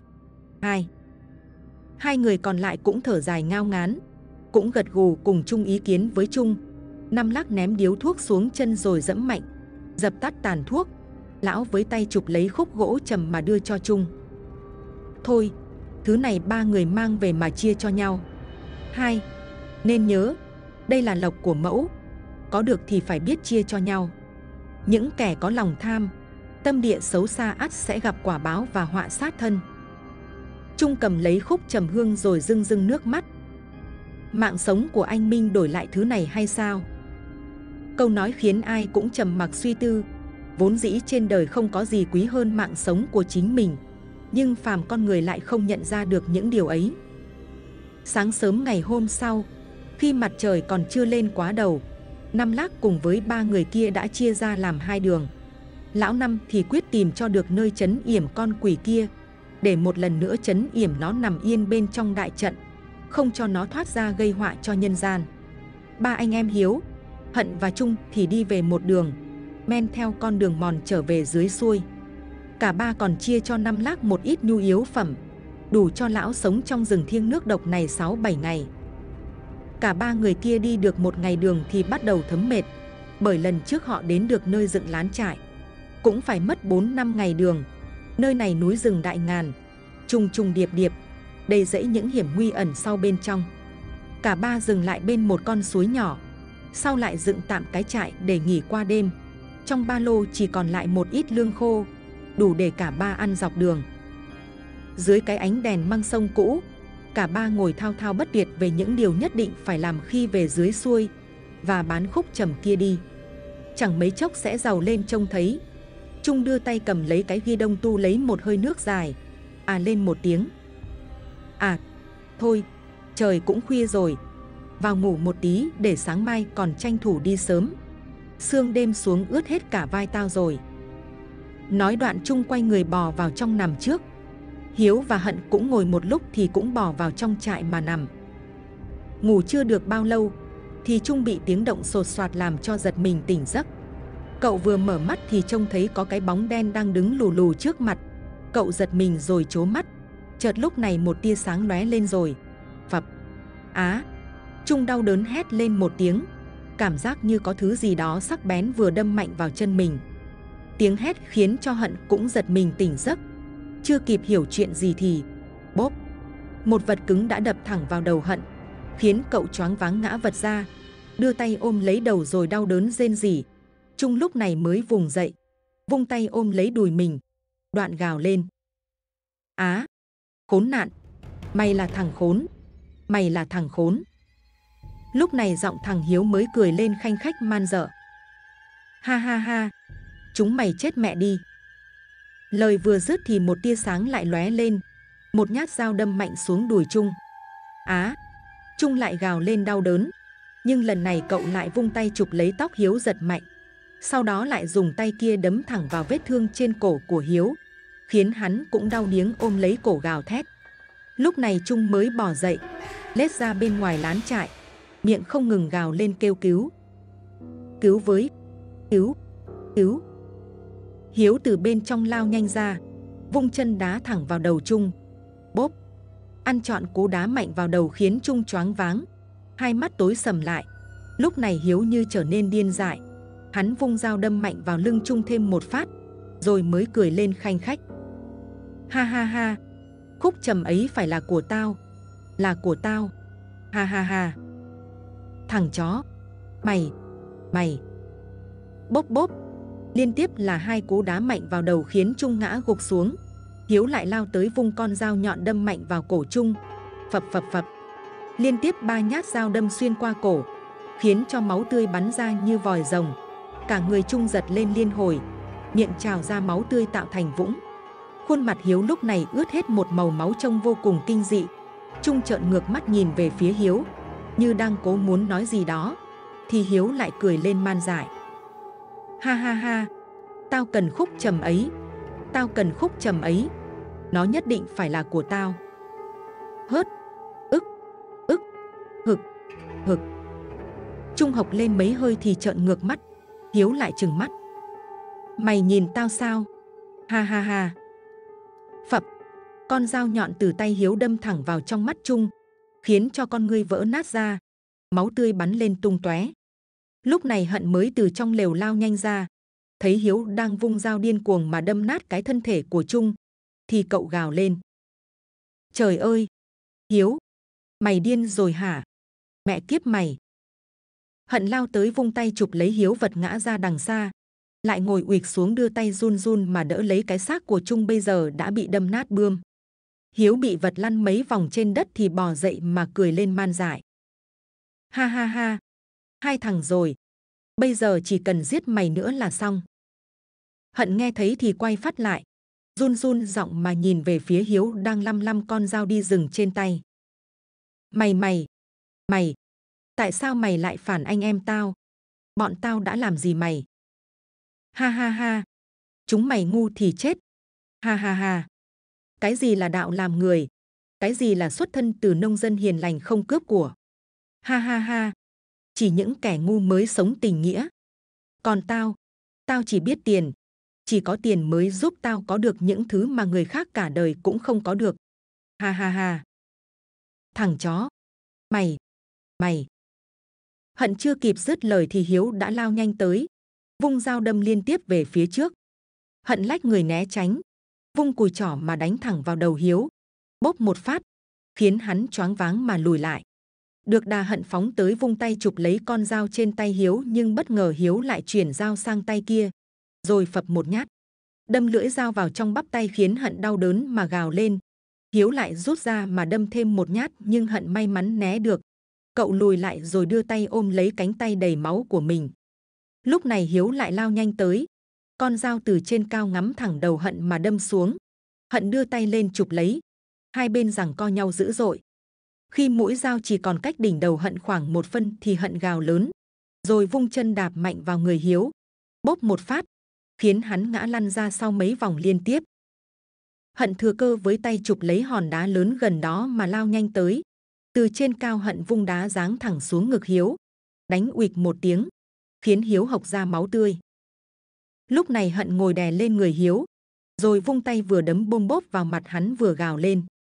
Hai người còn lại cũng thở dài ngao ngán, cũng gật gù cùng chung ý kiến với Trung. Năm Lác ném điếu thuốc xuống chân rồi dẫm mạnh, dập tắt tàn thuốc. Lão với tay chụp lấy khúc gỗ trầm mà đưa cho Trung. Thôi, thứ này ba người mang về mà chia cho nhau. Hai, nên nhớ, đây là lộc của mẫu, có được thì phải biết chia cho nhau. Những kẻ có lòng tham, tâm địa xấu xa ắt sẽ gặp quả báo và họa sát thân. Trung cầm lấy khúc trầm hương rồi rưng rưng nước mắt. Mạng sống của anh Minh đổi lại thứ này hay sao? Câu nói khiến ai cũng trầm mặc suy tư. Vốn dĩ trên đời không có gì quý hơn mạng sống của chính mình, nhưng phàm con người lại không nhận ra được những điều ấy. Sáng sớm ngày hôm sau, khi mặt trời còn chưa lên quá đầu, Năm Lác cùng với ba người kia đã chia ra làm hai đường. Lão Năm thì quyết tìm cho được nơi trấn yểm con quỷ kia, để một lần nữa trấn yểm nó nằm yên bên trong đại trận, không cho nó thoát ra gây họa cho nhân gian. Ba anh em Hiếu, Hận và Trung thì đi về một đường, men theo con đường mòn trở về dưới xuôi. Cả ba còn chia cho Năm Lác một ít nhu yếu phẩm, đủ cho lão sống trong rừng thiêng nước độc này 6-7 ngày. Cả ba người kia đi được một ngày đường thì bắt đầu thấm mệt, bởi lần trước họ đến được nơi dựng lán trại cũng phải mất 4-5 ngày đường. Nơi này núi rừng đại ngàn, trùng trùng điệp điệp, đầy rẫy những hiểm nguy ẩn sau bên trong. Cả ba dừng lại bên một con suối nhỏ, sau lại dựng tạm cái trại để nghỉ qua đêm. Trong ba lô chỉ còn lại một ít lương khô, đủ để cả ba ăn dọc đường. Dưới cái ánh đèn măng sông cũ, cả ba ngồi thao thao bất tuyệt về những điều nhất định phải làm khi về dưới xuôi và bán khúc trầm kia đi. Chẳng mấy chốc sẽ giàu lên trông thấy. Trung đưa tay cầm lấy cái ghi đông tu lấy một hơi nước dài, lên một tiếng. Thôi, trời cũng khuya rồi, vào ngủ một tí để sáng mai còn tranh thủ đi sớm. Sương đêm xuống ướt hết cả vai tao rồi. Nói đoạn Trung quay người bò vào trong nằm trước. Hiếu và Hận cũng ngồi một lúc thì cũng bò vào trong trại mà nằm. Ngủ chưa được bao lâu thì Trung bị tiếng động sột soạt làm cho giật mình tỉnh giấc. Cậu vừa mở mắt thì trông thấy có cái bóng đen đang đứng lù lù trước mặt. Cậu giật mình rồi trố mắt. Chợt lúc này một tia sáng lóe lên rồi. Phập. Á. Trung đau đớn hét lên một tiếng. Cảm giác như có thứ gì đó sắc bén vừa đâm mạnh vào chân mình. Tiếng hét khiến cho Hận cũng giật mình tỉnh giấc. Chưa kịp hiểu chuyện gì thì bốp, một vật cứng đã đập thẳng vào đầu Hận, khiến cậu choáng váng ngã vật ra, đưa tay ôm lấy đầu rồi đau đớn rên rỉ. Trung lúc này mới vùng dậy, vung tay ôm lấy đùi mình, đoạn gào lên. Á, khốn nạn, mày là thằng khốn, mày là thằng khốn. Lúc này giọng thằng Hiếu mới cười lên khanh khách man dợ. Ha ha ha, chúng mày chết mẹ đi. Lời vừa dứt thì một tia sáng lại lóe lên, một nhát dao đâm mạnh xuống đùi Trung. Á, Trung lại gào lên đau đớn, nhưng lần này cậu lại vung tay chụp lấy tóc Hiếu giật mạnh. Sau đó lại dùng tay kia đấm thẳng vào vết thương trên cổ của Hiếu, khiến hắn cũng đau điếng ôm lấy cổ gào thét. Lúc này Trung mới bò dậy, lết ra bên ngoài lán trại, miệng không ngừng gào lên kêu cứu. Cứu với, cứu, cứu. Hiếu từ bên trong lao nhanh ra, vung chân đá thẳng vào đầu Trung. Bốp, ăn trọn cú đá mạnh vào đầu khiến Trung choáng váng, hai mắt tối sầm lại. Lúc này Hiếu như trở nên điên dại, hắn vung dao đâm mạnh vào lưng Trung thêm một phát, rồi mới cười lên khanh khách. Ha ha ha, khúc trầm ấy phải là của tao, là của tao. Ha ha ha. Thằng chó, mày. Bốp bốp, liên tiếp là hai cú đá mạnh vào đầu khiến Trung ngã gục xuống. Hiếu lại lao tới vung con dao nhọn đâm mạnh vào cổ Trung. Phập phập phập, liên tiếp 3 nhát dao đâm xuyên qua cổ, khiến cho máu tươi bắn ra như vòi rồng. Cả người Trung giật lên liên hồi, miệng trào ra máu tươi tạo thành vũng. Khuôn mặt Hiếu lúc này ướt hết một màu máu trông vô cùng kinh dị. Trung trợn ngược mắt nhìn về phía Hiếu, như đang cố muốn nói gì đó, thì Hiếu lại cười lên man dại. Ha ha ha, tao cần khúc trầm ấy, tao cần khúc trầm ấy, nó nhất định phải là của tao. Hớt, ức, hực, hực. Trung hộc lên mấy hơi thì trợn ngược mắt, Hiếu lại trừng mắt. Mày nhìn tao sao? Ha ha ha. Phập, con dao nhọn từ tay Hiếu đâm thẳng vào trong mắt Trung, khiến cho con ngươi vỡ nát ra, máu tươi bắn lên tung tóe. Lúc này Hận mới từ trong lều lao nhanh ra, thấy Hiếu đang vung dao điên cuồng mà đâm nát cái thân thể của Trung, thì cậu gào lên. Trời ơi, Hiếu, mày điên rồi hả? Mẹ kiếp mày! Hận lao tới vung tay chụp lấy Hiếu vật ngã ra đằng xa, lại ngồi uịch xuống đưa tay run run mà đỡ lấy cái xác của Trung bây giờ đã bị đâm nát bươm. Hiếu bị vật lăn mấy vòng trên đất thì bò dậy mà cười lên man dại. Ha ha ha, hai thằng rồi, bây giờ chỉ cần giết mày nữa là xong. Hận nghe thấy thì quay phát lại, run run giọng mà nhìn về phía Hiếu đang lăm con dao đi rừng trên tay. Mày, tại sao mày lại phản anh em tao? Bọn tao đã làm gì mày? Ha ha ha, chúng mày ngu thì chết. Ha ha ha, cái gì là đạo làm người? Cái gì là xuất thân từ nông dân hiền lành không cướp của? Ha ha ha, chỉ những kẻ ngu mới sống tình nghĩa. Còn tao chỉ biết tiền. Chỉ có tiền mới giúp tao có được những thứ mà người khác cả đời cũng không có được. Ha ha ha. Thằng chó, mày. Hận chưa kịp dứt lời thì Hiếu đã lao nhanh tới, vung dao đâm liên tiếp về phía trước. Hận lách người né tránh, vung cùi chỏ mà đánh thẳng vào đầu Hiếu, bốp một phát, khiến hắn choáng váng mà lùi lại. Được đà Hận phóng tới vung tay chụp lấy con dao trên tay Hiếu, nhưng bất ngờ Hiếu lại chuyển dao sang tay kia, rồi phập một nhát, đâm lưỡi dao vào trong bắp tay khiến Hận đau đớn mà gào lên. Hiếu lại rút ra mà đâm thêm một nhát, nhưng Hận may mắn né được. Cậu lùi lại rồi đưa tay ôm lấy cánh tay đầy máu của mình. Lúc này Hiếu lại lao nhanh tới, con dao từ trên cao ngắm thẳng đầu Hận mà đâm xuống. Hận đưa tay lên chụp lấy, hai bên giằng co nhau dữ dội. Khi mũi dao chỉ còn cách đỉnh đầu Hận khoảng 1 phân thì Hận gào lớn, rồi vung chân đạp mạnh vào người Hiếu, bốp một phát, khiến hắn ngã lăn ra sau mấy vòng liên tiếp. Hận thừa cơ với tay chụp lấy hòn đá lớn gần đó mà lao nhanh tới. Từ trên cao Hận vung đá giáng thẳng xuống ngực Hiếu, đánh uịch một tiếng, khiến Hiếu hộc ra máu tươi. Lúc này Hận ngồi đè lên người Hiếu, rồi vung tay vừa đấm bôm bốp vào mặt hắn vừa gào lên.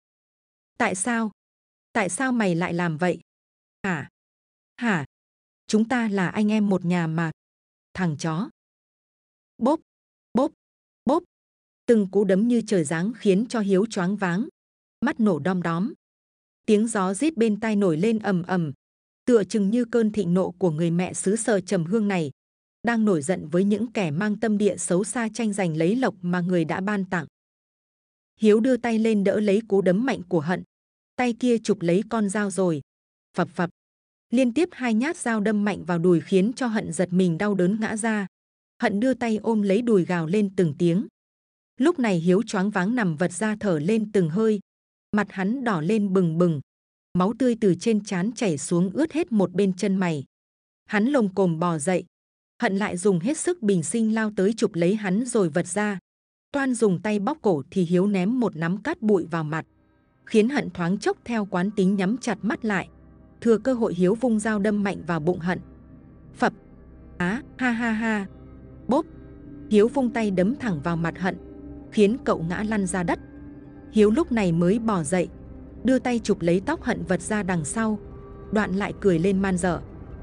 Tại sao? Tại sao mày lại làm vậy? Hả? Hả? Chúng ta là anh em một nhà mà. Thằng chó. Bốp, bốp, bốp. Từng cú đấm như trời giáng khiến cho Hiếu choáng váng, mắt nổ đom đóm. Tiếng gió rít bên tai nổi lên ầm ầm, tựa chừng như cơn thịnh nộ của người mẹ xứ Sở Trầm Hương này, đang nổi giận với những kẻ mang tâm địa xấu xa tranh giành lấy lộc mà người đã ban tặng. Hiếu đưa tay lên đỡ lấy cú đấm mạnh của Hận, tay kia chụp lấy con dao rồi, phập phập, liên tiếp 2 nhát dao đâm mạnh vào đùi khiến cho Hận giật mình đau đớn ngã ra. Hận đưa tay ôm lấy đùi gào lên từng tiếng. Lúc này Hiếu choáng váng nằm vật ra thở lên từng hơi, mặt hắn đỏ lên bừng bừng, máu tươi từ trên trán chảy xuống ướt hết một bên chân mày. Hắn lồm cồm bò dậy, Hận lại dùng hết sức bình sinh lao tới chụp lấy hắn rồi vật ra. Toan dùng tay bóp cổ thì Hiếu ném một nắm cát bụi vào mặt, khiến Hận thoáng chốc theo quán tính nhắm chặt mắt lại. Thừa cơ hội Hiếu vung dao đâm mạnh vào bụng Hận. Phập, á, ha ha ha, bốp. Hiếu vung tay đấm thẳng vào mặt Hận, khiến cậu ngã lăn ra đất. Hiếu lúc này mới bò dậy, đưa tay chụp lấy tóc Hận vật ra đằng sau, đoạn lại cười lên man dợ.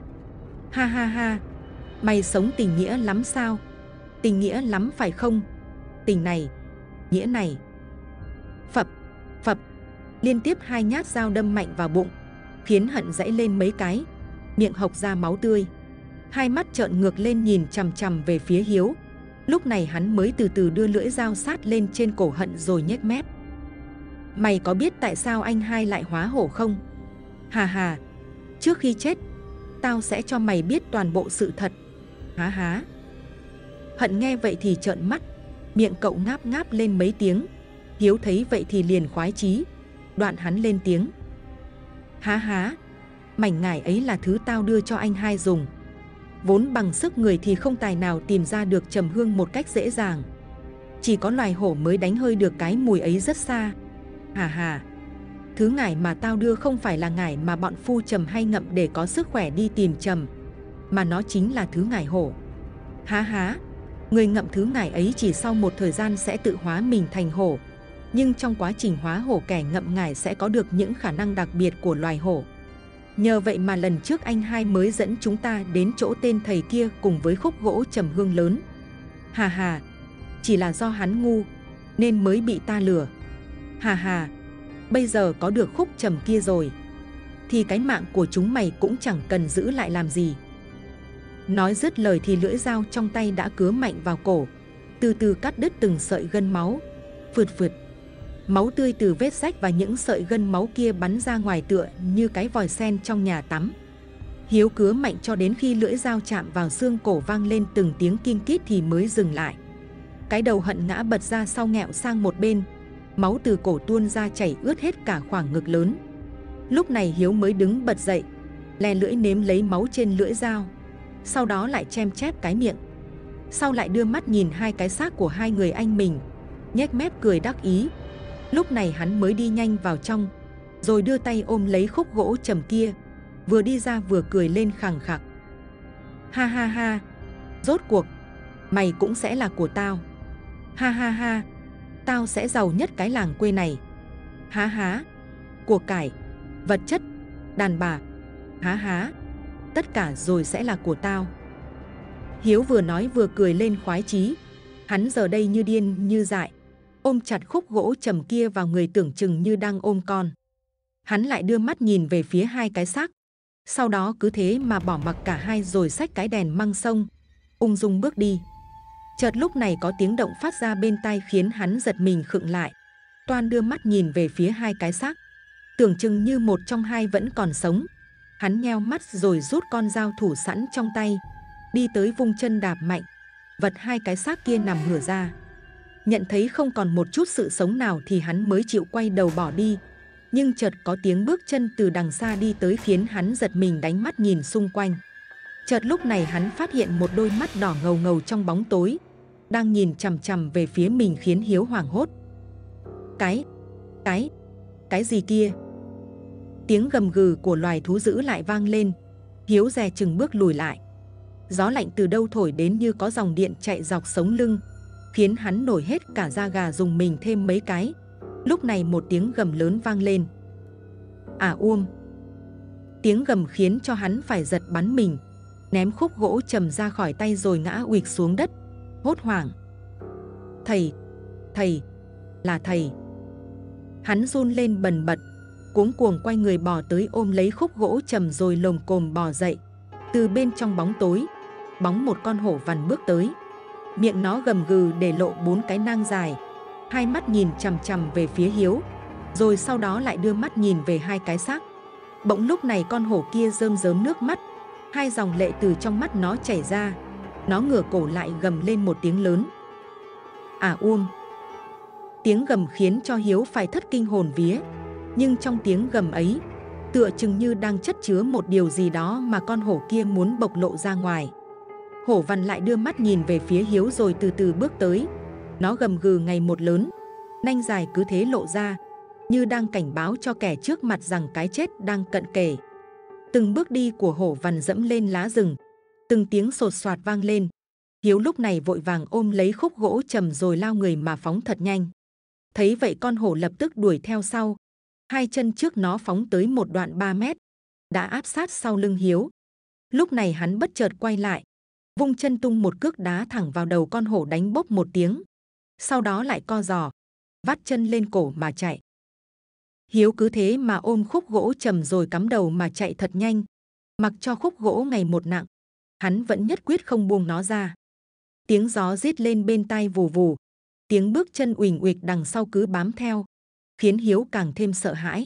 Ha ha ha, mày sống tình nghĩa lắm sao? Tình nghĩa lắm phải không? Tình này, nghĩa này. Phập, phập, liên tiếp 2 nhát dao đâm mạnh vào bụng, khiến Hận giãy lên mấy cái, miệng hộc ra máu tươi. 2 mắt trợn ngược lên nhìn chằm chằm về phía Hiếu. Lúc này hắn mới từ từ đưa lưỡi dao sát lên trên cổ Hận rồi nhếch mép. Mày có biết tại sao anh hai lại hóa hổ không? Hà hà, trước khi chết, tao sẽ cho mày biết toàn bộ sự thật. Há há. Hận nghe vậy thì trợn mắt, miệng cậu ngáp ngáp lên mấy tiếng. Hiếu thấy vậy thì liền khoái chí, đoạn hắn lên tiếng. Há há, mảnh ngải ấy là thứ tao đưa cho anh hai dùng. Vốn bằng sức người thì không tài nào tìm ra được trầm hương một cách dễ dàng. Chỉ có loài hổ mới đánh hơi được cái mùi ấy rất xa. Hà hà, thứ ngải mà tao đưa không phải là ngải mà bọn phu trầm hay ngậm để có sức khỏe đi tìm trầm, mà nó chính là thứ ngải hổ. Há há, người ngậm thứ ngải ấy chỉ sau một thời gian sẽ tự hóa mình thành hổ. Nhưng trong quá trình hóa hổ, kẻ ngậm ngải sẽ có được những khả năng đặc biệt của loài hổ. Nhờ vậy mà lần trước anh hai mới dẫn chúng ta đến chỗ tên thầy kia cùng với khúc gỗ trầm hương lớn. Hà hà, chỉ là do hắn ngu nên mới bị ta lừa. Hà hà, bây giờ có được khúc trầm kia rồi thì cái mạng của chúng mày cũng chẳng cần giữ lại làm gì. Nói dứt lời thì lưỡi dao trong tay đã cứa mạnh vào cổ, từ từ cắt đứt từng sợi gân máu. Phượt phượt, máu tươi từ vết rách và những sợi gân máu kia bắn ra ngoài tựa như cái vòi sen trong nhà tắm. Hiếu cứa mạnh cho đến khi lưỡi dao chạm vào xương cổ vang lên từng tiếng kim kít thì mới dừng lại. Cái đầu Hận ngã bật ra sau nghẹo sang một bên, máu từ cổ tuôn ra chảy ướt hết cả khoảng ngực lớn. Lúc này Hiếu mới đứng bật dậy, le lưỡi nếm lấy máu trên lưỡi dao, sau đó lại chem chép cái miệng. Sau lại đưa mắt nhìn 2 cái xác của 2 người anh mình, nhếch mép cười đắc ý. Lúc này hắn mới đi nhanh vào trong, rồi đưa tay ôm lấy khúc gỗ trầm kia, vừa đi ra vừa cười lên khằng khặc. Ha ha ha, rốt cuộc mày cũng sẽ là của tao. Ha ha ha, tao sẽ giàu nhất cái làng quê này. Há há, của cải, vật chất, đàn bà, há há, tất cả rồi sẽ là của tao. Hiếu vừa nói vừa cười lên khoái chí. Hắn giờ đây như điên như dại, ôm chặt khúc gỗ trầm kia vào người tưởng chừng như đang ôm con. Hắn lại đưa mắt nhìn về phía 2 cái xác, sau đó cứ thế mà bỏ mặc cả hai rồi xách cái đèn măng sông, ung dung bước đi. Chợt lúc này có tiếng động phát ra bên tai khiến hắn giật mình khựng lại. Toan đưa mắt nhìn về phía 2 cái xác, tưởng chừng như một trong hai vẫn còn sống. Hắn nheo mắt rồi rút con dao thủ sẵn trong tay, đi tới vung chân đạp mạnh, vật 2 cái xác kia nằm ngửa ra. Nhận thấy không còn một chút sự sống nào thì hắn mới chịu quay đầu bỏ đi. Nhưng chợt có tiếng bước chân từ đằng xa đi tới khiến hắn giật mình đánh mắt nhìn xung quanh. Chợt lúc này hắn phát hiện một đôi mắt đỏ ngầu ngầu trong bóng tối, đang nhìn chằm chằm về phía mình khiến Hiếu hoảng hốt. Cái gì kia? Tiếng gầm gừ của loài thú dữ lại vang lên. Hiếu dè chừng bước lùi lại. Gió lạnh từ đâu thổi đến như có dòng điện chạy dọc sống lưng, khiến hắn nổi hết cả da gà rùng mình thêm mấy cái. Lúc này một tiếng gầm lớn vang lên. Uông! Tiếng gầm khiến cho hắn phải giật bắn mình, ném khúc gỗ trầm ra khỏi tay rồi ngã uịch xuống đất, hốt hoảng. Thầy! Thầy! Là thầy! Hắn run lên bần bật, cuống cuồng quay người bò tới ôm lấy khúc gỗ trầm rồi lồm cồm bò dậy. Từ bên trong bóng tối, bóng một con hổ vằn bước tới. Miệng nó gầm gừ để lộ 4 cái nang dài, hai mắt nhìn chằm chằm về phía Hiếu, rồi sau đó lại đưa mắt nhìn về hai cái xác. Bỗng lúc này con hổ kia rơm rớm nước mắt, hai dòng lệ từ trong mắt nó chảy ra. Nó ngửa cổ lại gầm lên một tiếng lớn. Uông! Tiếng gầm khiến cho Hiếu phải thất kinh hồn vía. Nhưng trong tiếng gầm ấy, tựa chừng như đang chất chứa một điều gì đó mà con hổ kia muốn bộc lộ ra ngoài. Hổ vằn lại đưa mắt nhìn về phía Hiếu rồi từ từ bước tới. Nó gầm gừ ngày một lớn, nanh dài cứ thế lộ ra, như đang cảnh báo cho kẻ trước mặt rằng cái chết đang cận kề. Từng bước đi của hổ vằn dẫm lên lá rừng, từng tiếng sột soạt vang lên. Hiếu lúc này vội vàng ôm lấy khúc gỗ trầm rồi lao người mà phóng thật nhanh. Thấy vậy con hổ lập tức đuổi theo sau. Hai chân trước nó phóng tới một đoạn 3 mét, đã áp sát sau lưng Hiếu. Lúc này hắn bất chợt quay lại, vung chân tung một cước đá thẳng vào đầu con hổ đánh bốp một tiếng. Sau đó lại co giò, vắt chân lên cổ mà chạy. Hiếu cứ thế mà ôm khúc gỗ trầm rồi cắm đầu mà chạy thật nhanh. Mặc cho khúc gỗ ngày một nặng, hắn vẫn nhất quyết không buông nó ra. Tiếng gió rít lên bên tai vù vù, tiếng bước chân uỳnh uịch đằng sau cứ bám theo, khiến Hiếu càng thêm sợ hãi.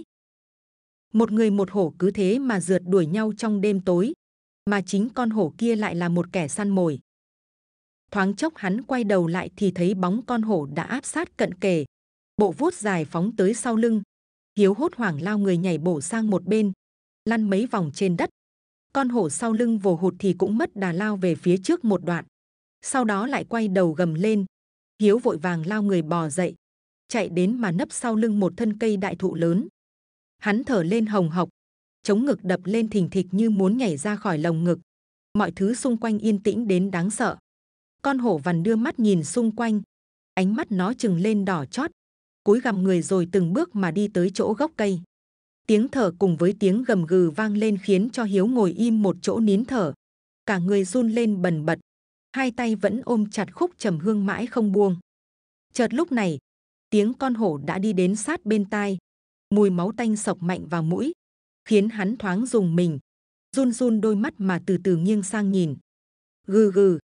Một người một hổ cứ thế mà rượt đuổi nhau trong đêm tối, mà chính con hổ kia lại là một kẻ săn mồi. Thoáng chốc hắn quay đầu lại thì thấy bóng con hổ đã áp sát cận kề, bộ vuốt dài phóng tới sau lưng. Hiếu hốt hoảng lao người nhảy bổ sang một bên, lăn mấy vòng trên đất. Con hổ sau lưng vồ hụt thì cũng mất đà lao về phía trước một đoạn, sau đó lại quay đầu gầm lên. Hiếu vội vàng lao người bò dậy, chạy đến mà nấp sau lưng một thân cây đại thụ lớn. Hắn thở lên hồng hộc, chống ngực đập lên thình thịch như muốn nhảy ra khỏi lồng ngực. Mọi thứ xung quanh yên tĩnh đến đáng sợ. Con hổ vằn đưa mắt nhìn xung quanh, ánh mắt nó trừng lên đỏ chót, cúi gằm người rồi từng bước mà đi tới chỗ gốc cây. Tiếng thở cùng với tiếng gầm gừ vang lên khiến cho Hiếu ngồi im một chỗ nín thở, cả người run lên bần bật, hai tay vẫn ôm chặt khúc trầm hương mãi không buông. Chợt lúc này, tiếng con hổ đã đi đến sát bên tai, mùi máu tanh sộc mạnh vào mũi, khiến hắn thoáng rùng mình, run run đôi mắt mà từ từ nghiêng sang nhìn. Gừ gừ,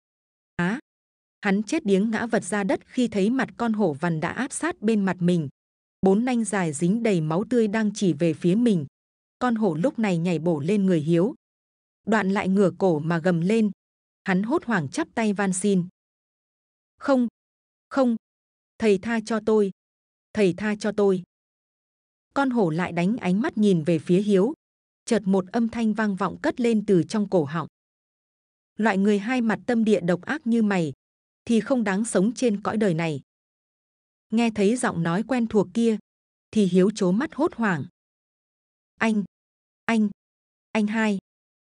hắn chết điếng ngã vật ra đất khi thấy mặt con hổ vằn đã áp sát bên mặt mình, 4 nanh dài dính đầy máu tươi đang chỉ về phía mình. Con hổ lúc này nhảy bổ lên người Hiếu, đoạn lại ngửa cổ mà gầm lên. Hắn hốt hoảng chắp tay van xin. Không, không, thầy tha cho tôi, thầy tha cho tôi. Con hổ lại đánh ánh mắt nhìn về phía Hiếu, chợt một âm thanh vang vọng cất lên từ trong cổ họng. Loại người hai mặt tâm địa độc ác như mày thì không đáng sống trên cõi đời này. Nghe thấy giọng nói quen thuộc kia thì Hiếu trố mắt hốt hoảng. Anh hai.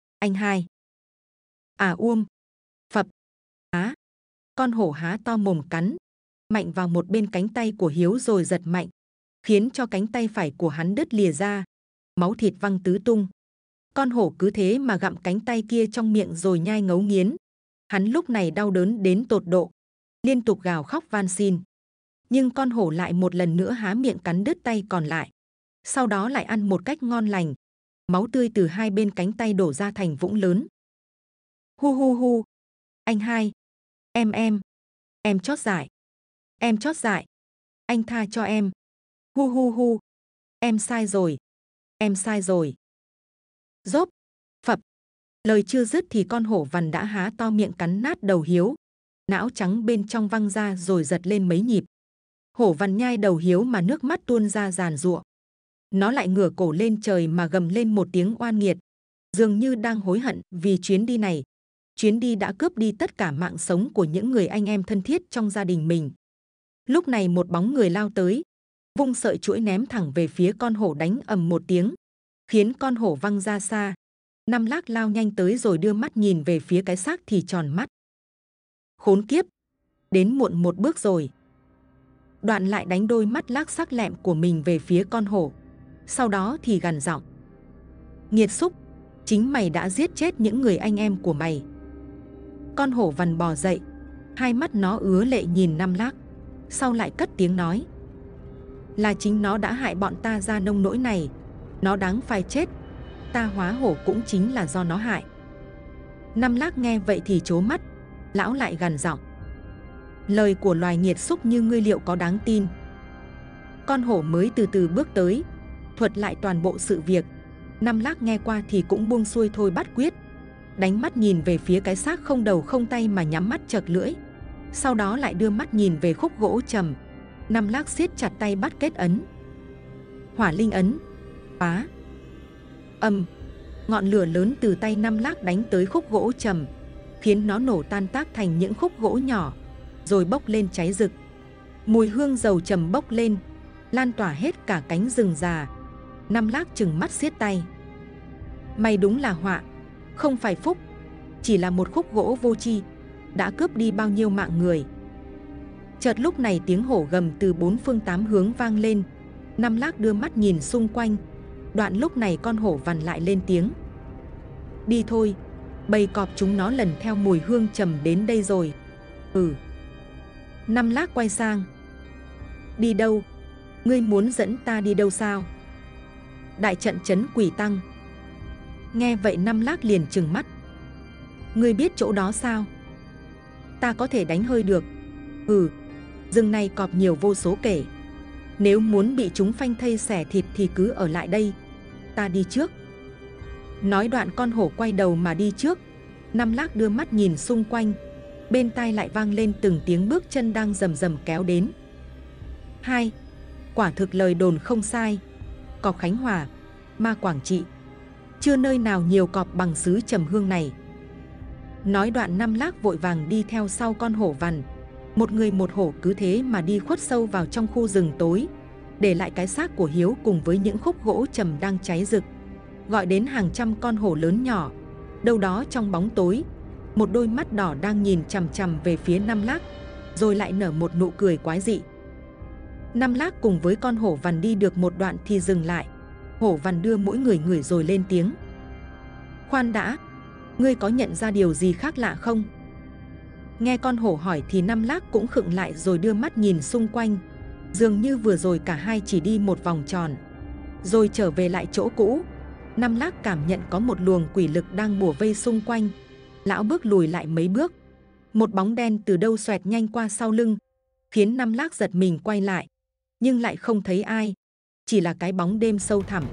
Uông, phập, con hổ há to mồm cắn mạnh vào một bên cánh tay của Hiếu rồi giật mạnh, khiến cho cánh tay phải của hắn đứt lìa ra, máu thịt văng tứ tung. Con hổ cứ thế mà gặm cánh tay kia trong miệng rồi nhai ngấu nghiến. Hắn lúc này đau đớn đến tột độ, liên tục gào khóc van xin. Nhưng con hổ lại một lần nữa há miệng cắn đứt tay còn lại, sau đó lại ăn một cách ngon lành. Máu tươi từ hai bên cánh tay đổ ra thành vũng lớn. Hu hu hu, anh hai, em chót dại, anh tha cho em. Hu hu hu, em sai rồi. Rốp, phập, lời chưa dứt thì con hổ vằn đã há to miệng cắn nát đầu Hiếu, não trắng bên trong văng ra rồi giật lên mấy nhịp. Hổ vằn nhai đầu Hiếu mà nước mắt tuôn ra giàn giụa. Nó lại ngửa cổ lên trời mà gầm lên một tiếng oan nghiệt, dường như đang hối hận vì chuyến đi này. Chuyến đi đã cướp đi tất cả mạng sống của những người anh em thân thiết trong gia đình mình. Lúc này một bóng người lao tới, vung sợi chuỗi ném thẳng về phía con hổ đánh ầm một tiếng, khiến con hổ văng ra xa. Năm Lác lao nhanh tới rồi đưa mắt nhìn về phía cái xác thì tròn mắt. Khốn kiếp, đến muộn một bước rồi. Đoạn lại đánh đôi mắt Lác sắc lẹm của mình về phía con hổ. Sau đó thì gằn giọng. Nghiệt xúc, chính mày đã giết chết những người anh em của mày. Con hổ vằn bò dậy, hai mắt nó ứa lệ nhìn Năm Lác, sau lại cất tiếng nói. Là chính nó đã hại bọn ta ra nông nỗi này, nó đáng phải chết, ta hóa hổ cũng chính là do nó hại. Năm Lác nghe vậy thì trố mắt, lão lại gằn giọng. Lời của loài nghiệt xúc như ngươi liệu có đáng tin? Con hổ mới từ từ bước tới, thuật lại toàn bộ sự việc. Năm Lác nghe qua thì cũng buông xuôi thôi bắt quyết, đánh mắt nhìn về phía cái xác không đầu không tay mà nhắm mắt chật lưỡi. Sau đó lại đưa mắt nhìn về khúc gỗ trầm. Năm Lác siết chặt tay bắt kết ấn. Hỏa linh ấn. Phá. Âm. Ngọn lửa lớn từ tay Năm Lác đánh tới khúc gỗ trầm, khiến nó nổ tan tác thành những khúc gỗ nhỏ, rồi bốc lên cháy rực. Mùi hương dầu trầm bốc lên, lan tỏa hết cả cánh rừng già. Năm Lác trừng mắt siết tay. Mày đúng là họa, không phải phúc. Chỉ là một khúc gỗ vô tri, đã cướp đi bao nhiêu mạng người. Chợt lúc này tiếng hổ gầm từ bốn phương tám hướng vang lên. Năm Lác đưa mắt nhìn xung quanh. Đoạn lúc này con hổ vằn lại lên tiếng. Đi thôi, bầy cọp chúng nó lần theo mùi hương trầm đến đây rồi. Năm Lác quay sang. Đi đâu? Ngươi muốn dẫn ta đi đâu sao? Đại trận trấn quỷ tăng. Nghe vậy Năm Lác liền trừng mắt. Ngươi biết chỗ đó sao? Ta có thể đánh hơi được. Rừng này cọp nhiều vô số kể. Nếu muốn bị chúng phanh thây xẻ thịt thì cứ ở lại đây, ta đi trước. Nói đoạn con hổ quay đầu mà đi trước. Năm Lác đưa mắt nhìn xung quanh, bên tai lại vang lên từng tiếng bước chân đang rầm rầm kéo đến. Quả thực lời đồn không sai, cọp Khánh Hòa, ma Quảng Trị, chưa nơi nào nhiều cọp bằng xứ trầm hương này. Nói đoạn Năm Lác vội vàng đi theo sau con hổ vằn. Một người một hổ cứ thế mà đi khuất sâu vào trong khu rừng tối, để lại cái xác của Hiếu cùng với những khúc gỗ trầm đang cháy rực. Gọi đến hàng trăm con hổ lớn nhỏ. Đâu đó trong bóng tối, một đôi mắt đỏ đang nhìn chằm chằm về phía Năm Lác, rồi lại nở một nụ cười quái dị. Năm Lác cùng với con hổ vằn đi được một đoạn thì dừng lại. Hổ vằn đưa mỗi người ngửi rồi lên tiếng. Khoan đã, ngươi có nhận ra điều gì khác lạ không? Nghe con hổ hỏi thì Năm Lác cũng khựng lại rồi đưa mắt nhìn xung quanh. Dường như vừa rồi cả hai chỉ đi một vòng tròn, rồi trở về lại chỗ cũ. Năm Lác cảm nhận có một luồng quỷ lực đang bủa vây xung quanh. Lão bước lùi lại mấy bước. Một bóng đen từ đâu xoẹt nhanh qua sau lưng, khiến Năm Lác giật mình quay lại, nhưng lại không thấy ai, chỉ là cái bóng đêm sâu thẳm.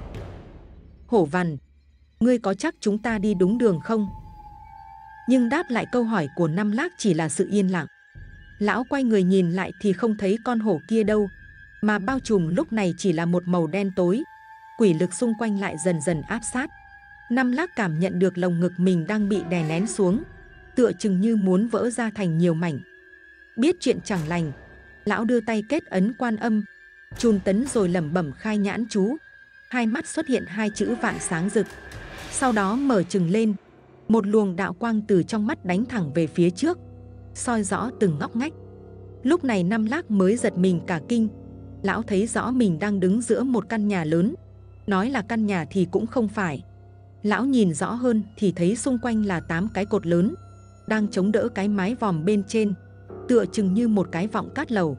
Hổ vằn, ngươi có chắc chúng ta đi đúng đường không? Nhưng đáp lại câu hỏi của Năm Lác chỉ là sự yên lặng. Lão quay người nhìn lại thì không thấy con hổ kia đâu, mà bao trùm lúc này chỉ là một màu đen tối. Quỷ lực xung quanh lại dần dần áp sát. Năm Lác cảm nhận được lồng ngực mình đang bị đè nén xuống, tựa chừng như muốn vỡ ra thành nhiều mảnh. Biết chuyện chẳng lành, lão đưa tay kết ấn Quan Âm, chùn tấn rồi lẩm bẩm khai nhãn chú. Hai mắt xuất hiện hai chữ vạn sáng rực. Sau đó mở trừng lên, một luồng đạo quang từ trong mắt đánh thẳng về phía trước, soi rõ từng ngóc ngách. Lúc này Năm Lác mới giật mình cả kinh. Lão thấy rõ mình đang đứng giữa một căn nhà lớn. Nói là căn nhà thì cũng không phải. Lão nhìn rõ hơn thì thấy xung quanh là 8 cái cột lớn, đang chống đỡ cái mái vòm bên trên, tựa chừng như một cái vọng cát lầu.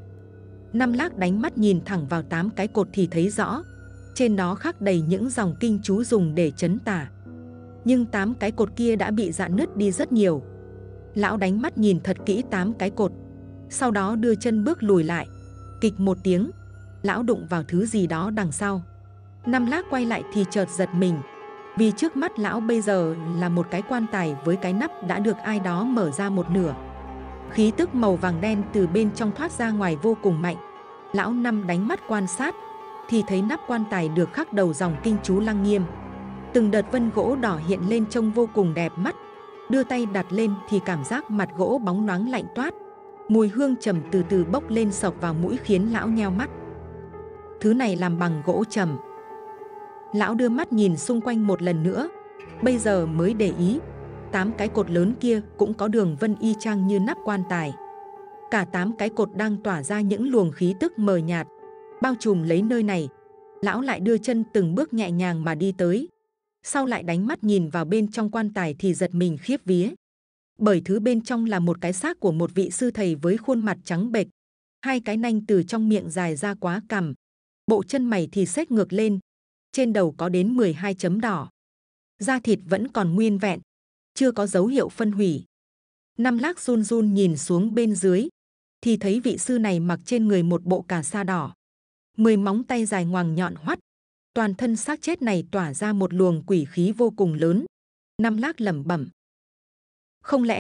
Năm Lác đánh mắt nhìn thẳng vào 8 cái cột thì thấy rõ, trên đó khắc đầy những dòng kinh chú dùng để trấn tà. Nhưng 8 cái cột kia đã bị rạn nứt đi rất nhiều. Lão đánh mắt nhìn thật kỹ 8 cái cột, sau đó đưa chân bước lùi lại. Kịch một tiếng, lão đụng vào thứ gì đó đằng sau. Năm Lác quay lại thì chợt giật mình, vì trước mắt lão bây giờ là một cái quan tài với cái nắp đã được ai đó mở ra một nửa. Khí tức màu vàng đen từ bên trong thoát ra ngoài vô cùng mạnh. Lão Năm đánh mắt quan sát thì thấy nắp quan tài được khắc đầu dòng kinh chú Lăng Nghiêm. Từng đợt vân gỗ đỏ hiện lên trông vô cùng đẹp mắt. Đưa tay đặt lên thì cảm giác mặt gỗ bóng loáng lạnh toát. Mùi hương trầm từ từ bốc lên sộc vào mũi khiến lão nheo mắt. Thứ này làm bằng gỗ trầm. Lão đưa mắt nhìn xung quanh một lần nữa, bây giờ mới để ý, 8 cái cột lớn kia cũng có đường vân y chang như nắp quan tài. Cả 8 cái cột đang tỏa ra những luồng khí tức mờ nhạt, bao trùm lấy nơi này. Lão lại đưa chân từng bước nhẹ nhàng mà đi tới. Sau lại đánh mắt nhìn vào bên trong quan tài thì giật mình khiếp vía. Bởi thứ bên trong là một cái xác của một vị sư thầy với khuôn mặt trắng bệch, 2 cái nanh từ trong miệng dài ra quá cằm, bộ chân mày thì xếch ngược lên, trên đầu có đến 12 chấm đỏ. Da thịt vẫn còn nguyên vẹn, chưa có dấu hiệu phân hủy. Năm Lác run run nhìn xuống bên dưới, thì thấy vị sư này mặc trên người một bộ cà sa đỏ, 10 móng tay dài ngoằng nhọn hoắt. Toàn thân xác chết này tỏa ra một luồng quỷ khí vô cùng lớn. Năm Lác lẩm bẩm: không lẽ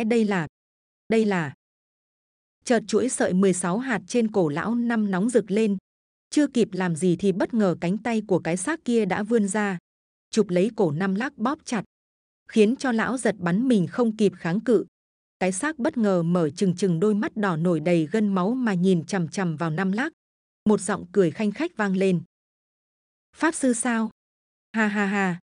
đây là... Chợt chuỗi sợi 16 hạt trên cổ lão Năm nóng rực lên. Chưa kịp làm gì thì bất ngờ cánh tay của cái xác kia đã vươn ra, chụp lấy cổ Năm Lác bóp chặt, khiến cho lão giật bắn mình không kịp kháng cự. Cái xác bất ngờ mở trừng đôi mắt đỏ nổi đầy gân máu mà nhìn chằm chằm vào Năm Lác. Một giọng cười khanh khách vang lên: pháp sư sao? Ha ha ha.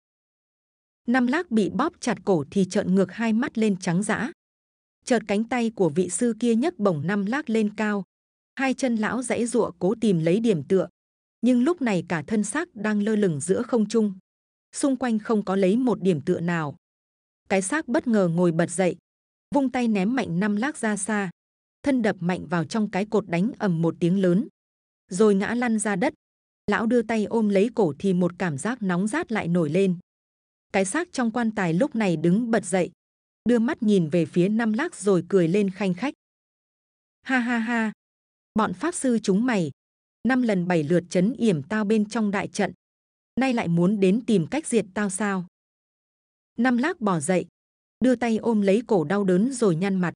Năm Lác bị bóp chặt cổ thì trợn ngược hai mắt lên trắng dã. Chợt cánh tay của vị sư kia nhấc bổng Năm Lác lên cao, 2 chân lão giãy giụa cố tìm lấy điểm tựa, nhưng lúc này cả thân xác đang lơ lửng giữa không trung, xung quanh không có lấy một điểm tựa nào. Cái xác bất ngờ ngồi bật dậy, vung tay ném mạnh Năm Lác ra xa, thân đập mạnh vào trong cái cột đánh ầm một tiếng lớn, rồi ngã lăn ra đất. Lão đưa tay ôm lấy cổ thì một cảm giác nóng rát lại nổi lên. Cái xác trong quan tài lúc này đứng bật dậy, đưa mắt nhìn về phía Năm Lác rồi cười lên khanh khách: ha ha ha, bọn pháp sư chúng mày, 5 lần 7 lượt trấn yểm tao bên trong đại trận, nay lại muốn đến tìm cách diệt tao sao? Năm Lác bò dậy, đưa tay ôm lấy cổ đau đớn rồi nhăn mặt: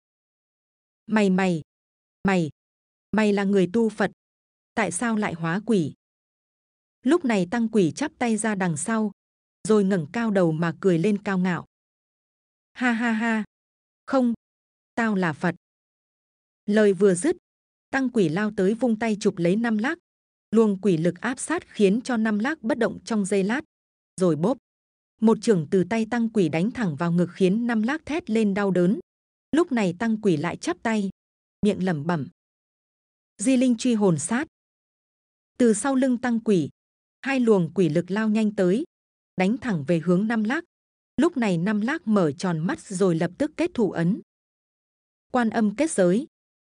mày là người tu Phật, tại sao lại hóa quỷ? Lúc này Tăng Quỷ chắp tay ra đằng sau, rồi ngẩng cao đầu mà cười lên cao ngạo: ha ha ha, không, tao là Phật. Lời vừa dứt, Tăng Quỷ lao tới vung tay chụp lấy Năm Lác. Luồng quỷ lực áp sát khiến cho Năm Lác bất động trong giây lát, rồi bốp, một chưởng từ tay Tăng Quỷ đánh thẳng vào ngực khiến Năm Lác thét lên đau đớn. Lúc này Tăng Quỷ lại chắp tay, miệng lẩm bẩm: Di Linh Truy Hồn Sát. Từ sau lưng Tăng Quỷ, 2 luồng quỷ lực lao nhanh tới, đánh thẳng về hướng Năm Lác. Lúc này Năm Lác mở tròn mắt rồi lập tức kết thủ ấn. Quan Âm kết giới.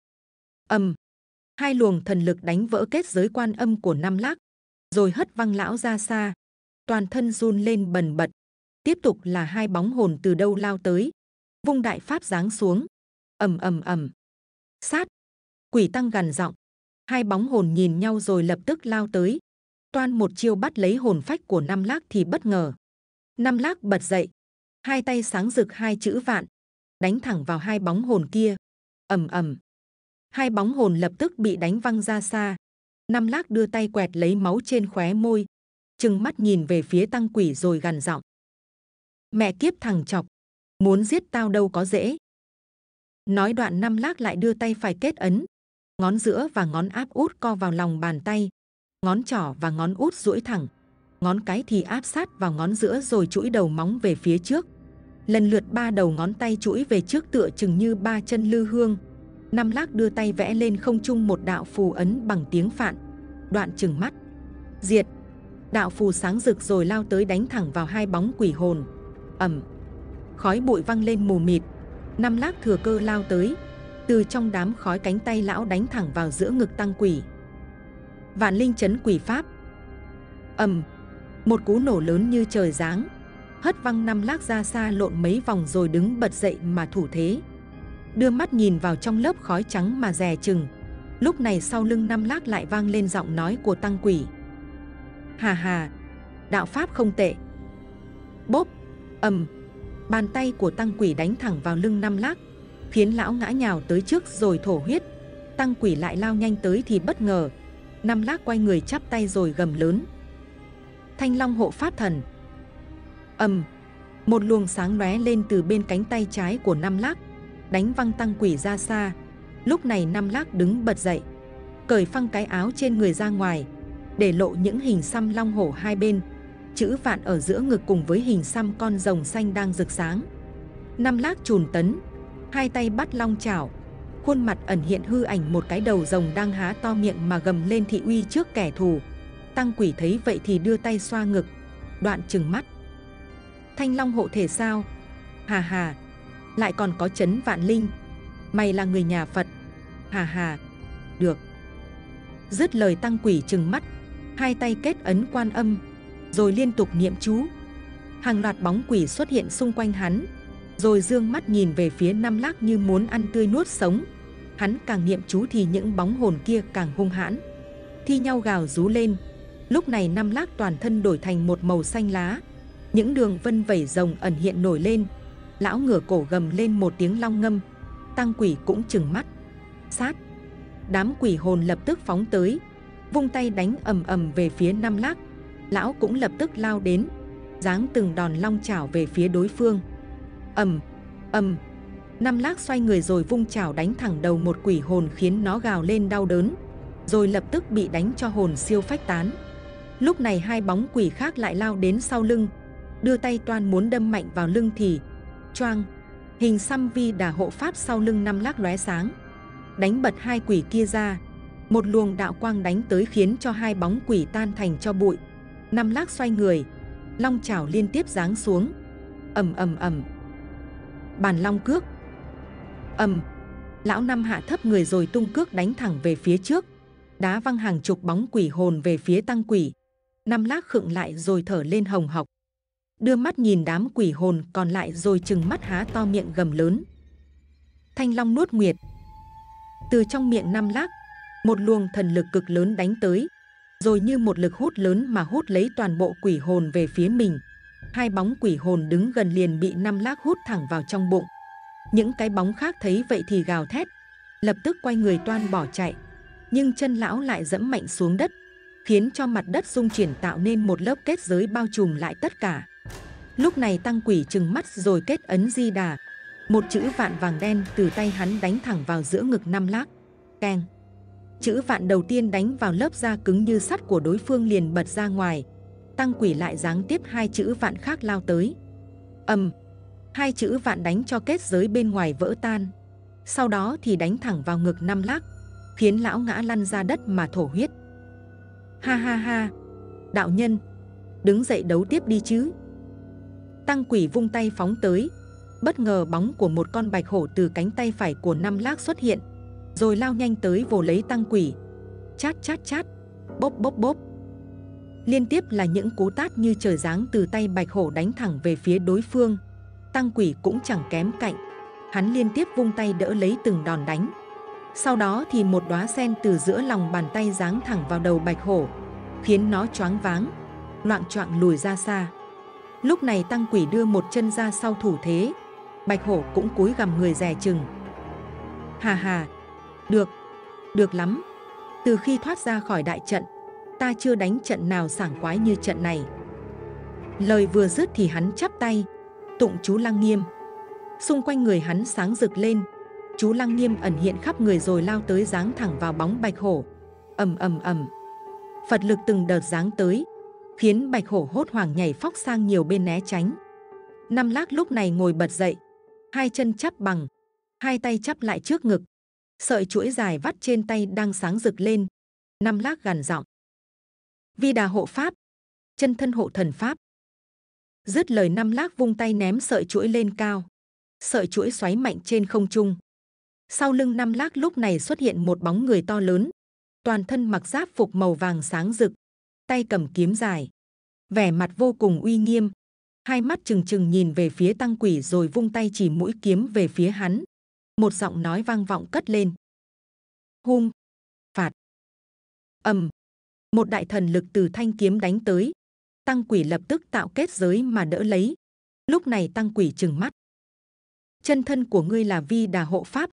2 luồng thần lực đánh vỡ kết giới Quan Âm của Năm Lác, rồi hất văng lão ra xa. Toàn thân run lên bần bật. Tiếp tục là 2 bóng hồn từ đâu lao tới, vung đại pháp giáng xuống. ầm. Sát. Quỷ Tăng gằn giọng. 2 bóng hồn nhìn nhau rồi lập tức lao tới. Toan một chiêu bắt lấy hồn phách của Năm Lác thì bất ngờ Năm Lác bật dậy, 2 tay sáng rực 2 chữ Vạn, đánh thẳng vào 2 bóng hồn kia. ầm. 2 bóng hồn lập tức bị đánh văng ra xa. Năm Lác đưa tay quẹt lấy máu trên khóe môi, trừng mắt nhìn về phía Tăng Quỷ rồi gằn giọng: mẹ kiếp thằng chọc, muốn giết tao đâu có dễ. Nói đoạn Năm Lác lại đưa tay phải kết ấn, ngón giữa và ngón áp út co vào lòng bàn tay, ngón trỏ và ngón út duỗi thẳng, ngón cái thì áp sát vào ngón giữa rồi chuỗi đầu móng về phía trước. Lần lượt 3 đầu ngón tay chuỗi về trước tựa chừng như 3 chân lư hương. Năm Lác đưa tay vẽ lên không trung một đạo phù ấn bằng tiếng Phạn, đoạn trừng mắt: diệt. Đạo phù sáng rực rồi lao tới đánh thẳng vào 2 bóng quỷ hồn. Khói bụi văng lên mù mịt. Năm Lác thừa cơ lao tới, từ trong đám khói cánh tay lão đánh thẳng vào giữa ngực Tăng Quỷ. Vạn Linh Chấn Quỷ Pháp. Một cú nổ lớn như trời giáng, hất văng Năm Lác ra xa lộn mấy vòng rồi đứng bật dậy mà thủ thế, đưa mắt nhìn vào trong lớp khói trắng mà dè chừng. Lúc này sau lưng Năm Lác lại vang lên giọng nói của Tăng Quỷ: hà hà, đạo pháp không tệ. Bốp. Bàn tay của Tăng Quỷ đánh thẳng vào lưng Năm Lác, khiến lão ngã nhào tới trước rồi thổ huyết. Tăng Quỷ lại lao nhanh tới thì bất ngờ Năm Lác quay người chắp tay rồi gầm lớn: Thanh Long Hộ Pháp Thần. Một luồng sáng lóe lên từ bên cánh tay trái của Năm Lác, đánh văng Tăng Quỷ ra xa. Lúc này Năm Lác đứng bật dậy, cởi phăng cái áo trên người ra ngoài, để lộ những hình xăm long hổ hai bên, chữ vạn ở giữa ngực cùng với hình xăm con rồng xanh đang rực sáng. Năm Lác chùn tấn, hai tay bắt long chảo, khuôn mặt ẩn hiện hư ảnh một cái đầu rồng đang há to miệng mà gầm lên thị uy trước kẻ thù. Tăng Quỷ thấy vậy thì đưa tay xoa ngực, đoạn trừng mắt. Thanh Long hộ thể sao? Hà hà, lại còn có Trấn Vạn Linh, mày là người nhà Phật. Hà hà, được. Dứt lời Tăng Quỷ trừng mắt, hai tay kết ấn Quan Âm, rồi liên tục niệm chú. Hàng loạt bóng quỷ xuất hiện xung quanh hắn, rồi dương mắt nhìn về phía Năm Lác như muốn ăn tươi nuốt sống. Hắn càng niệm chú thì những bóng hồn kia càng hung hãn, thi nhau gào rú lên. Lúc này Năm Lác toàn thân đổi thành một màu xanh lá, những đường vân vẩy rồng ẩn hiện nổi lên. Lão ngửa cổ gầm lên một tiếng long ngâm. Tăng Quỷ cũng trừng mắt. Sát! Đám quỷ hồn lập tức phóng tới, vung tay đánh ầm ầm về phía Năm Lác. Lão cũng lập tức lao đến, giáng từng đòn long chảo về phía đối phương. Ầm ầm, Năm Lác xoay người rồi vung chảo đánh thẳng đầu một quỷ hồn khiến nó gào lên đau đớn, rồi lập tức bị đánh cho hồn siêu phách tán. Lúc này hai bóng quỷ khác lại lao đến sau lưng, đưa tay toan muốn đâm mạnh vào lưng thì choang, hình xăm Vi Đà hộ pháp sau lưng Năm Lác lóe sáng, đánh bật hai quỷ kia ra. Một luồng đạo quang đánh tới khiến cho hai bóng quỷ tan thành tro bụi. Năm Lác xoay người, long chảo liên tiếp giáng xuống. Ầm ầm ầm, bàn long cước. Ầm, lão Năm hạ thấp người rồi tung cước đánh thẳng về phía trước, đá văng hàng chục bóng quỷ hồn về phía Tăng Quỷ. Năm Lác khựng lại rồi thở lên hồng hộc, đưa mắt nhìn đám quỷ hồn còn lại rồi trừng mắt há to miệng gầm lớn. Thanh Long nuốt nguyệt. Từ trong miệng Năm Lác, một luồng thần lực cực lớn đánh tới, rồi như một lực hút lớn mà hút lấy toàn bộ quỷ hồn về phía mình. Hai bóng quỷ hồn đứng gần liền bị Năm Lác hút thẳng vào trong bụng. Những cái bóng khác thấy vậy thì gào thét, lập tức quay người toan bỏ chạy. Nhưng chân lão lại dẫm mạnh xuống đất, khiến cho mặt đất rung chuyển tạo nên một lớp kết giới bao trùm lại tất cả. Lúc này Tăng Quỷ trừng mắt rồi kết ấn Di Đà, một chữ vạn vàng đen từ tay hắn đánh thẳng vào giữa ngực Năm Lác. Keng! Chữ vạn đầu tiên đánh vào lớp da cứng như sắt của đối phương liền bật ra ngoài. Tăng Quỷ lại giáng tiếp hai chữ vạn khác lao tới. Ầm! Hai chữ vạn đánh cho kết giới bên ngoài vỡ tan. Sau đó thì đánh thẳng vào ngực Năm Lác, khiến lão ngã lăn ra đất mà thổ huyết. Ha ha ha! Đạo nhân, đứng dậy đấu tiếp đi chứ. Tăng Quỷ vung tay phóng tới. Bất ngờ bóng của một con bạch hổ từ cánh tay phải của Năm Lác xuất hiện, rồi lao nhanh tới vồ lấy Tăng Quỷ. Chát chát chát, bốp bốp bốp. Liên tiếp là những cú tát như trời giáng từ tay bạch hổ đánh thẳng về phía đối phương. Tăng Quỷ cũng chẳng kém cạnh, hắn liên tiếp vung tay đỡ lấy từng đòn đánh. Sau đó thì một đóa sen từ giữa lòng bàn tay giáng thẳng vào đầu bạch hổ, khiến nó choáng váng, loạng choạng lùi ra xa. Lúc này Tăng Quỷ đưa một chân ra sau thủ thế, bạch hổ cũng cúi gằm người dè chừng. Hà hà, được lắm. Từ khi thoát ra khỏi đại trận, ta chưa đánh trận nào sảng khoái như trận này. Lời vừa dứt thì hắn chắp tay, tụng chú Lăng Nghiêm. Xung quanh người hắn sáng rực lên, chú Lăng Nghiêm ẩn hiện khắp người rồi lao tới giáng thẳng vào bóng bạch hổ. Ầm ầm ầm, Phật lực từng đợt giáng tới, khiến bạch hổ hốt hoảng nhảy phóc sang nhiều bên né tránh. Năm Lác lúc này ngồi bật dậy, hai chân chắp bằng, hai tay chắp lại trước ngực, sợi chuỗi dài vắt trên tay đang sáng rực lên. Năm Lác gằn giọng: Vi Đà hộ pháp, chân thân hộ thần pháp. Dứt lời Năm Lác vung tay ném sợi chuỗi lên cao, sợi chuỗi xoáy mạnh trên không trung. Sau lưng Năm Lác lúc này xuất hiện một bóng người to lớn, toàn thân mặc giáp phục màu vàng sáng rực, tay cầm kiếm dài, vẻ mặt vô cùng uy nghiêm, hai mắt trừng trừng nhìn về phía Tăng Quỷ rồi vung tay chỉ mũi kiếm về phía hắn. Một giọng nói vang vọng cất lên: Hung, phạt. Ầm, một đại thần lực từ thanh kiếm đánh tới. Tăng Quỷ lập tức tạo kết giới mà đỡ lấy. Lúc này Tăng Quỷ trừng mắt: Chân thân của ngươi là Vi Đà hộ pháp?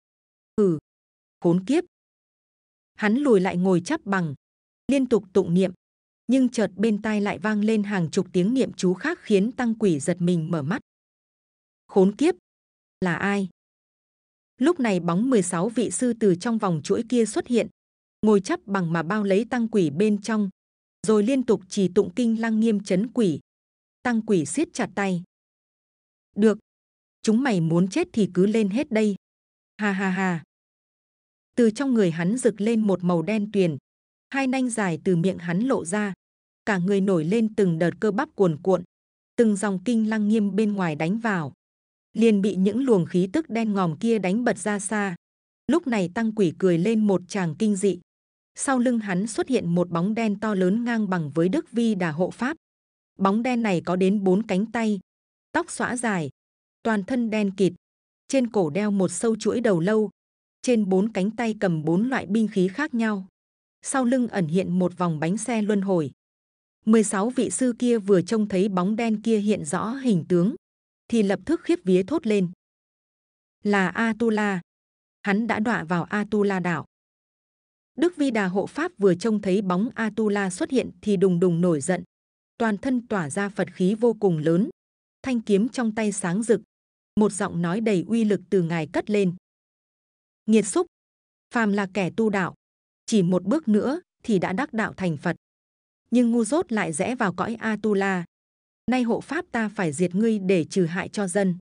Khốn kiếp. Hắn lùi lại ngồi chắp bằng, liên tục tụng niệm, nhưng chợt bên tai lại vang lên hàng chục tiếng niệm chú khác khiến Tăng Quỷ giật mình mở mắt. Khốn kiếp, là ai? Lúc này bóng 16 vị sư từ trong vòng chuỗi kia xuất hiện, ngồi chắp bằng mà bao lấy Tăng Quỷ bên trong, rồi liên tục trì tụng kinh Lăng Nghiêm trấn quỷ, Tăng quỷ siết chặt tay. Được, chúng mày muốn chết thì cứ lên hết đây. Ha ha ha. Từ trong người hắn rực lên một màu đen tuyền, hai nanh dài từ miệng hắn lộ ra, cả người nổi lên từng đợt cơ bắp cuồn cuộn, từng dòng kinh lăng nghiêm bên ngoài đánh vào, liền bị những luồng khí tức đen ngòm kia đánh bật ra xa. Lúc này Tăng quỷ cười lên một tràng kinh dị. Sau lưng hắn xuất hiện một bóng đen to lớn ngang bằng với Đức Vi Đà hộ pháp. Bóng đen này có đến 4 cánh tay, tóc xõa dài, toàn thân đen kịt, trên cổ đeo một sâu chuỗi đầu lâu, trên 4 cánh tay cầm 4 loại binh khí khác nhau. Sau lưng ẩn hiện một vòng bánh xe luân hồi. 16 vị sư kia vừa trông thấy bóng đen kia hiện rõ hình tướng, thì lập tức khiếp vía thốt lên. Là Atula, hắn đã đọa vào Atula đảo. Đức Vi Đà hộ pháp vừa trông thấy bóng Atula xuất hiện thì đùng đùng nổi giận, toàn thân tỏa ra Phật khí vô cùng lớn, thanh kiếm trong tay sáng rực, một giọng nói đầy uy lực từ ngài cất lên. Nghiệt xúc, phàm là kẻ tu đạo, chỉ một bước nữa thì đã đắc đạo thành Phật, nhưng ngu dốt lại rẽ vào cõi Atula. Nay hộ pháp ta phải diệt ngươi để trừ hại cho dân.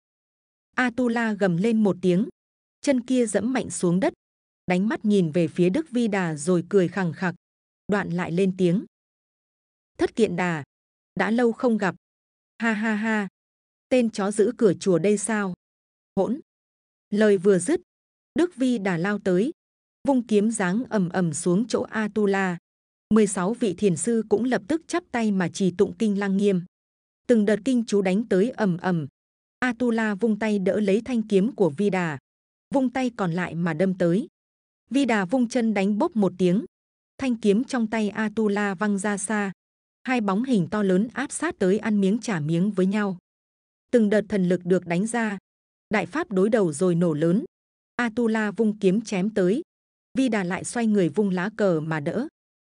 Atula gầm lên một tiếng, chân kia giẫm mạnh xuống đất, đánh mắt nhìn về phía Đức Vi Đà rồi cười khằng khặc, đoạn lại lên tiếng. Thất Kiện Đà, đã lâu không gặp. Ha ha ha, tên chó giữ cửa chùa đây sao? Hỗn! Lời vừa dứt, Đức Vi Đà lao tới, vung kiếm giáng ầm ầm xuống chỗ Atula. 16 vị thiền sư cũng lập tức chắp tay mà trì tụng kinh lăng nghiêm. Từng đợt kinh chú đánh tới ầm ầm. Atula vung tay đỡ lấy thanh kiếm của Vi Đà, vung tay còn lại mà đâm tới. Vi Đà vung chân đánh bốp một tiếng, thanh kiếm trong tay Atula văng ra xa. Hai bóng hình to lớn áp sát tới ăn miếng trả miếng với nhau. Từng đợt thần lực được đánh ra, đại pháp đối đầu rồi nổ lớn. Atula vung kiếm chém tới, Vi Đà lại xoay người vung lá cờ mà đỡ.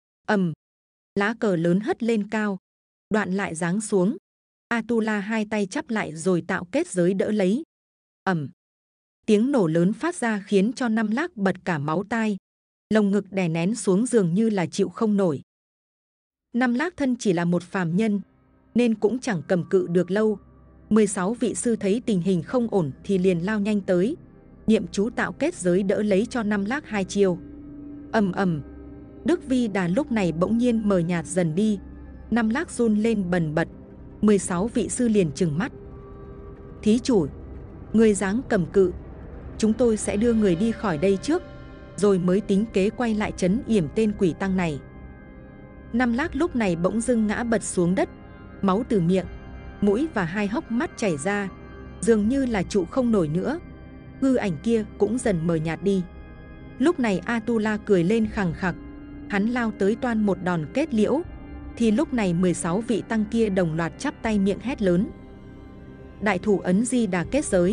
Lá cờ lớn hất lên cao, đoạn lại giáng xuống. Atula hai tay chắp lại rồi tạo kết giới đỡ lấy. Tiếng nổ lớn phát ra khiến cho Năm Lác bật cả máu tai, lồng ngực đè nén xuống dường như là chịu không nổi. Năm Lác thân chỉ là một phàm nhân, nên cũng chẳng cầm cự được lâu. 16 vị sư thấy tình hình không ổn thì liền lao nhanh tới, niệm chú tạo kết giới đỡ lấy cho Năm Lác hai chiêu. Đức Vi Đà lúc này bỗng nhiên mờ nhạt dần đi, Năm Lác run lên bần bật. 16 vị sư liền trừng mắt. Thí chủ, người dáng cầm cự, chúng tôi sẽ đưa người đi khỏi đây trước, rồi mới tính kế quay lại trấn yểm tên quỷ tăng này. Năm Lác lúc này bỗng dưng ngã bật xuống đất, máu từ miệng, mũi và hai hốc mắt chảy ra, dường như là trụ không nổi nữa. Hư ảnh kia cũng dần mờ nhạt đi. Lúc này Atula cười lên khằng khặc, hắn lao tới toan một đòn kết liễu. Thì lúc này 16 vị tăng kia đồng loạt chắp tay miệng hét lớn. Đại thủ ấn Di Đà kết giới.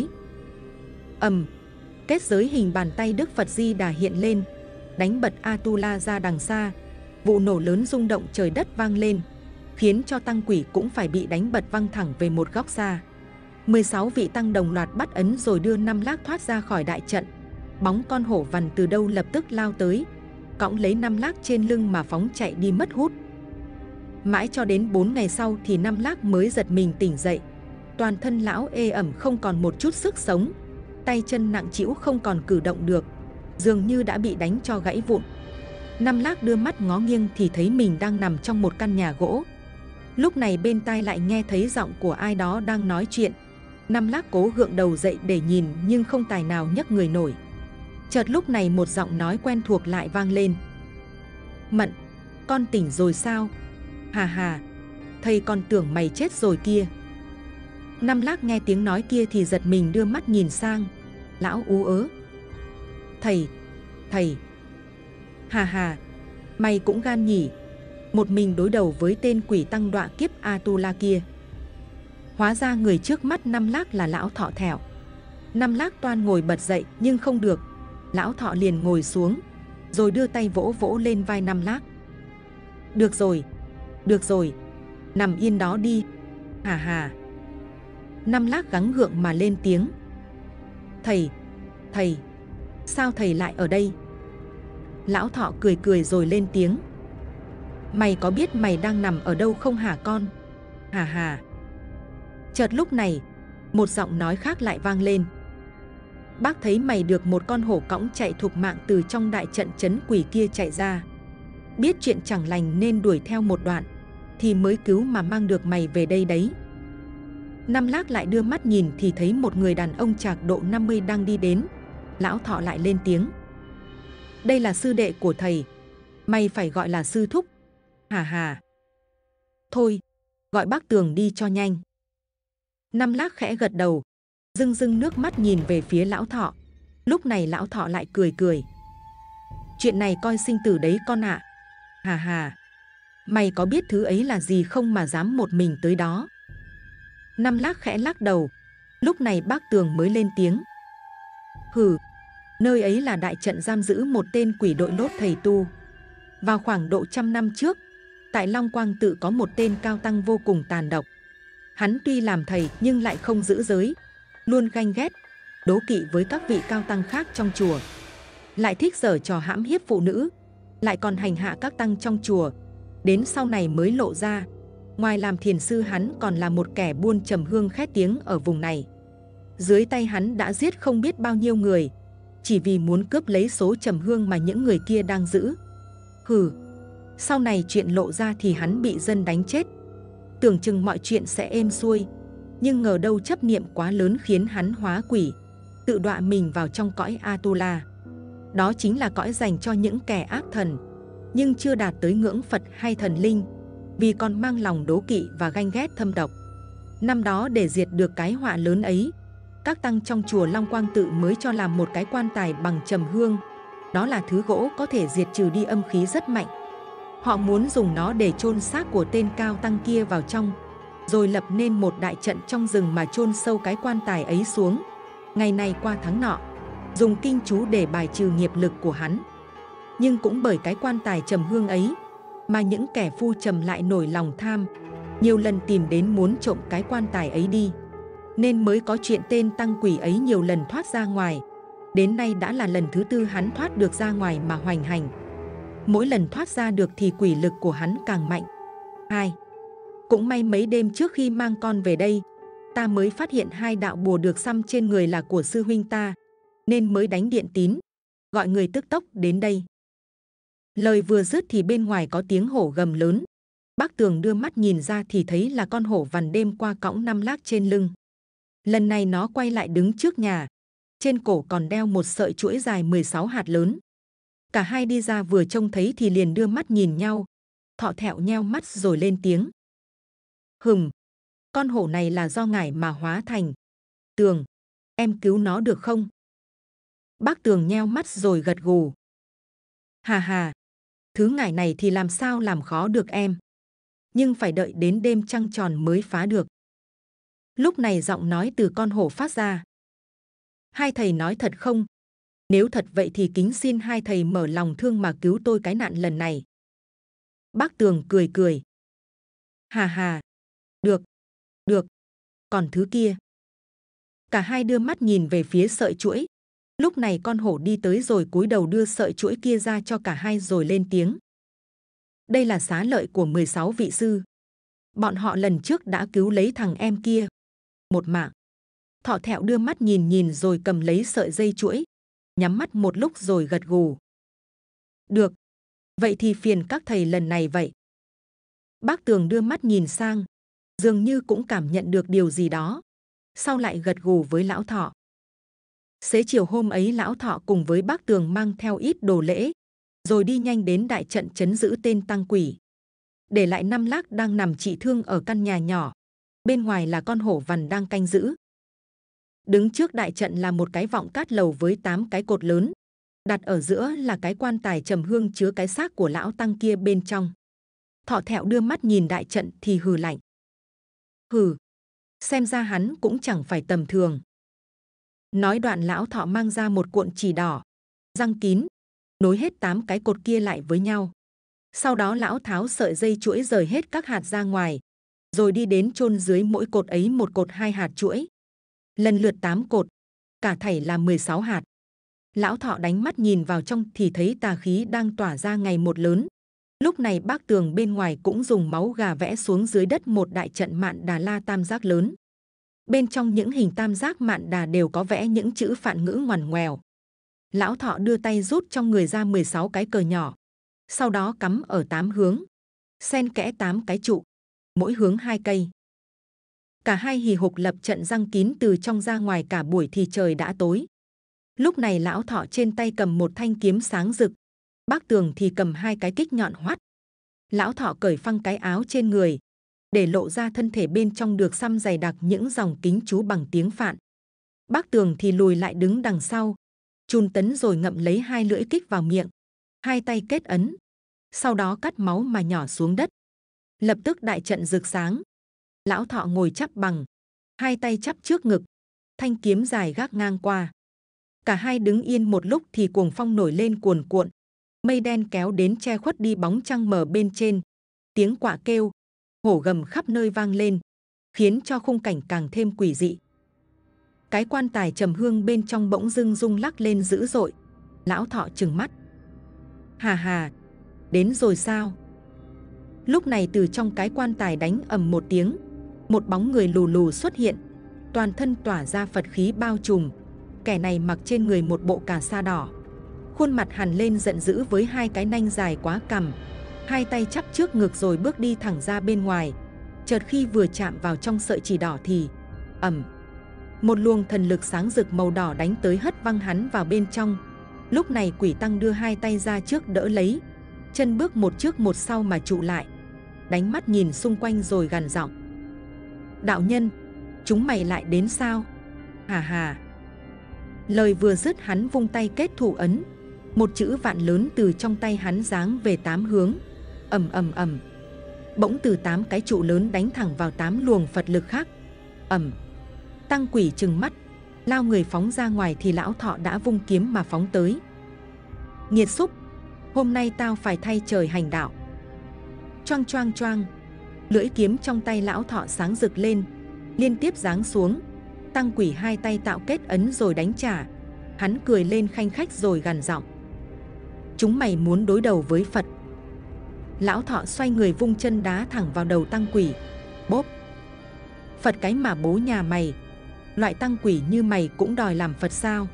Kết giới hình bàn tay Đức Phật Di Đà hiện lên, đánh bật Atula ra đằng xa. Vụ nổ lớn rung động trời đất vang lên, khiến cho tăng quỷ cũng phải bị đánh bật văng thẳng về một góc xa. 16 vị tăng đồng loạt bắt ấn rồi đưa Năm Lác thoát ra khỏi đại trận. Bóng con hổ vằn từ đâu lập tức lao tới, cõng lấy Năm Lác trên lưng mà phóng chạy đi mất hút. Mãi cho đến 4 ngày sau thì Năm Lác mới giật mình tỉnh dậy. Toàn thân lão ê ẩm không còn một chút sức sống, tay chân nặng trĩu không còn cử động được, dường như đã bị đánh cho gãy vụn. Năm Lác đưa mắt ngó nghiêng thì thấy mình đang nằm trong một căn nhà gỗ. Lúc này bên tai lại nghe thấy giọng của ai đó đang nói chuyện. Năm Lác cố gượng đầu dậy để nhìn nhưng không tài nào nhấc người nổi. Chợt lúc này một giọng nói quen thuộc lại vang lên. Mận, con tỉnh rồi sao? Hà hà, thầy còn tưởng mày chết rồi kia. Năm Lác nghe tiếng nói kia thì giật mình đưa mắt nhìn sang. Lão ú ớ. Thầy. Hà hà, mày cũng gan nhỉ, một mình đối đầu với tên quỷ tăng đọa kiếp Atula kia. Hóa ra người trước mắt Năm Lác là lão Thọ Thẻo. Năm Lác toan ngồi bật dậy nhưng không được. Lão Thọ liền ngồi xuống, rồi đưa tay vỗ vỗ lên vai Năm Lác. Được rồi, nằm yên đó đi. Hà hà. Năm Lác gắng gượng mà lên tiếng. Thầy, sao thầy lại ở đây? Lão Thọ cười rồi lên tiếng. Mày có biết mày đang nằm ở đâu không hả con? Hà hà, Chợt lúc này, một giọng nói khác lại vang lên. Bác thấy mày được một con hổ cõng chạy thục mạng từ trong đại trận trấn quỷ kia chạy ra. Biết chuyện chẳng lành nên đuổi theo một đoạn, thì mới cứu mà mang được mày về đây đấy. Năm Lác lại đưa mắt nhìn thì thấy một người đàn ông trạc độ 50 đang đi đến. Lão Thọ lại lên tiếng. Đây là sư đệ của thầy, mày phải gọi là sư thúc. Hà hà. Thôi, gọi bác Tường đi cho nhanh. Năm Lác khẽ gật đầu, rưng rưng nước mắt nhìn về phía Lão Thọ. Lúc này Lão Thọ lại cười cười. Chuyện này coi sinh tử đấy con ạ. Hà hà. Mày có biết thứ ấy là gì không mà dám một mình tới đó? Năm Lác khẽ lắc đầu. Lúc này bác Tường mới lên tiếng. Hừ, nơi ấy là đại trận giam giữ một tên quỷ đội lốt thầy tu. Vào khoảng độ 100 năm trước, tại Long Quang tự có một tên cao tăng vô cùng tàn độc. Hắn tuy làm thầy nhưng lại không giữ giới, luôn ganh ghét, đố kỵ với các vị cao tăng khác trong chùa. Lại thích giở trò hãm hiếp phụ nữ, lại còn hành hạ các tăng trong chùa. Đến sau này mới lộ ra, ngoài làm thiền sư hắn còn là một kẻ buôn trầm hương khét tiếng ở vùng này. Dưới tay hắn đã giết không biết bao nhiêu người, chỉ vì muốn cướp lấy số trầm hương mà những người kia đang giữ. Hừ, sau này chuyện lộ ra thì hắn bị dân đánh chết. Tưởng chừng mọi chuyện sẽ êm xuôi, nhưng ngờ đâu chấp niệm quá lớn khiến hắn hóa quỷ, tự đọa mình vào trong cõi Atula. Đó chính là cõi dành cho những kẻ ác thần, nhưng chưa đạt tới ngưỡng Phật hay thần linh, vì còn mang lòng đố kỵ và ganh ghét thâm độc. Năm đó để diệt được cái họa lớn ấy, các tăng trong chùa Long Quang tự mới cho làm một cái quan tài bằng trầm hương. Đó là thứ gỗ có thể diệt trừ đi âm khí rất mạnh. Họ muốn dùng nó để chôn xác của tên cao tăng kia vào trong, rồi lập nên một đại trận trong rừng mà chôn sâu cái quan tài ấy xuống, ngày này qua tháng nọ, dùng kinh chú để bài trừ nghiệp lực của hắn. Nhưng cũng bởi cái quan tài trầm hương ấy mà những kẻ phu trầm lại nổi lòng tham, nhiều lần tìm đến muốn trộm cái quan tài ấy đi, nên mới có chuyện tên tăng quỷ ấy nhiều lần thoát ra ngoài. Đến nay đã là lần thứ 4 hắn thoát được ra ngoài mà hoành hành. Mỗi lần thoát ra được thì quỷ lực của hắn càng mạnh. 2. Cũng may mấy đêm trước khi mang con về đây, ta mới phát hiện 2 đạo bùa được xăm trên người là của sư huynh ta, nên mới đánh điện tín, gọi người tức tốc đến đây. Lời vừa dứt thì bên ngoài có tiếng hổ gầm lớn. Bác Tường đưa mắt nhìn ra thì thấy là con hổ vằn đêm qua cõng Năm Lác trên lưng. Lần này nó quay lại đứng trước nhà, trên cổ còn đeo một sợi chuỗi dài 16 hạt lớn. Cả hai đi ra vừa trông thấy thì liền đưa mắt nhìn nhau. Thọ Thẹo nheo mắt rồi lên tiếng. Hừm, con hổ này là do ngải mà hóa thành. Tường, em cứu nó được không? Bác Tường nheo mắt rồi gật gù. Hà hà, thứ ngải này thì làm sao làm khó được em. Nhưng phải đợi đến đêm trăng tròn mới phá được. Lúc này giọng nói từ con hổ phát ra. Hai thầy nói thật không? Nếu thật vậy thì kính xin hai thầy mở lòng thương mà cứu tôi cái nạn lần này. Bác Tường cười cười. Hà hà, được, được, còn thứ kia. Cả hai đưa mắt nhìn về phía sợi chuỗi. Lúc này con hổ đi tới rồi cúi đầu đưa sợi chuỗi kia ra cho cả hai rồi lên tiếng. Đây là xá lợi của 16 vị sư. Bọn họ lần trước đã cứu lấy thằng em kia một mạng. Thọ Thẹo đưa mắt nhìn rồi cầm lấy sợi dây chuỗi, nhắm mắt một lúc rồi gật gù. Được, vậy thì phiền các thầy lần này vậy. Bác Tường đưa mắt nhìn sang, dường như cũng cảm nhận được điều gì đó, sau lại gật gù với Lão Thọ. Xế chiều hôm ấy Lão Thọ cùng với bác Tường mang theo ít đồ lễ, rồi đi nhanh đến đại trận trấn giữ tên tăng quỷ. Để lại Năm Lác đang nằm trị thương ở căn nhà nhỏ, bên ngoài là con hổ vằn đang canh giữ. Đứng trước đại trận là một cái vọng cát lầu với 8 cái cột lớn, đặt ở giữa là cái quan tài trầm hương chứa cái xác của lão tăng kia bên trong. Thọ Thẹo đưa mắt nhìn đại trận thì hừ lạnh. Hừ, xem ra hắn cũng chẳng phải tầm thường. Nói đoạn Lão Thọ mang ra một cuộn chỉ đỏ, răng kín, nối hết 8 cái cột kia lại với nhau. Sau đó lão tháo sợi dây chuỗi rời hết các hạt ra ngoài, rồi đi đến chôn dưới mỗi cột ấy một cột 2 hạt chuỗi. Lần lượt 8 cột, cả thảy là 16 hạt. Lão Thọ đánh mắt nhìn vào trong thì thấy tà khí đang tỏa ra ngày một lớn. Lúc này bác Tường bên ngoài cũng dùng máu gà vẽ xuống dưới đất một đại trận Mạn Đà La tam giác lớn. Bên trong những hình tam giác mạn đà đều có vẽ những chữ Phạn ngữ ngoằn ngoèo. Lão thọ đưa tay rút trong người ra 16 cái cờ nhỏ, sau đó cắm ở 8 hướng, xen kẽ 8 cái trụ, mỗi hướng 2 cây. Cả hai hì hục lập trận răng kín từ trong ra ngoài, cả buổi thì trời đã tối. Lúc này lão thọ trên tay cầm một thanh kiếm sáng rực, Bác Tường thì cầm 2 cái kích nhọn hoắt. Lão thọ cởi phăng cái áo trên người, để lộ ra thân thể bên trong được xăm dày đặc những dòng kính chú bằng tiếng Phạn. Bác Tường thì lùi lại đứng đằng sau, chun tấn rồi ngậm lấy 2 lưỡi kích vào miệng, 2 tay kết ấn, sau đó cắt máu mà nhỏ xuống đất. Lập tức đại trận rực sáng. Lão thọ ngồi chắp bằng, 2 tay chắp trước ngực, thanh kiếm dài gác ngang qua. Cả hai đứng yên một lúc thì cuồng phong nổi lên cuồn cuộn, mây đen kéo đến che khuất đi bóng trăng mờ bên trên. Tiếng quạ kêu, hổ gầm khắp nơi vang lên, khiến cho khung cảnh càng thêm quỷ dị. Cái quan tài trầm hương bên trong bỗng dưng rung lắc lên dữ dội. Lão thọ trừng mắt. Hà hà, đến rồi sao? Lúc này từ trong cái quan tài đánh ầm một tiếng, một bóng người lù lù xuất hiện, toàn thân tỏa ra Phật khí bao trùm. Kẻ này mặc trên người một bộ cà sa đỏ, khuôn mặt hằn lên giận dữ với 2 cái nanh dài quá cằm, 2 tay chắp trước ngực rồi bước đi thẳng ra bên ngoài. Chợt khi vừa chạm vào trong sợi chỉ đỏ thì ầm, một luồng thần lực sáng rực màu đỏ đánh tới hất văng hắn vào bên trong. Lúc này Quỷ Tăng đưa 2 tay ra trước đỡ lấy, chân bước một trước một sau mà trụ lại, đánh mắt nhìn xung quanh rồi gằn giọng. Đạo nhân, chúng mày lại đến sao? Hà hà. Lời vừa dứt hắn vung tay kết thủ ấn, một chữ Vạn lớn từ trong tay hắn giáng về 8 hướng. Ầm ầm ầm. Bỗng từ 8 cái trụ lớn đánh thẳng vào 8 luồng Phật lực khác. Ầm. Tăng Quỷ trừng mắt, lao người phóng ra ngoài thì lão thọ đã vung kiếm mà phóng tới. Nghiệt xúc, hôm nay tao phải thay trời hành đạo. Choang choang choang. Lưỡi kiếm trong tay lão thọ sáng rực lên, liên tiếp giáng xuống. Tăng Quỷ 2 tay tạo kết ấn rồi đánh trả. Hắn cười lên khanh khách rồi gằn giọng. Chúng mày muốn đối đầu với Phật. Lão thọ xoay người vung chân đá thẳng vào đầu Tăng Quỷ. Bốp. Phật cái mà bố nhà mày, loại tăng quỷ như mày cũng đòi làm Phật sao?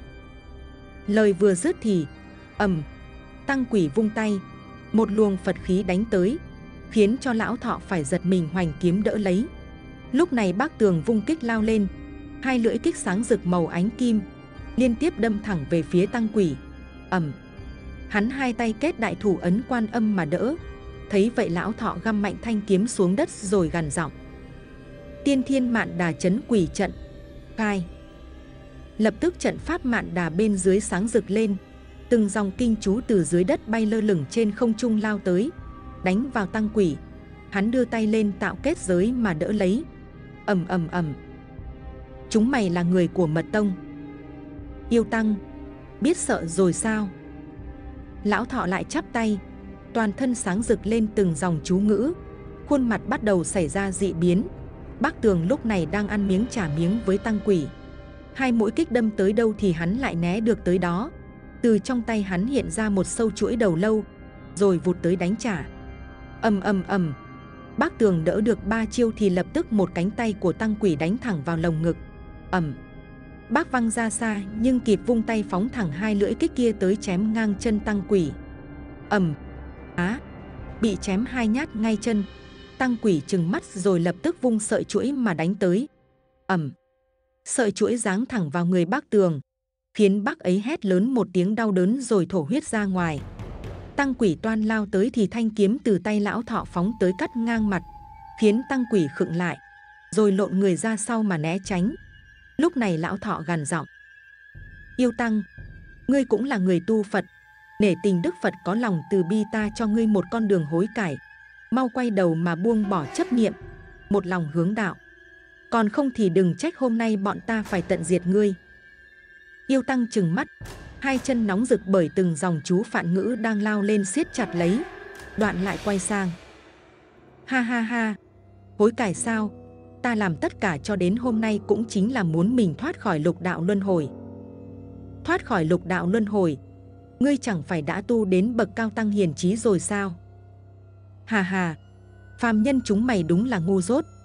Lời vừa dứt thì ầm, Tăng Quỷ vung tay, một luồng Phật khí đánh tới, khiến cho lão thọ phải giật mình hoành kiếm đỡ lấy. Lúc này Bác Tường vung kích lao lên, 2 lưỡi kích sáng rực màu ánh kim liên tiếp đâm thẳng về phía Tăng Quỷ. Ầm. Hắn 2 tay kết đại thủ ấn Quan Âm mà đỡ. Thấy vậy lão thọ găm mạnh thanh kiếm xuống đất rồi gằn giọng. Tiên Thiên Mạn Đà trấn quỷ trận khai. Lập tức trận pháp mạn đà bên dưới sáng rực lên, từng dòng kinh chú từ dưới đất bay lơ lửng trên không trung lao tới, đánh vào Tăng Quỷ. Hắn đưa tay lên tạo kết giới mà đỡ lấy. Ầm ầm ầm. Chúng mày là người của Mật Tông. Yêu Tăng, biết sợ rồi sao? Lão thọ lại chắp tay, toàn thân sáng rực lên từng dòng chú ngữ, khuôn mặt bắt đầu xảy ra dị biến. Bác Tường lúc này đang ăn miếng trả miếng với Tăng Quỷ. 2 mũi kích đâm tới đâu thì hắn lại né được tới đó. Từ trong tay hắn hiện ra một sâu chuỗi đầu lâu, rồi vụt tới đánh trả. Ầm ầm ầm. Bác Tường đỡ được 3 chiêu thì lập tức một cánh tay của Tăng Quỷ đánh thẳng vào lồng ngực. Ầm. Bác văng ra xa nhưng kịp vung tay phóng thẳng 2 lưỡi kích kia tới chém ngang chân Tăng Quỷ. Ầm. Á. Bị chém 2 nhát ngay chân. Tăng Quỷ trừng mắt rồi lập tức vung sợi chuỗi mà đánh tới. Ầm. Sợi chuỗi giáng thẳng vào người Bác Tường, khiến bác ấy hét lớn một tiếng đau đớn rồi thổ huyết ra ngoài. Tăng Quỷ toan lao tới thì thanh kiếm từ tay lão thọ phóng tới cắt ngang mặt, khiến Tăng Quỷ khựng lại, rồi lộn người ra sau mà né tránh. Lúc này lão thọ gằn giọng. Yêu Tăng, ngươi cũng là người tu Phật, nể tình Đức Phật có lòng từ bi ta cho ngươi một con đường hối cải, mau quay đầu mà buông bỏ chấp niệm, một lòng hướng đạo. Còn không thì đừng trách hôm nay bọn ta phải tận diệt ngươi. Yêu Tăng trừng mắt, 2 chân nóng rực bởi từng dòng chú Phạn ngữ đang lao lên siết chặt lấy, đoạn lại quay sang. Ha ha ha, hối cải sao? Ta làm tất cả cho đến hôm nay cũng chính là muốn mình thoát khỏi lục đạo luân hồi. Thoát khỏi lục đạo luân hồi, ngươi chẳng phải đã tu đến bậc cao tăng hiền trí rồi sao? Hà hà, phàm nhân chúng mày đúng là ngu dốt.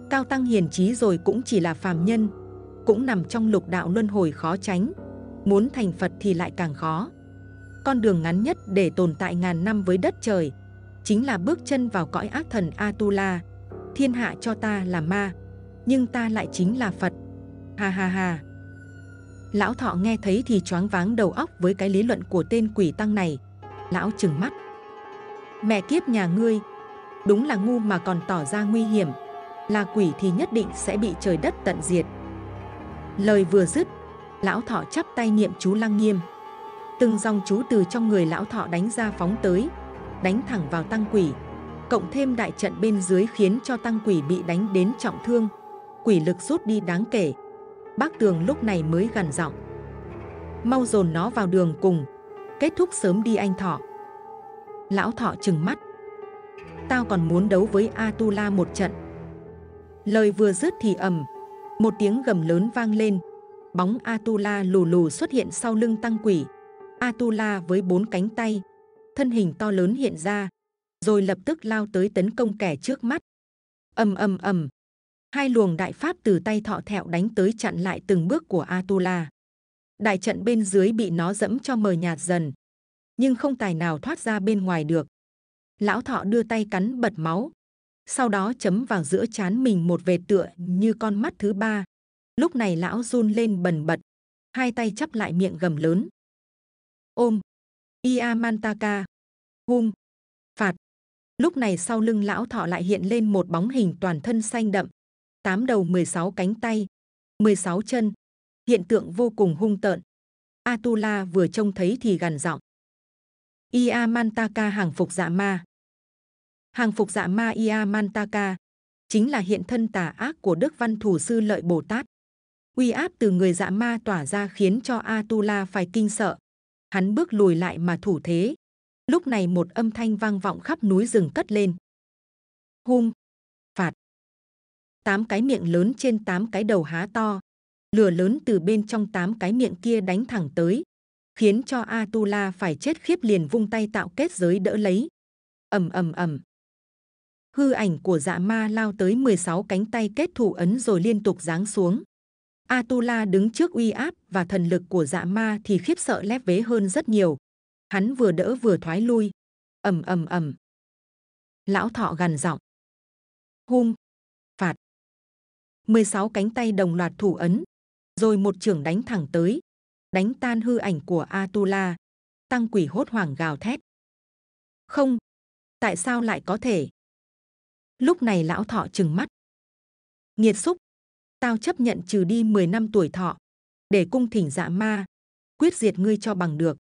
Cao tăng hiền trí rồi cũng chỉ là phàm nhân, cũng nằm trong lục đạo luân hồi khó tránh. Muốn thành Phật thì lại càng khó. Con đường ngắn nhất để tồn tại ngàn năm với đất trời chính là bước chân vào cõi ác thần Atula. Thiên hạ cho ta là ma, nhưng ta lại chính là Phật. Ha ha ha. Lão Thọ nghe thấy thì choáng váng đầu óc với cái lý luận của tên quỷ tăng này. Lão trừng mắt. Mẹ kiếp nhà ngươi, đúng là ngu mà còn tỏ ra nguy hiểm. Là quỷ thì nhất định sẽ bị trời đất tận diệt. Lời vừa dứt, Lão Thọ chắp tay niệm chú Lăng Nghiêm. Từng dòng chú từ trong người Lão Thọ đánh ra phóng tới, đánh thẳng vào tăng quỷ. Cộng thêm đại trận bên dưới khiến cho tăng quỷ bị đánh đến trọng thương. Quỷ lực rút đi đáng kể. Bác Tường lúc này mới gằn giọng. Mau dồn nó vào đường cùng, kết thúc sớm đi anh Thọ. Lão Thọ trừng mắt. Tao còn muốn đấu với Atula một trận. Lời vừa dứt thì ầm, một tiếng gầm lớn vang lên. Bóng Atula lù lù xuất hiện sau lưng tăng quỷ. Atula với 4 cánh tay, thân hình to lớn hiện ra, rồi lập tức lao tới tấn công kẻ trước mắt. Ầm ầm ầm, hai luồng đại pháp từ tay Thọ Thẹo đánh tới chặn lại từng bước của Atula. Đại trận bên dưới bị nó dẫm cho mờ nhạt dần, nhưng không tài nào thoát ra bên ngoài được. Lão Thọ đưa tay cắn bật máu, sau đó chấm vào giữa trán mình một vệt tựa như con mắt thứ ba. Lúc này lão run lên bần bật, hai tay chắp lại miệng gầm lớn. Ôm, Iamantaka, hung, phạt. Lúc này sau lưng Lão Thọ lại hiện lên một bóng hình toàn thân xanh đậm, 8 đầu 16 cánh tay, 16 chân, hiện tượng vô cùng hung tợn. Atula vừa trông thấy thì gằn giọng. Iamantaka hàng phục dạ ma. Hàng phục dạ ma Iamantaka chính là hiện thân tà ác của Đức Văn Thủ Sư Lợi Bồ Tát. Uy áp từ người dạ ma tỏa ra khiến cho Atula phải kinh sợ. Hắn bước lùi lại mà thủ thế. Lúc này một âm thanh vang vọng khắp núi rừng cất lên. Hung, phạt. 8 cái miệng lớn trên 8 cái đầu há to. Lửa lớn từ bên trong 8 cái miệng kia đánh thẳng tới, khiến cho Atula phải chết khiếp, liền vung tay tạo kết giới đỡ lấy. Ầm ầm ầm. Hư ảnh của dạ ma lao tới 16 cánh tay kết thủ ấn rồi liên tục giáng xuống. Atula đứng trước uy áp và thần lực của dạ ma thì khiếp sợ lép vế hơn rất nhiều. Hắn vừa đỡ vừa thoái lui. Ầm ầm ầm. Lão Thọ gằn giọng. Hung, phạt. 16 cánh tay đồng loạt thủ ấn, rồi một chưởng đánh thẳng tới, đánh tan hư ảnh của Atula. Tăng quỷ hốt hoảng gào thét. Không, tại sao lại có thể? Lúc này Lão Thọ trừng mắt. Nghiệt xúc, tao chấp nhận trừ đi 10 năm tuổi thọ để cung thỉnh dạ ma, quyết diệt ngươi cho bằng được.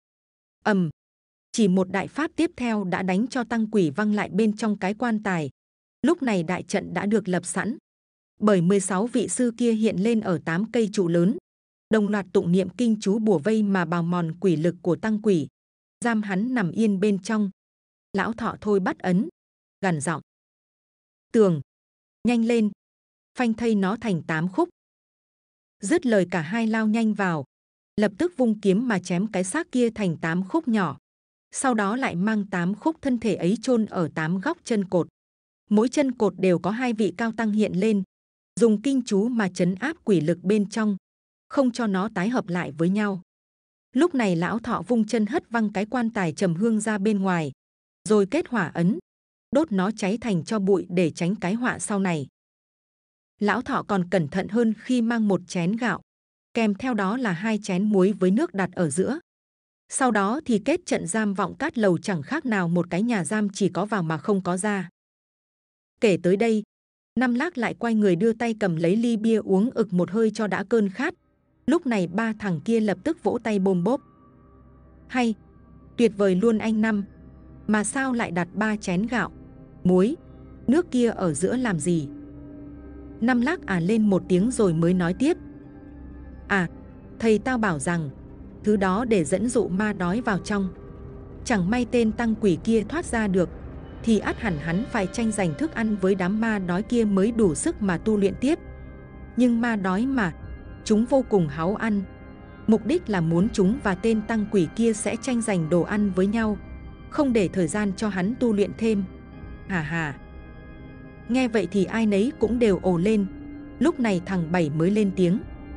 Chỉ một đại pháp tiếp theo đã đánh cho tăng quỷ văng lại bên trong cái quan tài. Lúc này đại trận đã được lập sẵn, bởi 16 vị sư kia hiện lên ở 8 cây trụ lớn, đồng loạt tụng niệm kinh chú bùa vây mà bào mòn quỷ lực của tăng quỷ, giam hắn nằm yên bên trong. Lão Thọ thôi bắt ấn, gằn giọng. Tường, nhanh lên, phanh thây nó thành 8 khúc. Dứt lời cả hai lao nhanh vào, lập tức vung kiếm mà chém cái xác kia thành 8 khúc nhỏ. Sau đó lại mang 8 khúc thân thể ấy chôn ở 8 góc chân cột. Mỗi chân cột đều có 2 vị cao tăng hiện lên, dùng kinh chú mà trấn áp quỷ lực bên trong, không cho nó tái hợp lại với nhau. Lúc này Lão Thọ vung chân hất văng cái quan tài trầm hương ra bên ngoài, rồi kết hỏa ấn, đốt nó cháy thành tro bụi để tránh cái họa sau này. Lão Thọ còn cẩn thận hơn khi mang một chén gạo, kèm theo đó là 2 chén muối với nước đặt ở giữa. Sau đó thì kết trận giam Vọng Cát Lầu chẳng khác nào một cái nhà giam chỉ có vào mà không có ra. Kể tới đây, Năm Lác lại quay người đưa tay cầm lấy ly bia uống ực một hơi cho đã cơn khát. Lúc này 3 thằng kia lập tức vỗ tay bôm bốp. Hay, tuyệt vời luôn anh Năm. Mà sao lại đặt 3 chén gạo, muối, nước kia ở giữa làm gì? Năm Lác lên một tiếng rồi mới nói tiếp. À, thầy tao bảo rằng thứ đó để dẫn dụ ma đói vào trong. Chẳng may tên tăng quỷ kia thoát ra được, thì ắt hẳn hắn phải tranh giành thức ăn với đám ma đói kia mới đủ sức mà tu luyện tiếp. Nhưng ma đói mà, chúng vô cùng háu ăn. Mục đích là muốn chúng và tên tăng quỷ kia sẽ tranh giành đồ ăn với nhau, không để thời gian cho hắn tu luyện thêm. Hà hà. Nghe vậy thì ai nấy cũng đều ồ lên. Lúc này thằng Bảy mới lên tiếng.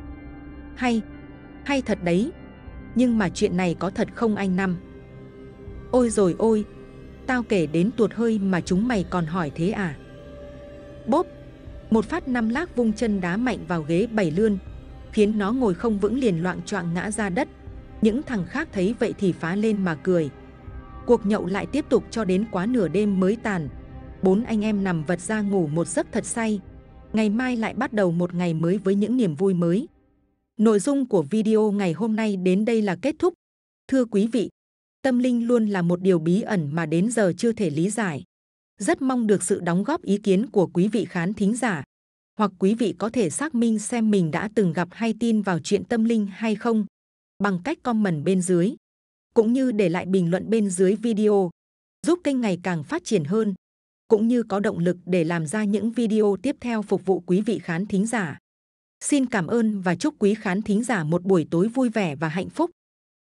Hay thật đấy. Nhưng mà chuyện này có thật không anh Năm? Ôi rồi ôi, tao kể đến tuột hơi mà chúng mày còn hỏi thế à? Bốp, một phát Năm Lác vung chân đá mạnh vào ghế Bảy lươn, khiến nó ngồi không vững liền loạng choạng ngã ra đất. Những thằng khác thấy vậy thì phá lên mà cười. Cuộc nhậu lại tiếp tục cho đến quá nửa đêm mới tàn. 4 anh em nằm vật ra ngủ một giấc thật say. Ngày mai lại bắt đầu một ngày mới với những niềm vui mới. Nội dung của video ngày hôm nay đến đây là kết thúc. Thưa quý vị, tâm linh luôn là một điều bí ẩn mà đến giờ chưa thể lý giải. Rất mong được sự đóng góp ý kiến của quý vị khán thính giả. Hoặc quý vị có thể xác minh xem mình đã từng gặp hay tin vào chuyện tâm linh hay không, bằng cách comment bên dưới, cũng như để lại bình luận bên dưới video, giúp kênh ngày càng phát triển hơn, cũng như có động lực để làm ra những video tiếp theo phục vụ quý vị khán thính giả. Xin cảm ơn và chúc quý khán thính giả một buổi tối vui vẻ và hạnh phúc.